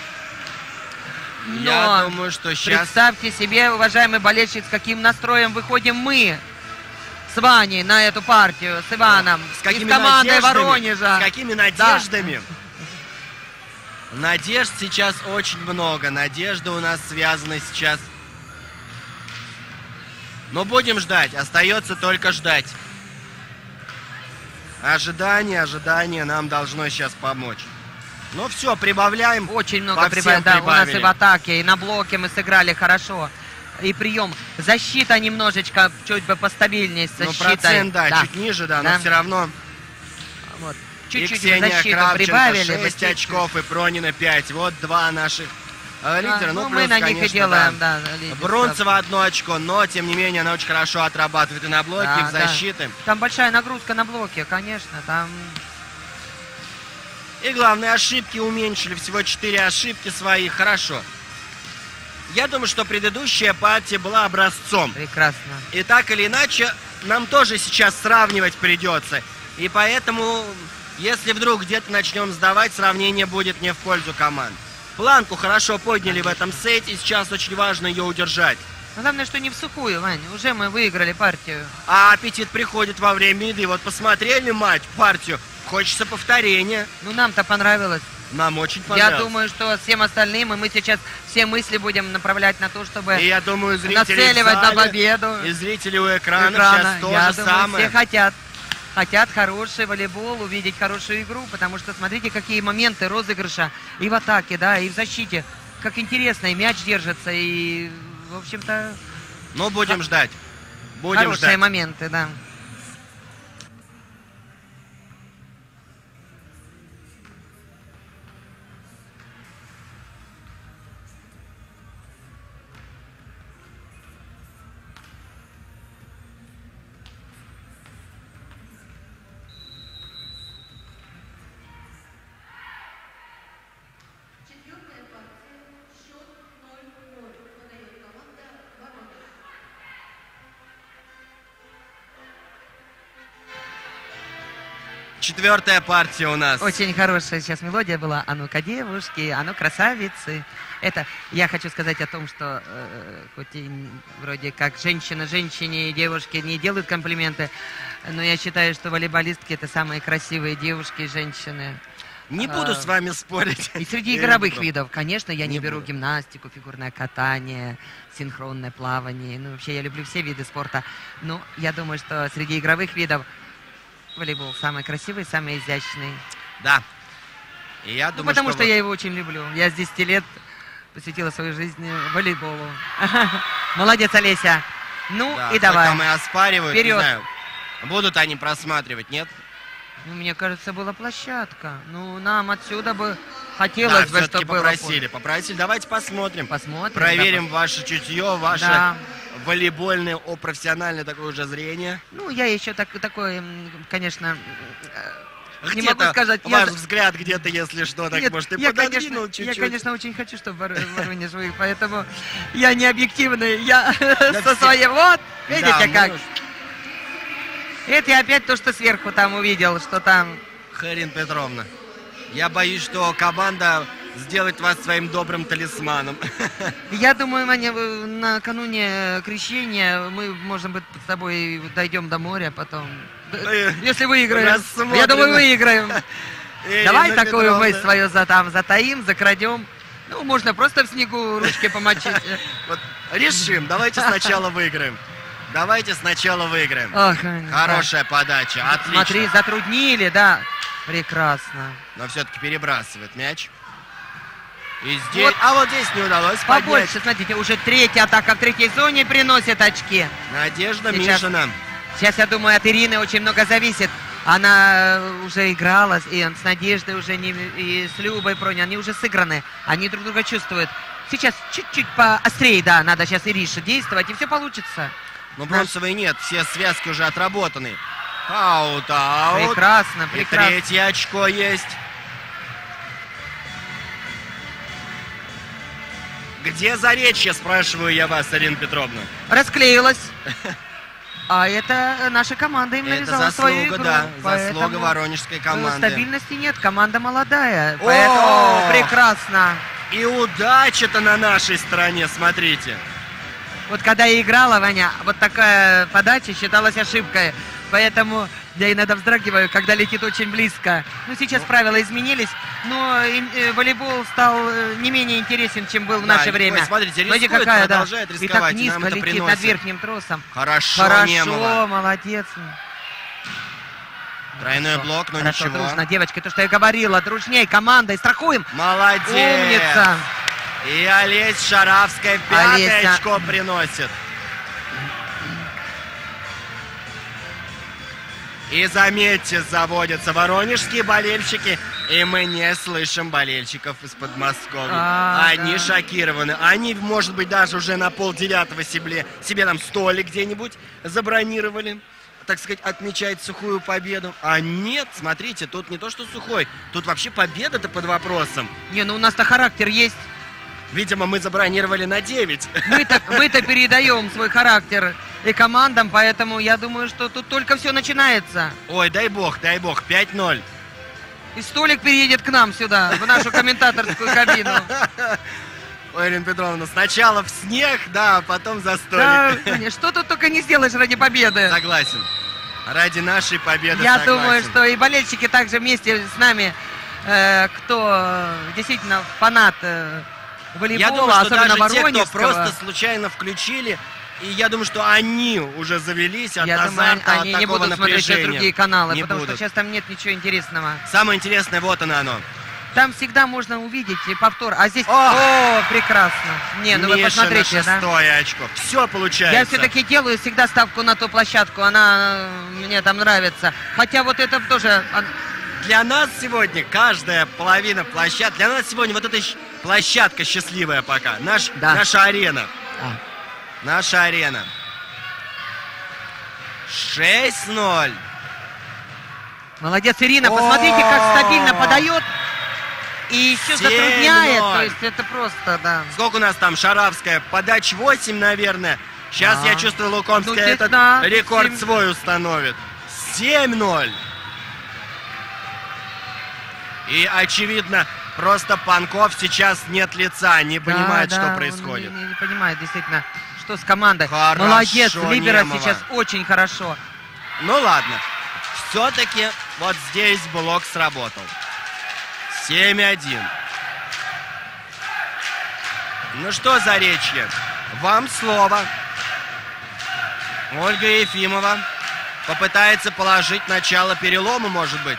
Я Но думаю, что сейчас... Представьте себе, уважаемый болельщик, с каким настроем выходим мы с Ваней на эту партию, с Иваном, С какими и с командой надеждами, Воронежа. С какими надеждами. Надежд сейчас очень много. Надежды у нас связаны сейчас. Но будем ждать. Остается только ждать. Ожидание, ожидание нам должно сейчас помочь. Ну все, прибавляем. Очень много По всем прибавили. Да, у нас и прибавили. в атаке, и на блоке мы сыграли хорошо. И прием. Защита немножечко, чуть бы постабильнее с Ну, защитой. процент, да, чуть ниже, да, но Да. все равно. Вот. И Чуть-чуть Ксения защиту Кравченко прибавили. шесть вот очков, и Пронина пять. Вот два наших э, лидера. А, ну, ну, плюс, мы на них и конечно, делаем, да. да, лидерство. Брунцева одно очко, но, тем не менее, она очень хорошо отрабатывает и на блоке, Да, и в да. защите. Там большая нагрузка на блоке, конечно. Там И главное, ошибки уменьшили. Всего четыре ошибки свои. Хорошо. Я думаю, что предыдущая партия была образцом. прекрасно. И так или иначе, нам тоже сейчас сравнивать придется. И поэтому, если вдруг где-то начнем сдавать, сравнение будет не в пользу команд. Планку хорошо подняли в этом сете, сейчас очень важно ее удержать. Но главное, что не в сухую, Вань. Уже мы выиграли партию. А аппетит приходит во время еды. Вот посмотрели матч, партию, хочется повторения. Ну, нам-то понравилось. Нам очень понравилось. Я думаю, что всем остальным, и мы сейчас все мысли будем направлять на то, чтобы И я думаю, зрители нацеливать в на зале, победу. и зрители у экрана, Экрана. сейчас то Я же думаю, самое. все хотят. Хотят хороший волейбол, увидеть хорошую игру, потому что смотрите, какие моменты розыгрыша и в атаке, да, и в защите. Как интересно, и мяч держится, и, в общем-то, Ну, будем ждать. Будем хорошие ждать. моменты, да. Четвертая партия у нас. Очень хорошая сейчас мелодия была. А ну-ка, девушки, а ну, красавицы. Это я хочу сказать о том, что э, хоть и вроде как женщина женщине и девушке не делают комплименты, но я считаю, что волейболистки — это самые красивые девушки и женщины. Не буду А, с вами спорить. И среди Я игровых не буду. видов, конечно, я не, Не беру буду. гимнастику, фигурное катание, синхронное плавание. Ну, вообще, я люблю все виды спорта. Но я думаю, что среди игровых видов волейбол самый красивый, самый изящный. Да. И я Ну, думаю, потому что, вот- я его очень люблю. Я с десяти лет посвятила свою жизнь волейболу. Молодец, Олеся. Ну Да, и давай. Там и оспаривают, Вперед. не знаю. Будут они просматривать, нет? Ну, мне кажется, была площадка. Ну, нам отсюда бы Да, хотелось бы, все-таки чтобы было попросили, попросили. Давайте посмотрим. Посмотрим. Проверим ваше чутье, ваше Да. волейбольное, о, профессиональное такое уже зрение. Ну, я еще так, такой, м, конечно, э, не Где-то могу сказать. ваш я- взгляд где-то, если что, так Нет, может и я, пододвинул конечно, я, чуть-чуть. конечно, очень хочу, чтобы Вор- Воронеж выиграл, поэтому я не объективный, я со все- своей... Вот, Да, видите мы как? уж- Это я опять то, что сверху там увидел, что там... Харин Петровна, я боюсь, что команда сделает вас своим добрым талисманом. Я думаю, Маня, э, накануне крещения мы, может быть, с тобой дойдем до моря потом. Д- Э, Если выиграем. рассмотрим. Я думаю, выиграем. Ирина Давай такую мы Петровна, свое за, там затаим, закрадем. Ну, можно просто в снегу ручки помочить. вот решим, давайте сначала выиграем. Давайте сначала выиграем. Ох, Аня, да. Хорошая подача, отлично. Смотри, затруднили, да. Прекрасно. Но все-таки перебрасывает мяч. И здесь... Вот. А вот здесь не удалось поднять. Побольше, смотрите, уже третья атака в третьей зоне приносит очки. Надежда Сейчас. Мишина. Сейчас, я думаю, от Ирины очень много зависит. Она уже играла, и с Надеждой уже не, и с Любой Прони, они уже сыграны. Они друг друга чувствуют. Сейчас чуть-чуть поострее, да, надо сейчас Ирише действовать, и все получится. Но бронзовой нет, все связки уже отработаны. Аут, аут. Прекрасно, И прекрасно. третье очко есть. Где Заречье, спрашиваю я вас, Ирина Петровна? Расклеилась. А это наша команда им Это навязала свою заслуга, игру. да, Поэтому, заслуга воронежской э, команды. Стабильности нет, команда молодая. О! Поэтому О, прекрасно. И удача-то на нашей стороне, смотрите. Вот когда я играла, Ваня, вот такая подача считалась ошибкой. Поэтому я иногда вздрагиваю, когда летит очень близко. Ну, сейчас правила изменились, но и, э, волейбол стал э, не менее интересен, чем был в Да, наше ой, время. смотрите, Смотрите, рискует, какая, да. продолжает И так рисковать, и низко нам это летит приносит. над верхним тросом. Хорошо, Хорошо, Немова. молодец. Тройной блок, но Хорошо, ничего. дружно, девочки, то, что я говорила, дружней, командой, страхуем. Молодец. Умница. И Олесь Шаравская пятое Олеся. очко приносит. И заметьте, заводятся воронежские болельщики, и мы не слышим болельщиков из Подмосковья. А, Они да. шокированы. Они, может быть, даже уже на полдевятого себе, себе там столик где-нибудь забронировали, так сказать, отмечать сухую победу. А нет, смотрите, тут не то что сухой, тут вообще победа-то под вопросом. Не, ну у нас-то характер есть. Видимо, мы забронировали на девять. Мы-то, мы-то передаем свой характер и командам, поэтому я думаю, что тут только все начинается. Ой, дай бог, дай бог, пять ноль. И столик переедет к нам сюда, в нашу комментаторскую кабину. Ой, Ирина Петровна, сначала в снег, да, а потом за Да, столик. Таня, что тут только не сделаешь ради победы. Согласен. Ради нашей победы Я согласен. думаю, что и болельщики также вместе с нами, э, кто действительно фанат э, волейбола, Я думаю, что особенно даже те, кто воронежского. просто случайно включили, и я думаю, что они уже завелись от Я думаю, азарта, они от не такого будут смотреть на напряжения. другие каналы, Не потому будут. что сейчас там нет ничего интересного. Самое интересное, вот оно оно. Там всегда можно увидеть и повтор. А здесь... О! О, прекрасно. Не, ну вы Мишина посмотрите, да? шестое очко. Все получается. Я все-таки делаю всегда ставку на ту площадку. Она э, мне там нравится. Хотя вот это тоже... а, Для нас сегодня каждая половина площадки, для нас сегодня вот эта щ- площадка счастливая пока. Наш, Да. Наша арена. а, Наша арена. шесть ноль. Молодец, Ирина. О! Посмотрите, как стабильно подает. И еще семь затрудняет. ноль. То есть это просто, да. Сколько у нас там? Шаравская. Подач восемь, наверное. Сейчас, А. я чувствую, Лукомская Ну, здесь, этот да, рекорд семь. свой установит. семь ноль. И, очевидно, просто Панков сейчас нет лица, не Да, понимает, да, что он происходит. Не, не понимает, действительно, что с командой. Хорошо, Молодец, Либера Немова. сейчас очень хорошо. Ну ладно, все-таки вот здесь блок сработал. семь один. Ну что, Заречье, вам слово. Ольга Ефимова попытается положить начало перелому, может быть.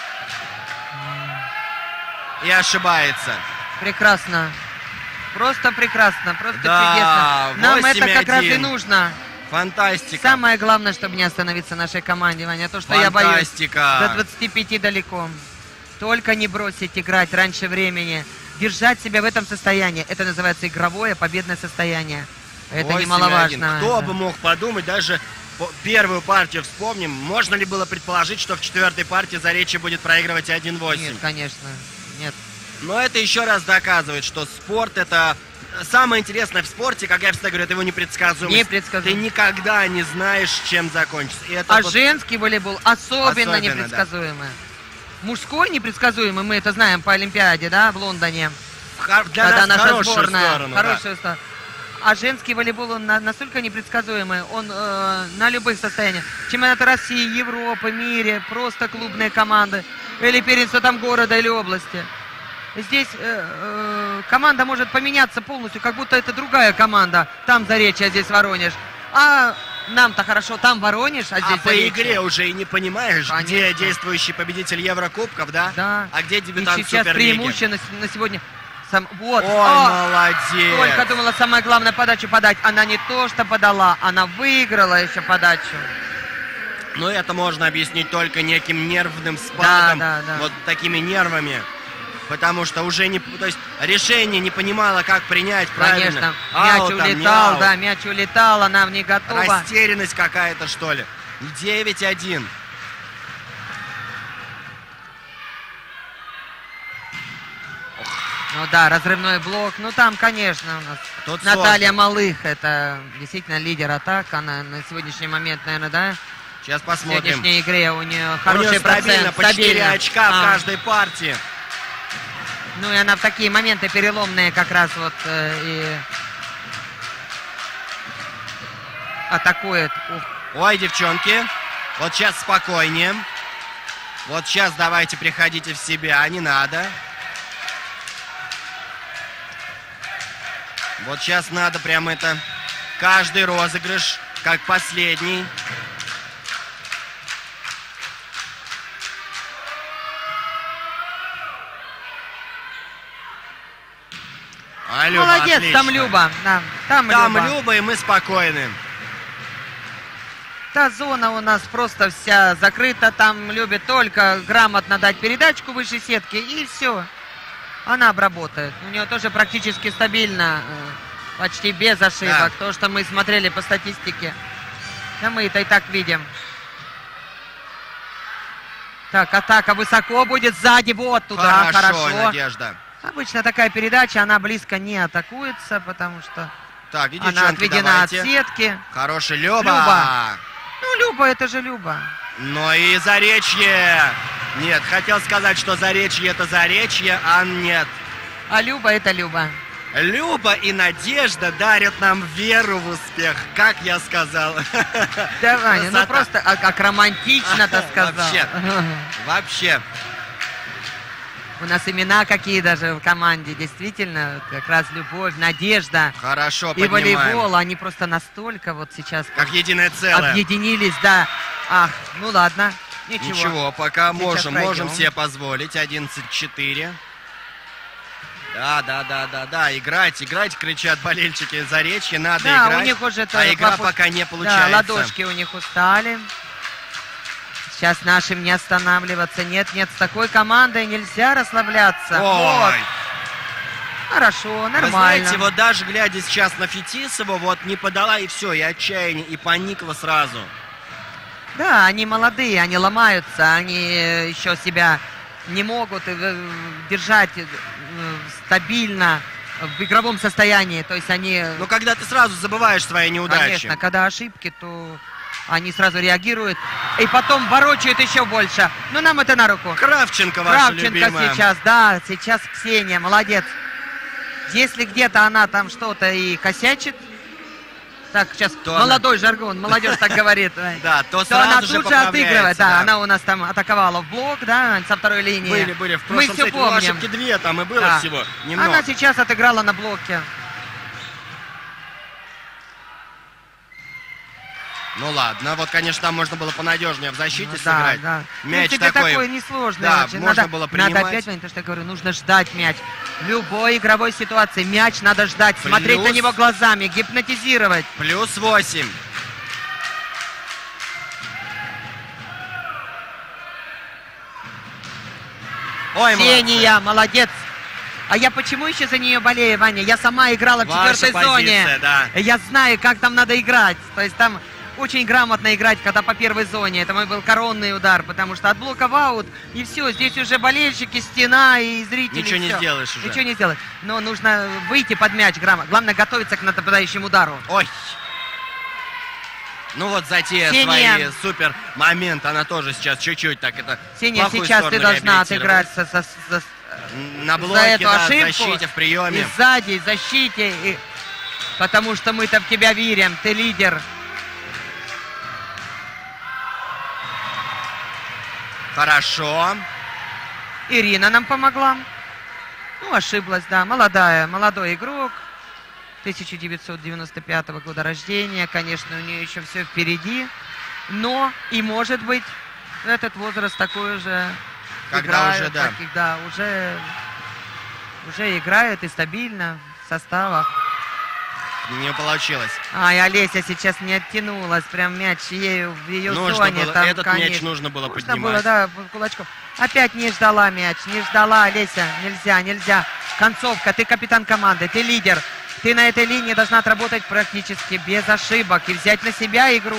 И ошибается. Прекрасно. Просто прекрасно, просто Да, чудесно. Нам это как раз и восемь один. нужно. Фантастика. Самое главное, чтобы не остановиться нашей команде, Ваня. То, что я боюсь. Фантастика. До двадцати пяти далеко. Только не бросить играть раньше времени. Держать себя в этом состоянии. Это называется игровое победное состояние. Это восемь один. немаловажно. Кто Да. бы мог подумать, даже по- первую партию вспомним, можно ли было предположить, что в четвертой партии Заречье будет проигрывать один восемь? Нет, конечно. Нет. Но это еще раз доказывает, что спорт — это самое интересное в спорте, как я всегда говорю, это его непредсказуемость. Непредсказуемость. Ты никогда не знаешь, чем закончится. И это А вот женский волейбол особенно, Особенно, непредсказуемый. Мужской непредсказуемый, мы это знаем по Олимпиаде, да, в Лондоне. в хор- для Когда нас наша хорошую сборная, сторону, да. хорошую сторону. А женский волейбол, он на- настолько непредсказуемый, он э, на любых состояниях. Чемпионаты России, Европы, мире, просто клубные команды, или первенство там города или области. Здесь э, э, команда может поменяться полностью, как будто это другая команда. Там Заречье, а здесь Воронеж. А нам-то хорошо, там Воронеж, а А здесь по Заречье. игре уже и не понимаешь, где Конечно. действующий победитель Еврокубков, да? Да. А где И дебютант сейчас Суперлиги? преимущество на, на сегодня. Сам, вот. Ой, О, молодец! Только думала, самое главное подачу подать. Она не то что подала, она выиграла еще подачу. Но это можно объяснить только неким нервным спадом, да, да. вот такими нервами. Потому что уже не... То есть решение не понимала, как принять правильно. Конечно. Мяч Аут, там, не улетал, аут. да, мяч улетал, она не готова. Растерянность какая-то, что ли. девять один. Ну да, разрывной блок. Ну там, конечно, у нас Тут Наталья сложно. Малых, это действительно лидер атак. Она на сегодняшний момент, наверное, да, Сейчас в посмотрим. сегодняшней игре у нее У хороший нее стабильно, процент. по четыре стабильно. очка в А, каждой партии. Ну и она в такие моменты переломные как раз вот э, и атакует. Ух. Ой, девчонки, вот сейчас спокойнее. Вот сейчас давайте приходите в себя, не надо. Вот сейчас надо прям это, каждый розыгрыш, как последний. А, Люба, Молодец, отлично. там Люба. Да, там, Там Люба. Люба, и мы спокойны. Та зона у нас просто вся закрыта. Там любит только грамотно дать передачку выше сетки, и все. Она обработает. У нее тоже практически стабильно, э, почти без ошибок. Да. То, что мы смотрели по статистике. Да мы это и так видим. Так, атака высоко будет сзади, вот туда, Хорошо, хорошо. Надежда. Обычно такая передача, она близко не атакуется, потому что Так, и она девчонки, отведена давайте. от сетки. Хороший Люба. Люба. Ну, Люба, это же Люба. Но и Заречье. Нет, хотел сказать, что Заречье это Заречье, а нет. А Люба это Люба. Люба и Надежда дарят нам веру в успех, как я сказал. Да, Ваня, ну Красота. просто а, как романтично-то сказал. Вообще. Вообще. У нас имена какие даже в команде. Действительно, вот как раз любовь, надежда Хорошо, и поднимаем. волейбол. Они просто настолько вот сейчас Как единое целое. объединились, да. Ах, ну ладно, ничего. Ничего, пока Сейчас можем, можем пройдем. себе позволить. одиннадцать четыре. Да, да, да, да, да, играть, играть, кричат болельщики Заречья, надо Да, играть. у них уже это а игра хлопуш- пока не получается. Да, ладошки у них устали. Сейчас нашим не останавливаться. Нет, нет, с такой командой нельзя расслабляться. Вот. Ой. Хорошо, Вы нормально. знаете, вот даже глядя сейчас на Фетисову, вот не подала и все, и отчаяние, и поникла сразу. Да, они молодые, они ломаются, они э, еще себя не могут э, держать э, стабильно в игровом состоянии. То есть они, Но когда ты сразу забываешь свои неудачи. конечно, когда ошибки, то Они сразу реагируют и потом ворочают еще больше. Но нам это на руку. Кравченко ваша Кравченко любимая. сейчас, да, сейчас Ксения, молодец. Если где-то она там что-то и косячит, так, сейчас То молодой она... жаргон, молодежь так говорит, да, то, то она же тут же отыгрывает. Да, да. она у нас там атаковала в блок, да, со второй линии. Были, были в Мы прошлом все сете, ну, помним. ошибки две там и было Да. всего. Немного. Она сейчас отыграла на блоке. Ну ладно, вот, конечно, там можно было понадежнее в защите Ну, сыграть. Да, да. Мяч в принципе, такой, такой несложный. да, очень. можно надо, было принимать. Надо опять, то, что я говорю, нужно ждать мяч. В любой игровой ситуации мяч надо ждать, Плюс... смотреть на него глазами, гипнотизировать. Плюс восемь. Ой, Ксения, молодцы. молодец. А я почему еще за нее болею, Ваня? Я сама играла в Ваша четвертой зоне. позиция, да. Я знаю, как там надо играть. То есть там очень грамотно играть, когда по первой зоне. Это мой был коронный удар, потому что от блока в аут, и все. Здесь уже болельщики, стена и зрители. Ничего не всё. сделаешь уже. Ничего не сделать. Но нужно выйти под мяч грамотно. Главное готовиться к нападающему удару. Ой. Ну вот затея Ксения. свои, супер момент, она тоже сейчас чуть-чуть так это... Ксения, плохую сейчас ты сторону должна реабилитировать. отыграть со- со- со- На за блоке, эту да, ошибку. защите, в приеме. И сзади, и защите. И... Потому что мы-то в тебя верим. Ты лидер. Хорошо. Ирина нам помогла. Ну, ошиблась, да. Молодая, молодой игрок. тысяча девятьсот девяносто пятого года рождения. Конечно, у нее еще все впереди. Но и может быть этот возраст такой же. Когда играют, уже, да. таких, да, уже, уже играют и стабильно в составах. Не получилось. Ай, Олеся сейчас не оттянулась. Прям мяч ею в ее Нужно зоне. было, Там, этот конечно, мяч нужно было нужно поднимать. было, да, кулачком. Опять не ждала мяч, не ждала, Олеся. Нельзя, нельзя. Концовка, ты капитан команды, ты лидер. Ты на этой линии должна отработать практически без ошибок и взять на себя игру.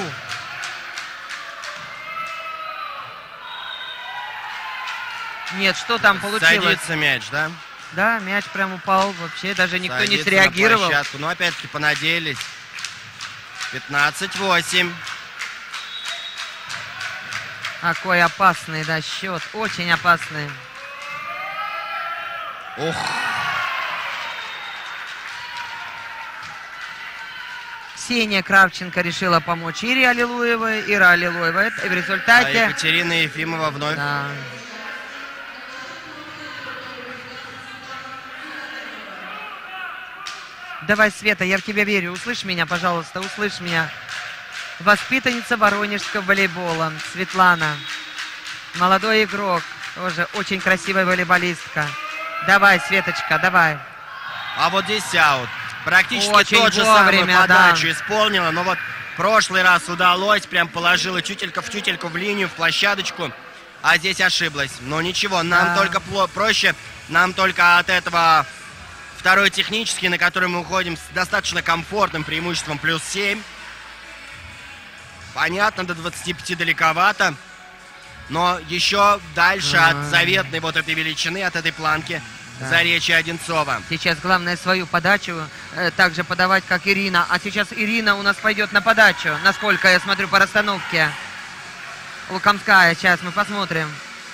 Нет, что там получилось? Садится мяч, да? Да, мяч прям упал. Вообще даже никто Садится не среагировал. на площадку. Ну, опять-таки, понадеялись. пятнадцать восемь. Какой опасный, да, счет. Очень опасный. Ух. Ксения Кравченко решила помочь Ире Аллилуевой. Ира Аллилуева. И в А результате... Екатерина Ефимова вновь. Да. Давай, Света, я в тебя верю. Услышь меня, пожалуйста, услышь меня. Воспитанница воронежского волейбола Светлана. Молодой игрок. Тоже очень красивая волейболистка. Давай, Светочка, давай. А вот здесь аут. Практически Очень тот же вовремя, самую подачу да. исполнила, но вот в прошлый раз удалось, прям положила тютелька в тютельку в линию, в площадочку, а здесь ошиблась. Но ничего, нам Да. только пло- проще, нам только от этого второй технический, на который мы уходим с достаточно комфортным преимуществом плюс семь. Понятно, до двадцати пяти далековато, но еще дальше А. от заветной вот этой величины, от этой планки, Да. Заречья Одинцова. Сейчас главное свою подачу э, также подавать, как Ирина. А сейчас Ирина у нас пойдет на подачу. Насколько я смотрю по расстановке. Лукомская, сейчас мы посмотрим.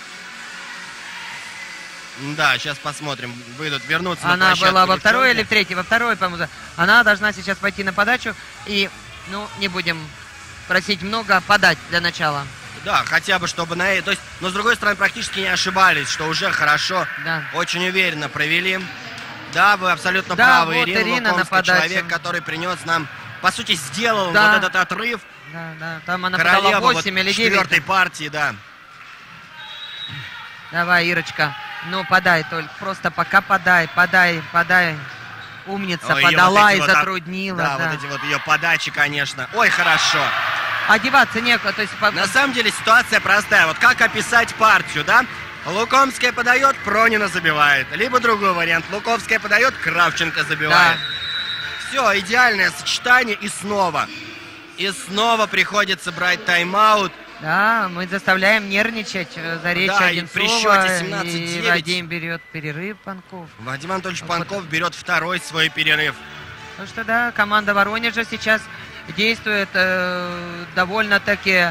Да, сейчас посмотрим. Выйдут, вернутся на Она площадку была во второй девчонки. или в третьей? Во второй, по-моему. Она должна сейчас пойти на подачу. И, ну, не будем просить много, подать для начала. Да, хотя бы чтобы на... То есть, но с другой стороны, практически не ошибались, что уже хорошо, Да. очень уверенно провели. Да, вы абсолютно Да, правы, вот Ирина Ирина на Лукомская, подаче. человек, который принес нам, по сути, сделал Да. вот этот отрыв. Да, да. Там она Королева подала вот восемь или девять. четвертой партии, да. Давай, Ирочка. Ну, подай только. Просто пока подай, подай, подай. Умница, Ой, её подала вот эти и вот от- затруднила. Да, Да, вот эти вот ее подачи, конечно. Ой, хорошо. Одеваться некуда. То есть, по- На самом деле ситуация простая. Вот как описать партию, да? Лукомская подает, Пронина забивает. Либо другой вариант. Луковская подает, Кравченко забивает. Все, идеальное сочетание. И снова. И снова приходится брать тайм-аут. Да, мы заставляем нервничать Заречья Да, и при Одинцова. счете семнадцать И девять. Вадим берет перерыв, Панков. Вадим Анатольевич Вот. Панков берет второй свой перерыв. Потому что, да, команда Воронежа сейчас действует э, довольно-таки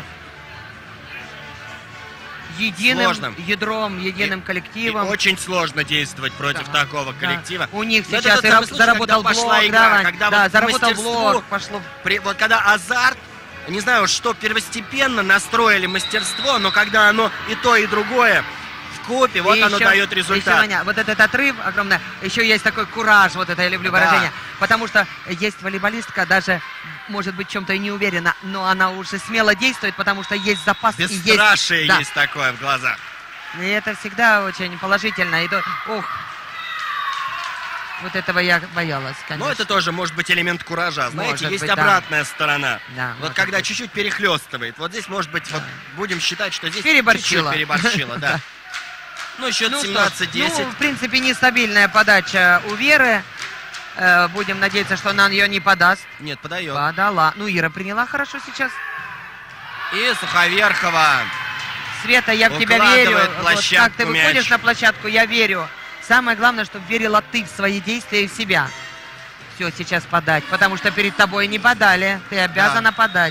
единым Сложно. ядром, единым И- коллективом. И очень сложно действовать против Да, такого да. коллектива. У них Но это сейчас тот и самый раб- случай, заработал когда пошла блок, игра, да, когда да, вот заработал мастерству, блок, пошло. при- вот когда азарт, не знаю, что первостепенно настроили мастерство, но когда оно и то, и другое в купе, вот И оно еще- дает еще, результат. Ваня, вот этот отрыв огромный, еще есть такой кураж, вот это я люблю Да. выражение, потому что есть волейболистка, даже может быть в чем-то и не уверена, но она уже смело действует, потому что есть запас. и есть, Бесстрашие да. есть такое в глазах. И это всегда очень положительно. И то, ух, вот этого я боялась, конечно. Но это тоже может быть элемент куража. Знаете, Может есть быть, да. обратная сторона. Да, Вот может когда быть. чуть-чуть перехлестывает. Вот здесь, может быть, вот будем считать, что здесь Переборщила. чуть-чуть переборщила, да. Ну, счет Ну что ж, семнадцать десять. ну, в принципе, нестабильная подача у Веры. Э, будем надеяться, что она ее не подаст. Нет, подает. Подала. Ну, Ира приняла хорошо сейчас. И Суховерхова. Света, я в тебя Укладывает верю. Вот площадку как ты выходишь мяч. на площадку, я верю. Самое главное, чтобы верила ты в свои действия и в себя. Все, сейчас подать. Потому что перед тобой не подали. Ты обязана подать.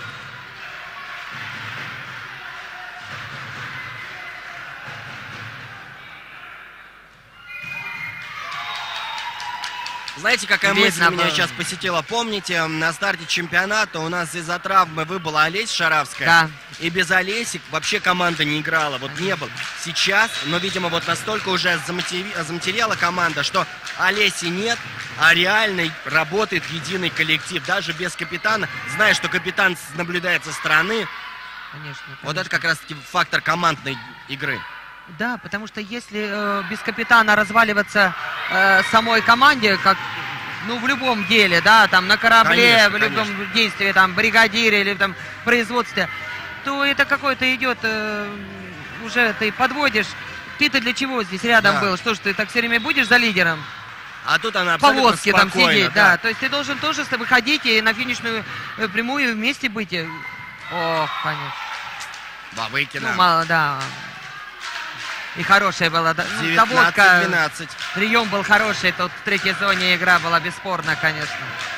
Знаете, какая Видно мысль меня было. сейчас посетила? Помните, на старте чемпионата у нас из-за травмы выбыла Олесь Шаравская. Да. И без Олеси вообще команда не играла. Вот не было. Сейчас, но, видимо, вот настолько уже замотиви- заматерела команда, что Олеси нет, а реально работает единый коллектив. Даже без капитана. Зная, что капитан с- наблюдает со стороны. Конечно, Вот конечно. это как раз-таки фактор командной игры. Да, потому что если э, без капитана разваливаться э, самой команде, как ну в любом деле, да, там на корабле, Конечно, в любом конечно. действии, там бригадире или там производстве, то это какое-то идет э, уже ты подводишь. Ты-то для чего здесь рядом Да. был? Что ж ты так все время будешь за лидером? А тут она абсолютно Повозки там спокойно, сидеть, да. То есть ты должен тоже с- выходить и на финишную э, прямую вместе быть. Ох, конечно. Бабыкина. Ну, мало, да. И хорошая была, да. Ну, доводка. девятнадцать двенадцать. Прием был хороший, тут в третьей зоне игра была бесспорна, конечно.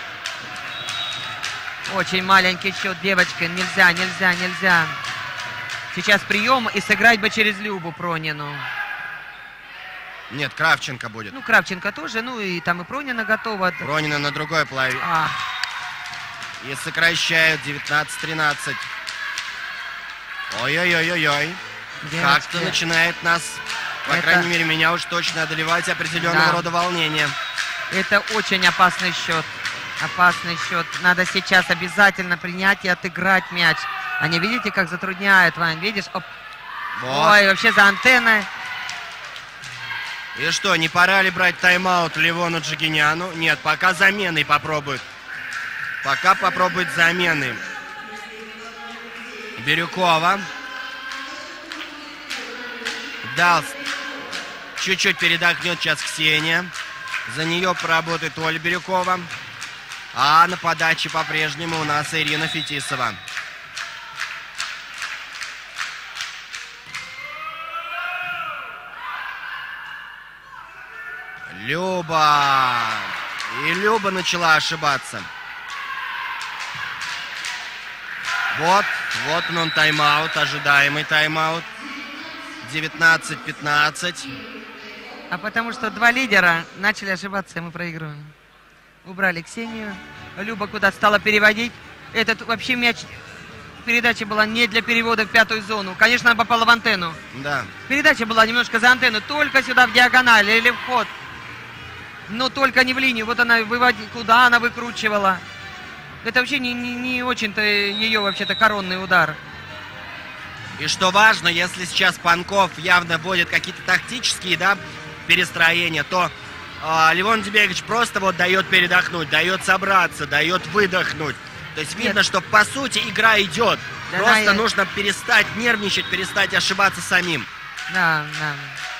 Очень маленький счет, девочка, нельзя, нельзя, нельзя. Сейчас прием и сыграть бы через Любу Пронину. Нет, Кравченко будет. Ну, Кравченко тоже, ну и там и Пронина готова. Ронина на другой половине. А, И сокращают девятнадцать тринадцать. Ой-ой-ой-ой-ой. Как-то девочки, начинает нас, по Это- крайней мере, меня уж точно одолевать определенного Да. рода волнение. это очень опасный счет. Опасный счет. Надо сейчас обязательно принять и отыграть мяч. Они, видите, как затрудняют, Вань, видишь? Оп. Вот. Ой, вообще за антенной. И что, не пора ли брать тайм-аут Левону Джигиняну? Нет, пока заменой попробует. Пока попробует замены. Бирюкова. Дал. Чуть-чуть передохнет сейчас Ксения. За нее поработает Оля Бирюкова. А на подаче по-прежнему у нас Ирина Фетисова. Люба. И Люба начала ошибаться. Вот, вот он тайм-аут, ожидаемый тайм-аут. девятнадцать пятнадцать. А потому что два лидера начали ошибаться, и мы проигрываем. Убрали Ксению. Люба куда стала переводить. Этот вообще мяч... Передача была не для перевода в пятую зону. Конечно, она попала в антенну. Да. Передача была немножко за антенну. Только сюда в диагональ или в ход. Но только не в линию. Вот она выводит... Куда она выкручивала. Это вообще не, не, не очень-то ее вообще-то коронный удар. И что важно, если сейчас Панков явно вводит какие-то тактические, да, перестроения, то э, Левон Дебегович просто вот дает передохнуть, дает собраться, дает выдохнуть. То есть видно, Нет. что по сути игра идет. Да, Просто да, я- нужно перестать нервничать, перестать ошибаться самим. Да, да.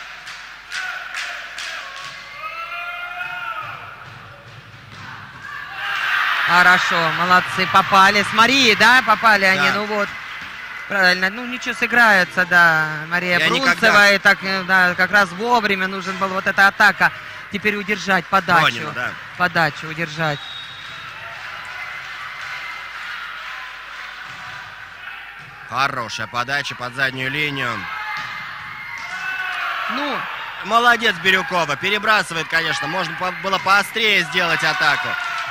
Хорошо, молодцы, попали. С Марией, да, попали они, Да. ну вот. Правильно, ну ничего, сыграется, да. Мария Я Брунцева, никогда- и так, э, да, как раз вовремя нужен был вот эта атака. Теперь удержать подачу. Пронина, да. Подачу удержать. Хорошая подача под заднюю линию. Ну, молодец Бирюкова. Перебрасывает, конечно. Можно было поострее сделать атаку.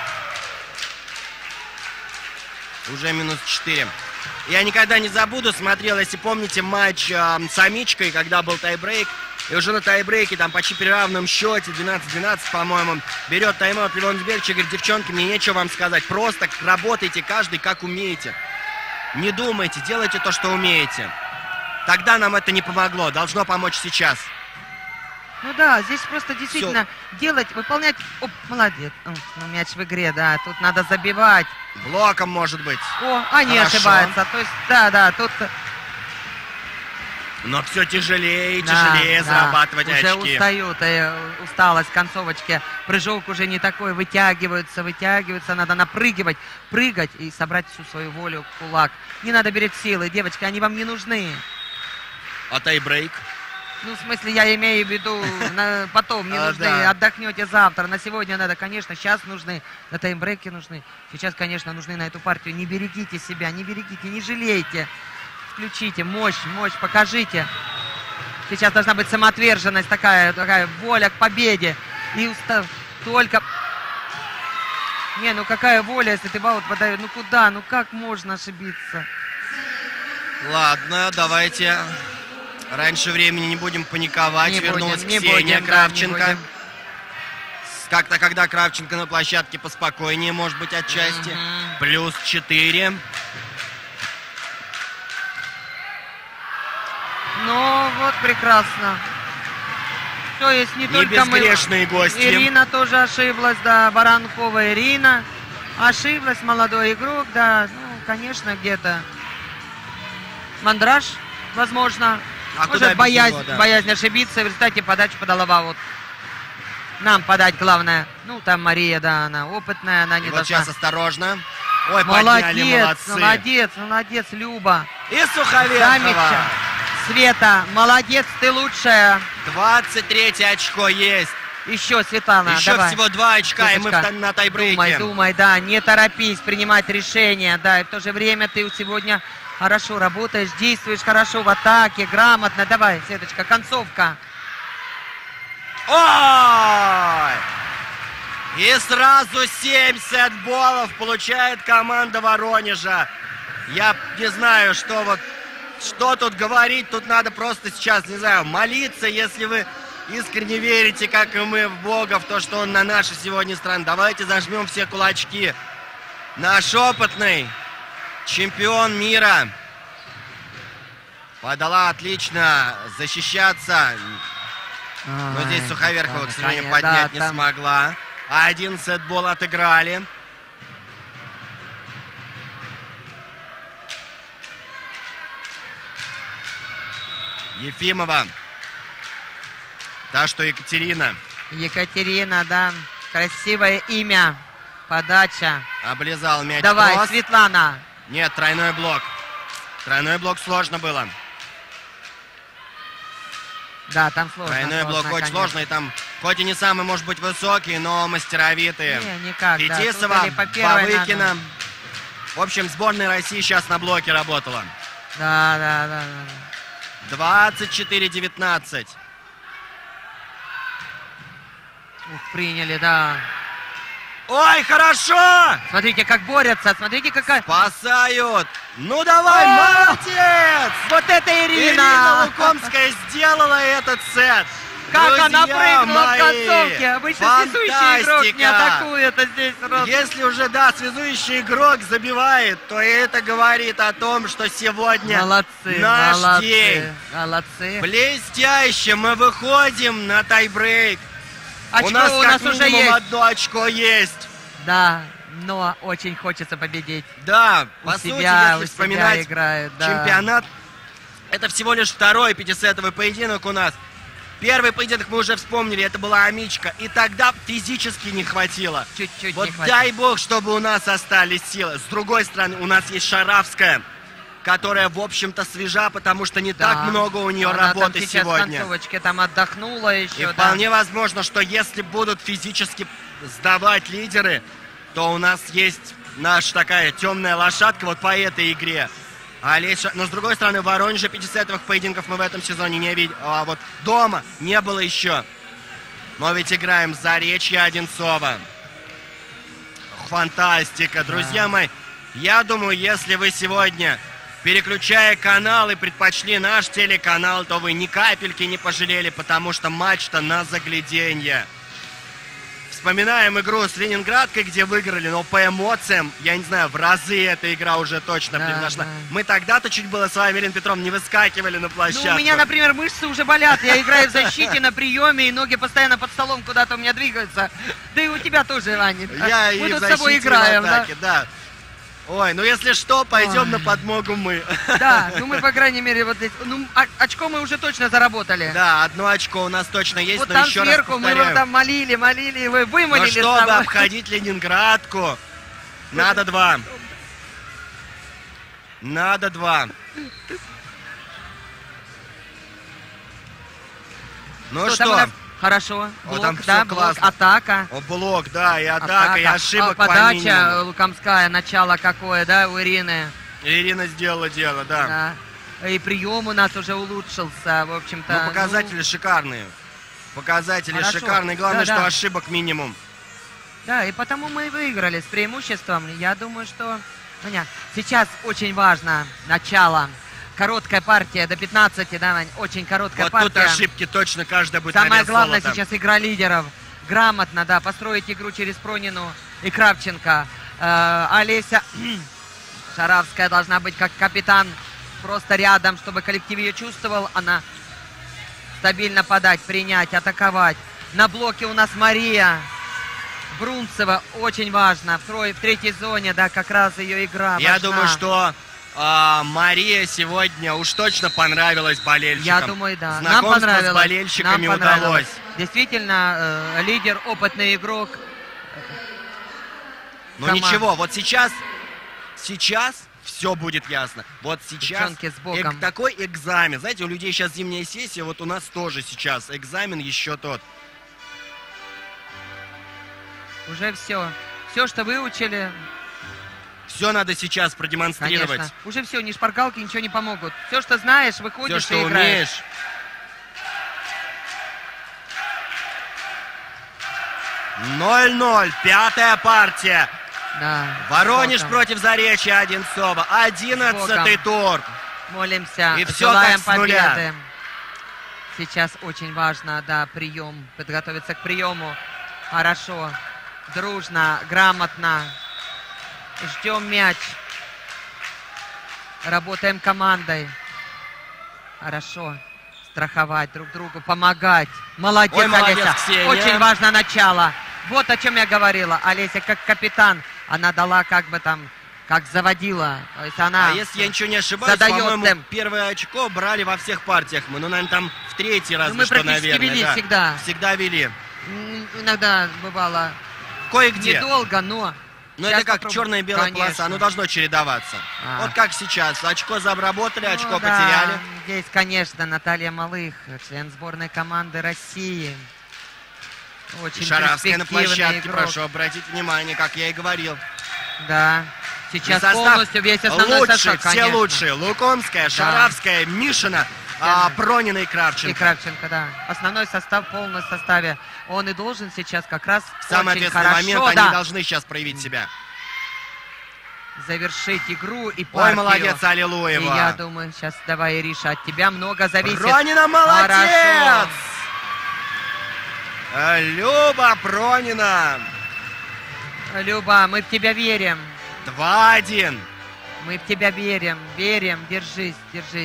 Уже минус четыре. Я никогда не забуду, смотрел, если помните, матч э, с Амичкой, когда был тайбрейк. И уже на тайбрейке, там почти при равном счете, двенадцать-двенадцать, по-моему, берет тайм-аут Левон Сберч и говорит: девчонки, мне нечего вам сказать. Просто работайте каждый как умеете. Не думайте, делайте то, что умеете. Тогда нам это не помогло. Должно помочь сейчас. Ну да, здесь просто действительно Всё. делать, выполнять... Оп, молодец. Ну, мяч в игре, да. Тут надо забивать. Блоком, может быть. О, они Хорошо. ошибаются. То есть, да, да, тут... Но все тяжелее и да, тяжелее да. зарабатывать уже очки. устают, и усталость в концовочке. Прыжок уже не такой, вытягиваются, вытягиваются. Надо напрыгивать, прыгать и собрать всю свою волю в кулак. Не надо беречь силы, девочки, они вам не нужны. А тайбрейк? Ну, в смысле, я имею в виду, на, потом не а, нужны, да. отдохнете завтра. На сегодня надо, конечно, сейчас нужны, на таймбреке нужны. Сейчас, конечно, нужны на эту партию. Не берегите себя, не берегите, не жалейте. Включите мощь, мощь, покажите. Сейчас должна быть самоотверженность, такая, такая воля к победе. И устав только... Не, ну какая воля, если ты баут подаешь? Ну куда, ну как можно ошибиться? Ладно, давайте... Раньше времени не будем паниковать. Не Вернулась будем, Ксения будем, Кравченко. Да, Как-то, когда Кравченко на площадке поспокойнее, может быть, отчасти. Mm-hmm. Плюс четыре. Ну, вот прекрасно. То есть не, не только мы... гости. Ирина тоже ошиблась, да. Воронкова Ирина. Ошиблась, молодой игрок, да. Ну, конечно, где-то. Мандраж, возможно. А Может, боязнь, его, да. боязнь ошибиться. В результате подачу подала вот. Нам подать главное. Ну, там Мария, да, она опытная, она не И должна... Вот сейчас осторожно. Ой, молодец, подняли, молодцы. молодец, молодец, Люба. И Суховерхова. Света, молодец, ты лучшая. двадцать третье очко есть. Еще, Светлана, Еще давай. всего два очка, Светочка, и мы в, на тайбрейке. Думай, думай, да, не торопись принимать решения, да, и в то же время ты сегодня хорошо работаешь, действуешь хорошо в атаке, грамотно. Давай, Светочка, концовка. Ой! И сразу семь сетболов получает команда Воронежа. Я не знаю, что вот, что тут говорить. Тут надо просто сейчас, не знаю, молиться, если вы искренне верите, как и мы, в Бога, в то, что Он на нашей сегодня стороне. Давайте зажмем все кулачки. Наш опытный чемпион мира подала отлично защищаться. Но Ой, здесь Суховерхова, да, к сожалению, конечно, поднять да, не там... смогла. Один сетбол отыграли. Ефимова. Та, что Екатерина. Екатерина, да, красивое имя, подача. Облизал мяч. Давай, кросс. Светлана. Нет, тройной блок. Тройной блок сложно было. Да, там сложно. Тройной сложно, блок очень конечно. сложный. Там, хоть и не самый, может быть, высокий, но мастеровитые. Не, никак, да. Фетисова, Тут по первой Бавыкина. надо. В общем, сборная России сейчас на блоке работала. Да, да, да, да. двадцать четыре девятнадцать. Ух, приняли, да. Ой, хорошо! Смотрите, как борются, смотрите, какая... Спасают! Ну давай, О! молодец! Вот это Ирина! Ирина Лукомская сделала этот сет! Как Друзья она прыгнула мои, в концовке! Обычно связующий игрок не фантастика! атакует, а здесь просто... Если уже, да, связующий игрок забивает, то это говорит о том, что сегодня Молодцы, наш молодцы, день. молодцы. Блестяще! Мы выходим на тайбрейк. Очко у нас у как нас уже минимум есть. одно очко есть. Да, но очень хочется победить. Да, У по себя, сути, если у вспоминать себя играют, да. чемпионат, это всего лишь второй пятисетовый поединок у нас. Первый поединок мы уже вспомнили, это была Амичка, и тогда физически не хватило. Чуть-чуть Вот не хватило. дай бог, чтобы у нас остались силы. С другой стороны, у нас есть Шаравская, которая, в общем-то, свежа, потому что не Да. так много у нее Она работы там сейчас сегодня. в концовочке там отдохнула еще, И да. вполне возможно, что если будут физически сдавать лидеры, то у нас есть наша такая темная лошадка вот по этой игре. Олеся, но с другой стороны, в Воронеже пятидесятых поединков мы в этом сезоне не видели. А вот дома не было еще. Но ведь играем Заречье Одинцово. Фантастика, друзья мои. Я думаю, если вы сегодня, переключая каналы, предпочли наш телеканал, то вы ни капельки не пожалели, потому что матч-то на загляденье. Вспоминаем игру с Ленинградкой, где выиграли, но по эмоциям, я не знаю, в разы эта игра уже точно Да, превзошла. да. Мы тогда-то чуть было с вами, Ирина Петровна, не выскакивали на площадку. Ну, у меня, например, мышцы уже болят. Я играю в защите на приеме, и ноги постоянно под столом куда-то у меня двигаются. Да и у тебя тоже, Ваня. Я Мы и в тут с тобой защите, и в играем, да? атаке, да. Ой, ну если что, пойдем Ой. на подмогу мы. Да, ну мы, по крайней мере, вот здесь... Ну, о- очко мы уже точно заработали. Да, одно очко у нас точно есть, Вот но там еще сверху раз мы его повторяю. там молили, молили, и вы Но вымолили. чтобы самое. обходить Ленинградку, надо два. Надо два. Ну Что что? там у нас? Хорошо. О, Блок, там всё да, блок, классно. атака. О, блок, да, и атака, и ошибок А, по подача минимуму. Лукомская, начало какое, да, у Ирины. Ирина сделала дело, да. Да. И прием у нас уже улучшился, в общем-то. Ну, показатели шикарные. Показатели Хорошо. шикарные. Главное, Да, что да. ошибок минимум. Да, и потому мы и выиграли с преимуществом. Я думаю, что... Ваня, сейчас очень важно начало. Короткая партия до пятнадцати, да, Вань? Очень короткая Вот партия. тут ошибки точно каждая будет на Самое вес главное золота. сейчас игра лидеров. Грамотно, да, построить игру через Пронину и Кравченко. Э, Олеся Шаравская должна быть как капитан просто рядом, чтобы коллектив ее чувствовал. Она стабильно подать, принять, атаковать. На блоке у нас Мария Брунцева. Очень важно. В, трой- в третьей зоне, да, как раз ее игра Я важна. думаю, что а, Мария сегодня уж точно понравилась болельщикам. Я думаю, да. Нам Знакомство понравилось. с болельщиками Нам понравилось. удалось. Действительно, э, лидер, опытный игрок. Но команд. ничего, вот сейчас, сейчас все будет ясно. Вот сейчас Девчонки с боком. эк- такой экзамен. Знаете, у людей сейчас зимняя сессия, вот у нас тоже сейчас экзамен еще тот. Уже все. Все, что выучили, Все надо сейчас продемонстрировать. конечно. Уже все, ни шпаргалки, ничего не помогут. Все, что знаешь, Все, выходишь что и играешь. умеешь. ноль-ноль. Пятая партия. Да. Воронеж Боком. против Заречья Одинцова. Одиннадцатый тур. Молимся, И всё желаем как с нуля. победы. Сейчас очень важно, да, прием, подготовиться к приему. Хорошо, дружно, грамотно. Ждем мяч. Работаем командой. Хорошо. Страховать друг другу, помогать. Молодец, Ой, молодец, Олеся. Ксения. Очень важно начало. Вот о чем я говорила. Олеся как капитан. Она дала как бы там, как заводила. То есть она... А если я ничего не ошибаюсь, задает по-моему, темп. первое очко брали во всех партиях. Мы, ну, наверное, там в третий раз, Ну, мы что, практически наверное. вели да. всегда. Всегда вели. М, Иногда бывало Кое-где. недолго, но... Но Сейчас это как попробуем. черная и белая Конечно. полоса, оно должно чередоваться. А. Вот как сейчас. Очко заработали, Ну очко да, потеряли. Здесь, конечно, Наталья Малых, член сборной команды России. Очень Шаравская на перспективный площадке, игрок. прошу обратить внимание, как я и говорил. Да. И Сейчас состав полностью весь основной лучший, состав, все конечно. лучшие. Лукомская, Шаравская, Мишина, а, Пронина и И Кравченко. Кравченко, да. Основной состав в полном составе. Он и должен сейчас как раз В самый очень ответственный хорошо, момент да, они должны сейчас проявить себя. завершить игру и партию. Ой, молодец, И Аллилуева. я думаю, сейчас давай, Ириша, от тебя много зависит. Пронина молодец! Хорошо. А, Люба Пронина. Люба, мы в тебя верим. два-один. Мы в тебя верим, верим, держись, держись.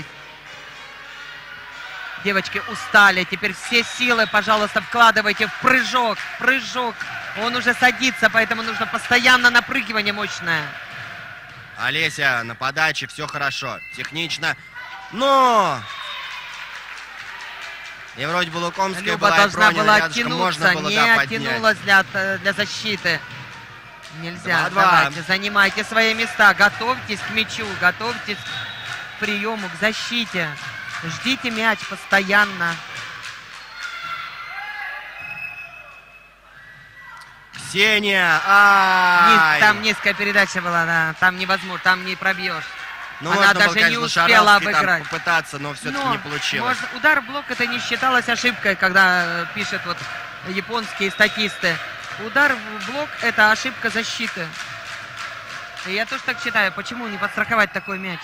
Девочки устали, теперь все силы, пожалуйста, вкладывайте в прыжок, в прыжок. Он уже садится, поэтому нужно постоянно напрыгивание мощное. Олеся на подаче, все хорошо. Технично. Но... И вроде бы Лукомская Люба была, и должна Пронина была рядышком, можно оттянуться, было, не да, поднять. оттянулась для, для защиты. Нельзя, Два-два. давайте, занимайте свои места, готовьтесь к мячу, готовьтесь к приему, к защите. Ждите мяч постоянно. Ксения, Низ- ай! там низкая передача была, да, там невозможно, там не пробьешь. Ну, Она можно даже было, не конечно, успела Шаровский там обыграть. попытаться, но все-таки Но не получилось. можно- удар в блок это не считалось ошибкой, когда э, пишут вот японские статисты. Удар в блок это ошибка защиты. И я тоже так считаю. Почему не подстраховать такой мяч?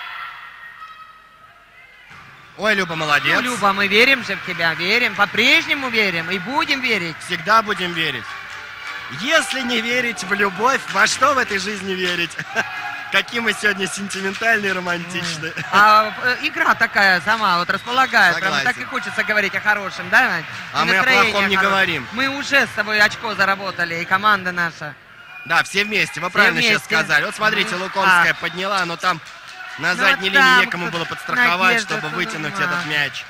Ой, Люба, молодец. Ну, Люба, мы верим же в тебя, верим, по-прежнему верим и будем верить. Всегда будем верить. Если не верить в любовь, во что в этой жизни верить? Какие мы сегодня сентиментальные и романтичные. А э, игра такая сама вот располагает. Прям Согласен. так и хочется говорить о хорошем, да? Вань? А И мы о настроение плохом не хорошее. говорим. Мы уже с тобой очко заработали, и команда наша. Да, все вместе, вы правильно сейчас вместе. сказали. Вот смотрите, Ну, Лукомская а. подняла, но там на Ну, задней вот линии там некому кто-то было подстраховать, Надежда чтобы вытянуть Сулейман. этот мяч.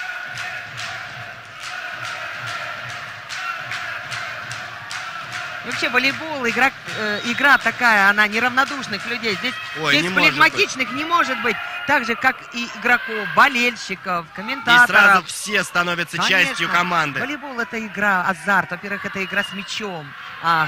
Вообще волейбол, игра, э, игра такая, она неравнодушных людей. Здесь, Ой, здесь не может флегматичных не может быть. Так же, как и игроков, болельщиков, И комментаторов. сразу все становятся Конечно. частью команды. Волейбол это игра, азарт. Во-первых, это игра с мячом. А,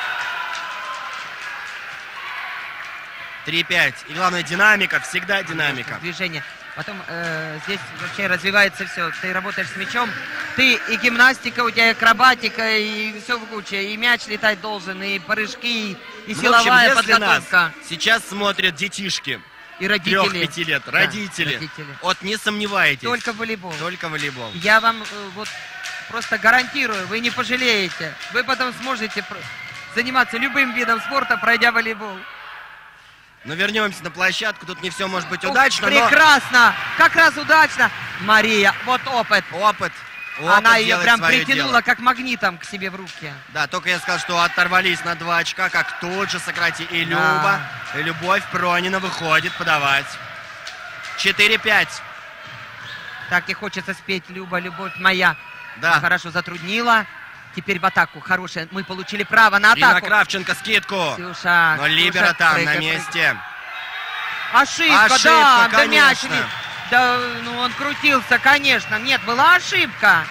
три пять. И главное, динамика, всегда динамика. движение. Потом э, здесь вообще развивается все. Ты работаешь с мячом, ты и гимнастика, у тебя и акробатика, и все в куче. И мяч летать должен, и прыжки, и Ну, в силовая общем, если нас подготовка. сейчас смотрят детишки И родители. трех-пяти лет, Да, родители, родители. вот не сомневайтесь, Только волейбол. только волейбол. Я вам э, вот просто гарантирую, вы не пожалеете. Вы потом сможете пр- заниматься любым видом спорта, пройдя волейбол. Но вернемся на площадку, тут не все может быть Ух, удачно, прекрасно! Как раз удачно! Мария, вот опыт. но опыт, опыт Она ее делает прям свое притянула дело. как магнитом к себе в руки. Да, только я сказал, что оторвались на два очка, как тут же сократили. И Да. Люба, и Любовь Пронина выходит подавать. четыре пять. Так и хочется спеть «Люба, любовь моя». Да. Хорошо затруднила. Теперь в атаку. Хорошая. Мы получили право на Ирина атаку. Кравченко скидку. Ксюша, Но Ксюша, Либера там прыгай, на прыгай. месте. Ошибка, Ошибка, да, да мяч конечно. не- Да, ну он крутился, конечно. Нет, была ошибка.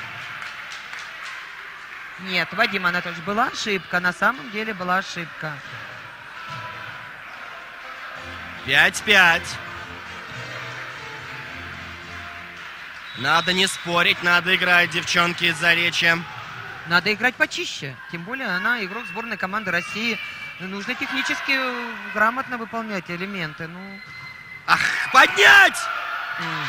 Нет, Вадим Анатольевич, была ошибка. На самом деле была ошибка. пять пять. Надо не спорить, надо играть, девчонки из Заречья. Надо играть почище. Тем более она игрок сборной команды России. Нужно технически грамотно выполнять элементы. Ну, Ах, поднять! м.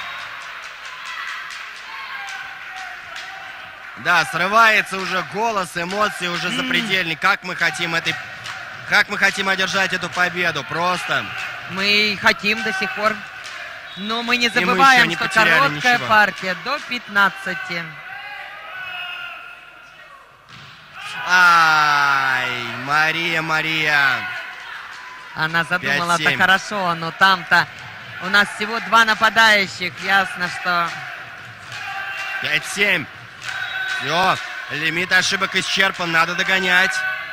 Да, срывается уже голос, эмоции уже запредельные. Как мы хотим этой... Как мы хотим одержать эту победу, просто. Мы хотим до сих пор. Но мы не мы еще забываем, не что потеряли короткая ничего. партия до пятнадцати. Ай, Мария, Мария. Она задумала-то пять семь. хорошо, но там-то у нас всего два нападающих. Ясно, что... пять семь. Все, лимит ошибок исчерпан, надо догонять.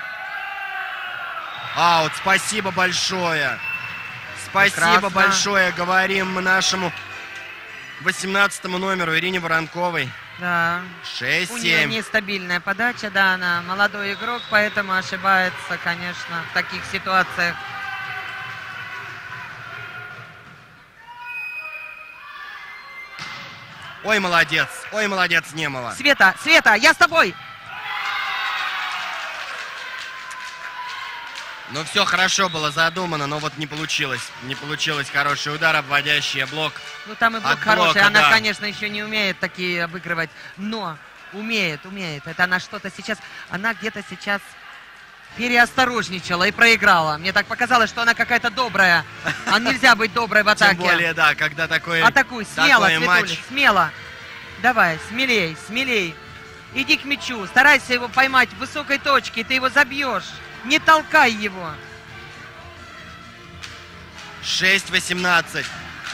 Аут, спасибо большое. Спасибо Прекрасно. большое, говорим мы нашему восемнадцатому номеру Ирине Воронковой. Да. шесть У нее семь. нестабильная подача, да, она молодой игрок, поэтому ошибается, конечно, в таких ситуациях. Ой, молодец, ой, молодец, Немова. Света, Света, я с тобой! Ну, все хорошо было задумано, но вот не получилось. Не получилось хороший удар, обводящий блок. Ну там и блок От хороший, блока, она, да. конечно, еще не умеет такие обыгрывать, но умеет, умеет. Это она что-то сейчас, она где-то сейчас переосторожничала и проиграла. Мне так показалось, что она какая-то добрая. А нельзя быть доброй в атаке. Тем более, да, когда такой, Атакуй, смело, такой матч. Светуля, смело. Давай, смелей, смелей. Иди к мячу, старайся его поймать в высокой точке, ты его забьешь. Не толкай его. шесть восемнадцать.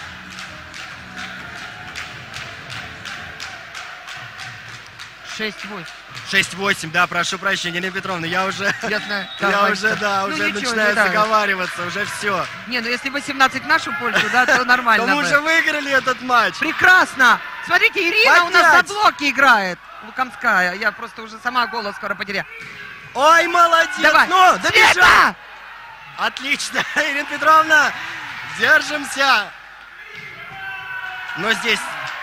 шесть восемь. шесть восемь, да, прошу прощения, Елена Петровна, я уже... Я знаю. Я Давай, уже, что? да, Ну, уже ничего, начинаю не так. заговариваться, уже все. Не, ну если восемнадцать в нашу пользу, да, то нормально. То мы бы. уже выиграли этот матч. Прекрасно! Смотрите, Ирина у нас за Поднять! блоки играет. Лукомская. Я просто уже сама голос скоро потеряю. Ой, молодец! Давай! Ну, добежал! Света! Отлично, Ирина Петровна Держимся! Но здесь...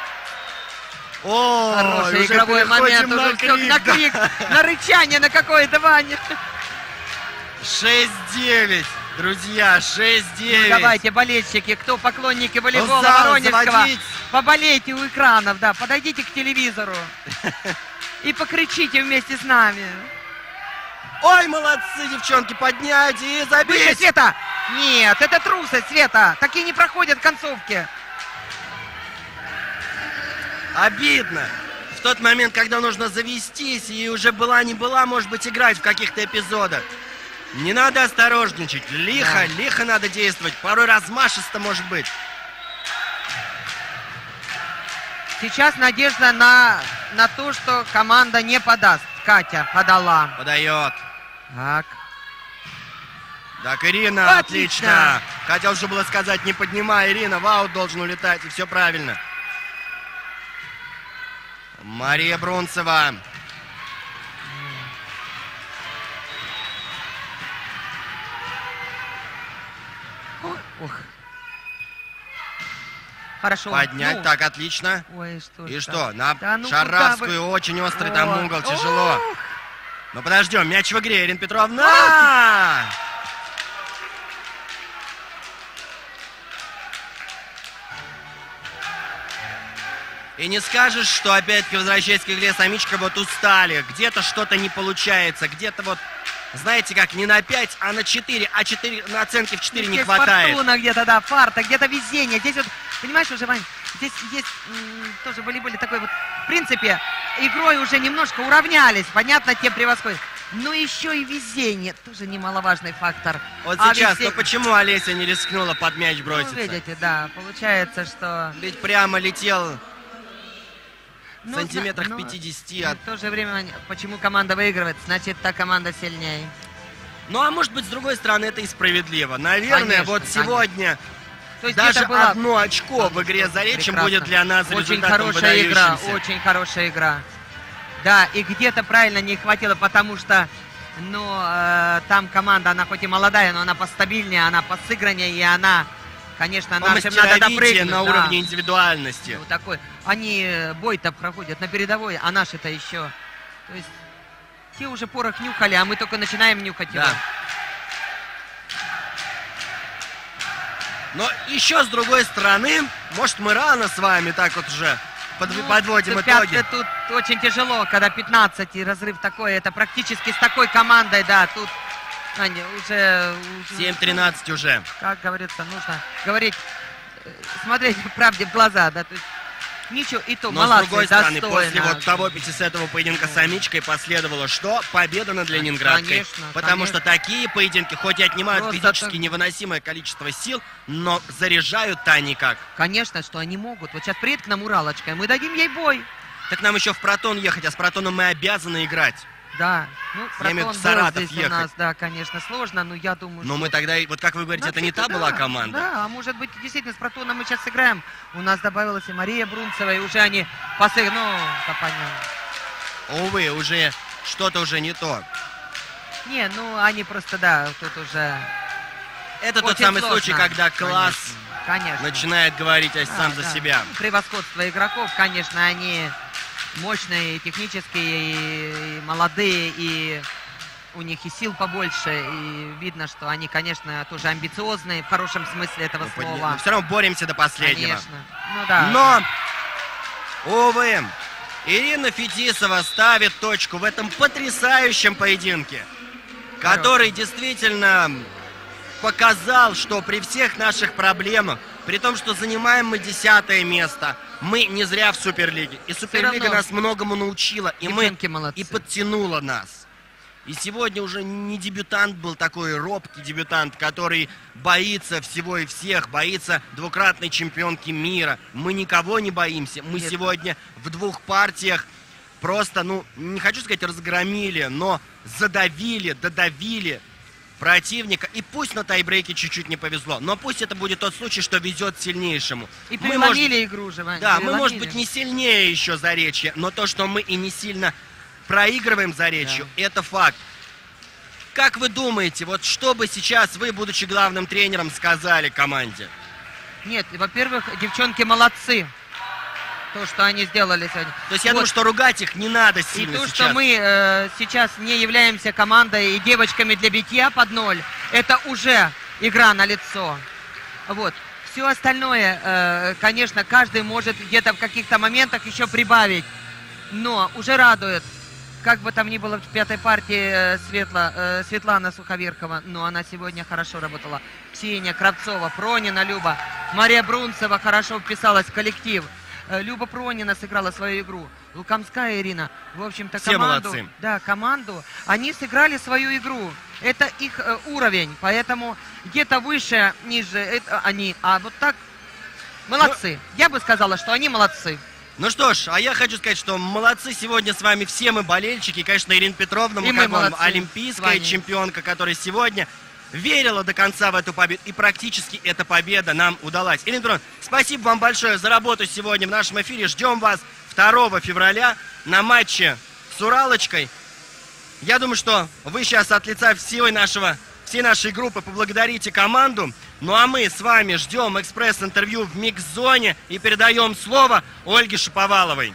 О, хороший игровой момент, на уже крик, все, на крик, на рычание на какое-то, Ваня. шесть девять, друзья, шесть девять. Ну, давайте, болельщики, кто поклонники волейбола Зал Воронежского, заводить. поболейте у экранов, да, подойдите к телевизору и покричите вместе с нами. Ой, молодцы, девчонки, поднять и забить. Выше, Света! Нет, это трусость, Света. Такие не проходят концовки. Обидно. В тот момент, когда нужно завестись, и уже была не была, может быть, играть в каких-то эпизодах. Не надо осторожничать. Лихо, Да. лихо надо действовать. Порой размашисто может быть. Сейчас надежда на, на то, что команда не подаст. Катя подала. Подает. Так. Так, Ирина, Отлично. отлично. Хотел уже было сказать, не поднимай, Ирина, в аут должен улетать, и все правильно. Мария Брунцева. Ох. Хорошо. Поднять, Ну. так, отлично. Ой, что И ж что, так? на Да ну Шаравскую, куда вы? очень острый там Ой. угол, тяжело. Ох. Ну подождем, мяч в игре, Ирина Петровна. И не скажешь, что опять-таки возвращаясь к игре Самичка, вот устали. Где-то что-то не получается, где-то вот, знаете как, не на пять, а на четыре, а четыре, на оценке в четыре не Здесь хватает. фортуна где-то, да, фарта, где-то везение. Здесь вот, понимаешь, уже, Вань, здесь есть м, тоже в волейболе такой вот, в принципе, игрой уже немножко уравнялись, понятно, те превосходят. Но еще и везение, тоже немаловажный фактор. Вот А сейчас, везде- ну почему Олеся не рискнула под мяч Ну, броситься? видите, да, получается, что... Ведь прямо летел Ну, сантиметрах зна- ну, пятидесяти но от... В то же время, Вань, почему команда выигрывает, значит, та команда сильнее. Ну, а может быть, с другой стороны, это и справедливо. Наверное, Конечно, вот конечно. сегодня То есть даже где-то была- одно очко в игре Заречьем Прекрасно. будет для нас Очень результатом хорошая игра, выдающимся. очень хорошая игра. Да, и где-то правильно не хватило, потому что, ну, э, там команда, она хоть и молодая, но она постабильнее, она посыграннее, и она, конечно, По нашим надо мастеровитию допрыгнуть. на да. уровне индивидуальности. Ну, такой, они э, бой-то проходят на передовой, а наши-то еще. То есть, те уже порох нюхали, а мы только начинаем нюхать его. Да. Но еще с другой стороны, может, мы рано с вами так вот уже под- Ну, подводим тут итоги. пятый тут очень тяжело, когда пятнадцать и разрыв такой. Это практически с такой командой, да, тут Аня, уже, уже семь тринадцать уже. как говорится, нужно говорить, э, смотреть правде в глаза, да, то есть ничего, и то, Но молодцы, с другой стороны, достойно. после вот того пятисетового поединка с Амичкой последовало что? Победа над Ленинградкой. Конечно, Потому конечно. что такие поединки, хоть и отнимают Просто физически так- невыносимое количество сил, но заряжают-то они как. Конечно, что они могут. Вот сейчас приедет к нам Уралочка, и мы дадим ей бой. Так нам еще в Протон ехать, а с Протоном мы обязаны играть. Да, ну, Я имею в виду, Протон в был Саратов здесь у ехать. нас, да, конечно, сложно, но я думаю, Но что... мы тогда, и- вот как вы говорите, это не та Вообще-то была да, команда. Да, а может быть, действительно, с Протоном мы сейчас сыграем. У нас добавилась и Мария Брунцева, и уже они посыграли. Ну, это понятно. Увы, уже что-то уже не то. Не, ну, они просто, да, тут уже... Это тот очень самый сложно. случай, когда класс Конечно, конечно. начинает говорить о Да, сам за да. себя. Превосходство игроков, конечно, они мощные, технические, и молодые, и у них и сил побольше, и видно, что они, конечно, тоже амбициозные, в хорошем смысле этого слова. все равно боремся до последнего. Конечно. Ну да. Но, увы, Ирина Фетисова ставит точку в этом потрясающем поединке, который действительно показал, что при всех наших проблемах, при том, что занимаем мы десятое место, мы не зря в Суперлиге. И Суперлига равно нас многому научила, и мы девчонки молодцы. и подтянула нас. И сегодня уже не дебютант был такой робкий дебютант, который боится всего и всех, боится двукратной чемпионки мира. Мы никого не боимся. Мы Нет. сегодня в двух партиях просто, ну, не хочу сказать разгромили, но задавили, додавили противника. И пусть на тайбрейке чуть-чуть не повезло, но пусть это будет тот случай, что везет сильнейшему. И Мы, может, переломили игру же, Вань, да, мы, может переломили. быть, не сильнее еще Заречья, но то, что мы и не сильно проигрываем Заречью, это факт. Как вы думаете, вот что бы сейчас вы, будучи главным тренером, сказали команде? Нет, во-первых, девчонки молодцы. То, что они сделали сегодня. То есть я вот. думаю, что ругать их не надо сильно И то, сейчас. что мы э, сейчас не являемся командой и девочками для битья под ноль, это уже игра на лицо. Вот. Все остальное, э, конечно, каждый может где-то в каких-то моментах еще прибавить. Но уже радует. Как бы там ни было в пятой партии Светла, э, Светлана Суховерхова, но она сегодня хорошо работала. Ксения Кравцова, Пронина Люба, Мария Брунцева хорошо вписалась в коллектив. Э, Люба Пронина сыграла свою игру. Лукомская Ирина. В общем-то, Все команду, молодцы. да, команду, они сыграли свою игру. Это их э, уровень, поэтому где-то выше, ниже, это они. А вот так, молодцы. Но... Я бы сказала, что они молодцы. Ну что ж, а я хочу сказать, что молодцы сегодня с вами все мы болельщики. И, конечно, Ирина Петровна, И мы молодцы. олимпийская чемпионка, которая сегодня верила до конца в эту победу. И практически эта победа нам удалась. Ирина Петровна, спасибо вам большое за работу сегодня в нашем эфире. Ждем вас второго февраля на матче с Уралочкой. Я думаю, что вы сейчас от лица всей, нашего, всей нашей группы поблагодарите команду. Ну а мы с вами ждем экспресс-интервью в микс-зоне и передаем слово Ольге Шаповаловой.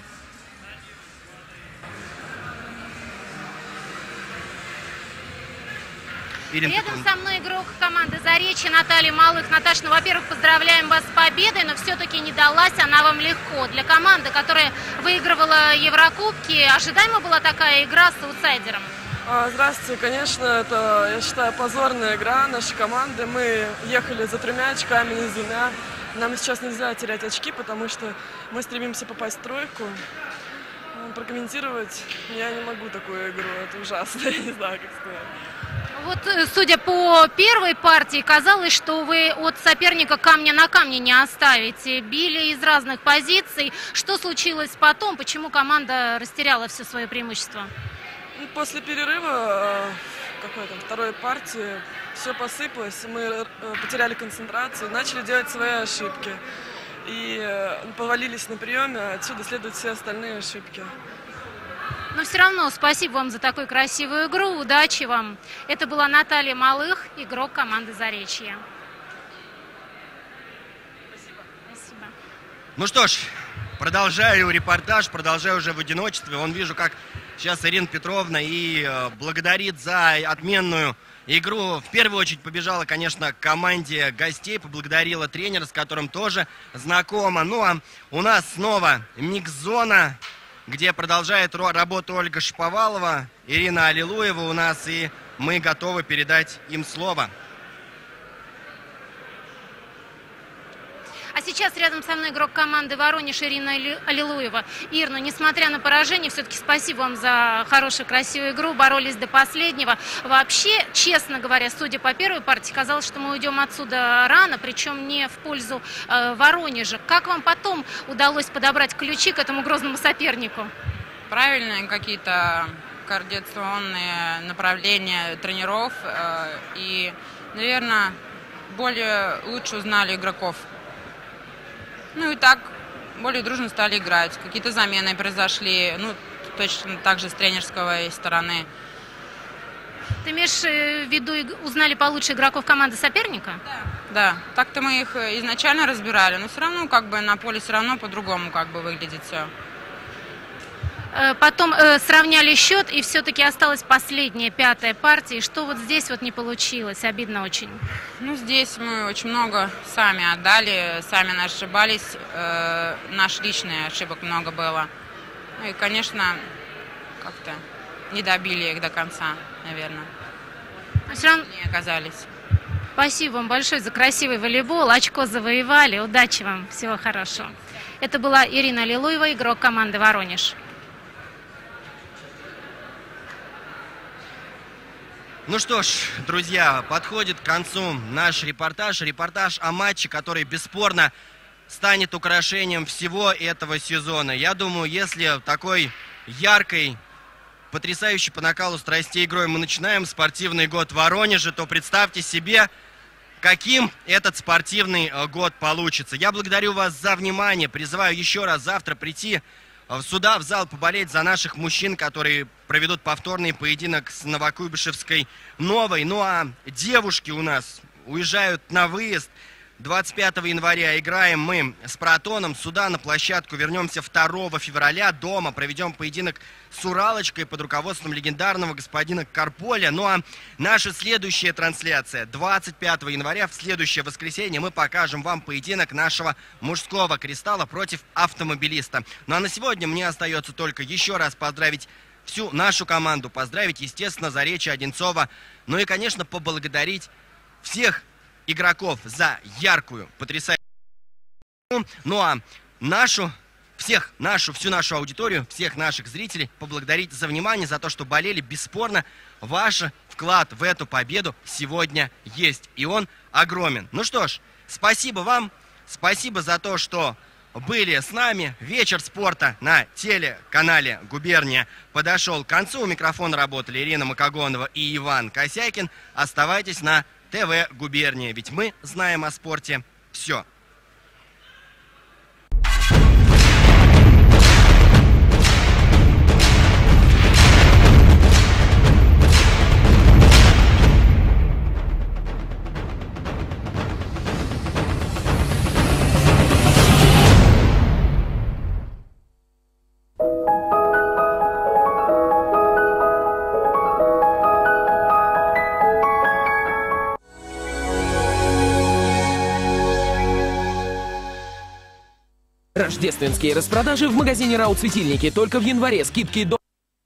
Ирина Рядом Петровна. Со мной игрок команды «Заречье» Наталья Малых. Наташа, ну, во-первых, поздравляем вас с победой, но все-таки не далась она вам легко. Для команды, которая выигрывала Еврокубки, ожидаемо была такая игра с аутсайдером? Здравствуйте, конечно, это, я считаю, позорная игра нашей команды. Мы ехали за тремя очками, не за двумя. Нам сейчас нельзя терять очки, потому что мы стремимся попасть в тройку. Прокомментировать я не могу такую игру, это ужасно, я не знаю, как сказать. Вот, судя по первой партии, казалось, что вы от соперника камня на камне не оставите. Били из разных позиций. Что случилось потом? Почему команда растеряла все свое преимущество? После перерыва какой-то второй партии все посыпалось, мы потеряли концентрацию, начали делать свои ошибки и повалились на приеме, отсюда следуют все остальные ошибки. Но все равно спасибо вам за такую красивую игру, удачи вам. Это была Наталья Малых, игрок команды «Заречье». Спасибо. Спасибо. Ну что ж, продолжаю репортаж, продолжаю уже в одиночестве. Вон вижу, как сейчас Ирина Петровна и э, благодарит за отменную игру. В первую очередь побежала, конечно, к команде гостей, поблагодарила тренера, с которым тоже знакома. Ну а у нас снова микс-зона, где продолжает работу Ольга Шаповалова, Ирина Аллилуева у нас, и мы готовы передать им слово. А сейчас рядом со мной игрок команды «Воронеж» Ирина Аллилуева. Ир, ну, несмотря на поражение, все-таки спасибо вам за хорошую, красивую игру. Боролись до последнего. Вообще, честно говоря, судя по первой партии, казалось, что мы уйдем отсюда рано, причем не в пользу э, Воронежа. Как вам потом удалось подобрать ключи к этому грозному сопернику? Правильные какие-то координационные направления тренеров. Э, и, наверное, более лучше узнали игроков. Ну и так более дружно стали играть. Какие-то замены произошли, ну, точно так же с тренерской стороны. Ты имеешь в виду, узнали получше игроков команды соперника? Да. Да, так-то мы их изначально разбирали, но все равно как бы на поле все равно по-другому как бы выглядит все. Потом э, сравняли счет, и все-таки осталась последняя, пятая партия. Что вот здесь вот не получилось? Обидно очень. Ну, здесь мы очень много сами отдали, сами ошибались. Э, наш личный ошибок много было. Ну и, конечно, как-то не добили их до конца, наверное. Все равно... Не оказались. Спасибо вам большое за красивый волейбол. Очко завоевали. Удачи вам. Всего хорошего. Это была Ирина Аллилуева, игрок команды «Воронеж». Ну что ж, друзья, подходит к концу наш репортаж. Репортаж о матче, который бесспорно станет украшением всего этого сезона. Я думаю, если такой яркой, потрясающей по накалу страстей игрой мы начинаем спортивный год в Воронеже, то представьте себе, каким этот спортивный год получится. Я благодарю вас за внимание. Призываю еще раз завтра прийти сюда, в зал, поболеть за наших мужчин, которые проведут повторный поединок с Новокуйбышевской Новой. Ну а девушки у нас уезжают на выезд двадцать пятого января играем мы с Протоном. Сюда на площадку вернемся второго февраля. Дома проведем поединок с Уралочкой под руководством легендарного господина Карполя. Ну а наша следующая трансляция двадцать пятого января, в следующее воскресенье, мы покажем вам поединок нашего мужского кристалла против автомобилиста. Ну а на сегодня мне остается только еще раз поздравить всю нашу команду, поздравить, естественно, Заречье Одинцова, ну и, конечно, поблагодарить всех игроков за яркую, потрясающую. Ну а нашу, всех, нашу, всю нашу аудиторию, всех наших зрителей поблагодарить за внимание, за то, что болели. Бесспорно, ваш вклад в эту победу сегодня есть, и он огромен. Ну что ж, спасибо вам, спасибо за то, что были с нами. Вечер спорта на телеканале «Губерния» подошел к концу. У микрофона работали Ирина Макогонова и Иван Косякин. Оставайтесь на ТВ «Губерния», ведь мы знаем о спорте все. Рождественские распродажи в магазине «Рау Светильники». Только в январе скидки до...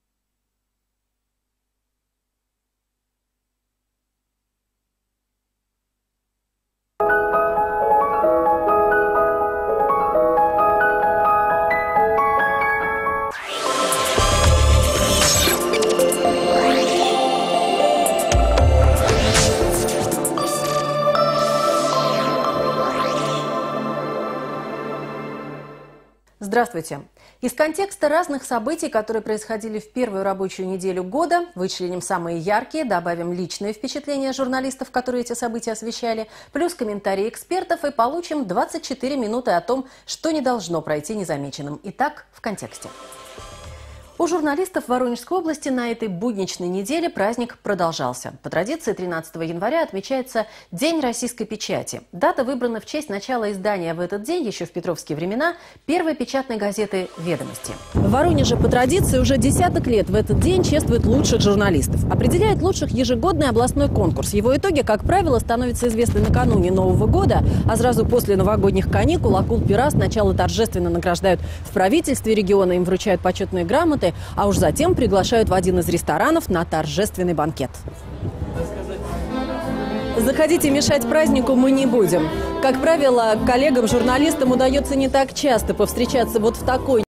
Здравствуйте. Из контекста разных событий, которые происходили в первую рабочую неделю года, вычленим самые яркие, добавим личные впечатления журналистов, которые эти события освещали, плюс комментарии экспертов, и получим двадцать четыре минуты о том, что не должно пройти незамеченным. Итак, в контексте. У журналистов Воронежской области на этой будничной неделе праздник продолжался. По традиции тринадцатого января отмечается День российской печати. Дата выбрана в честь начала издания в этот день, еще в петровские времена, первой печатной газеты «Ведомости». В Воронеже по традиции уже десяток лет в этот день чествуют лучших журналистов. Определяет лучших ежегодный областной конкурс. Его итоги, как правило, становятся известны накануне Нового года, а сразу после новогодних каникул акул-пера сначала торжественно награждают в правительстве региона, им вручают почетные грамоты, а уж затем приглашают в один из ресторанов на торжественный банкет. Заходите, мешать празднику мы не будем. Как правило, коллегам-журналистам удается не так часто повстречаться вот в такой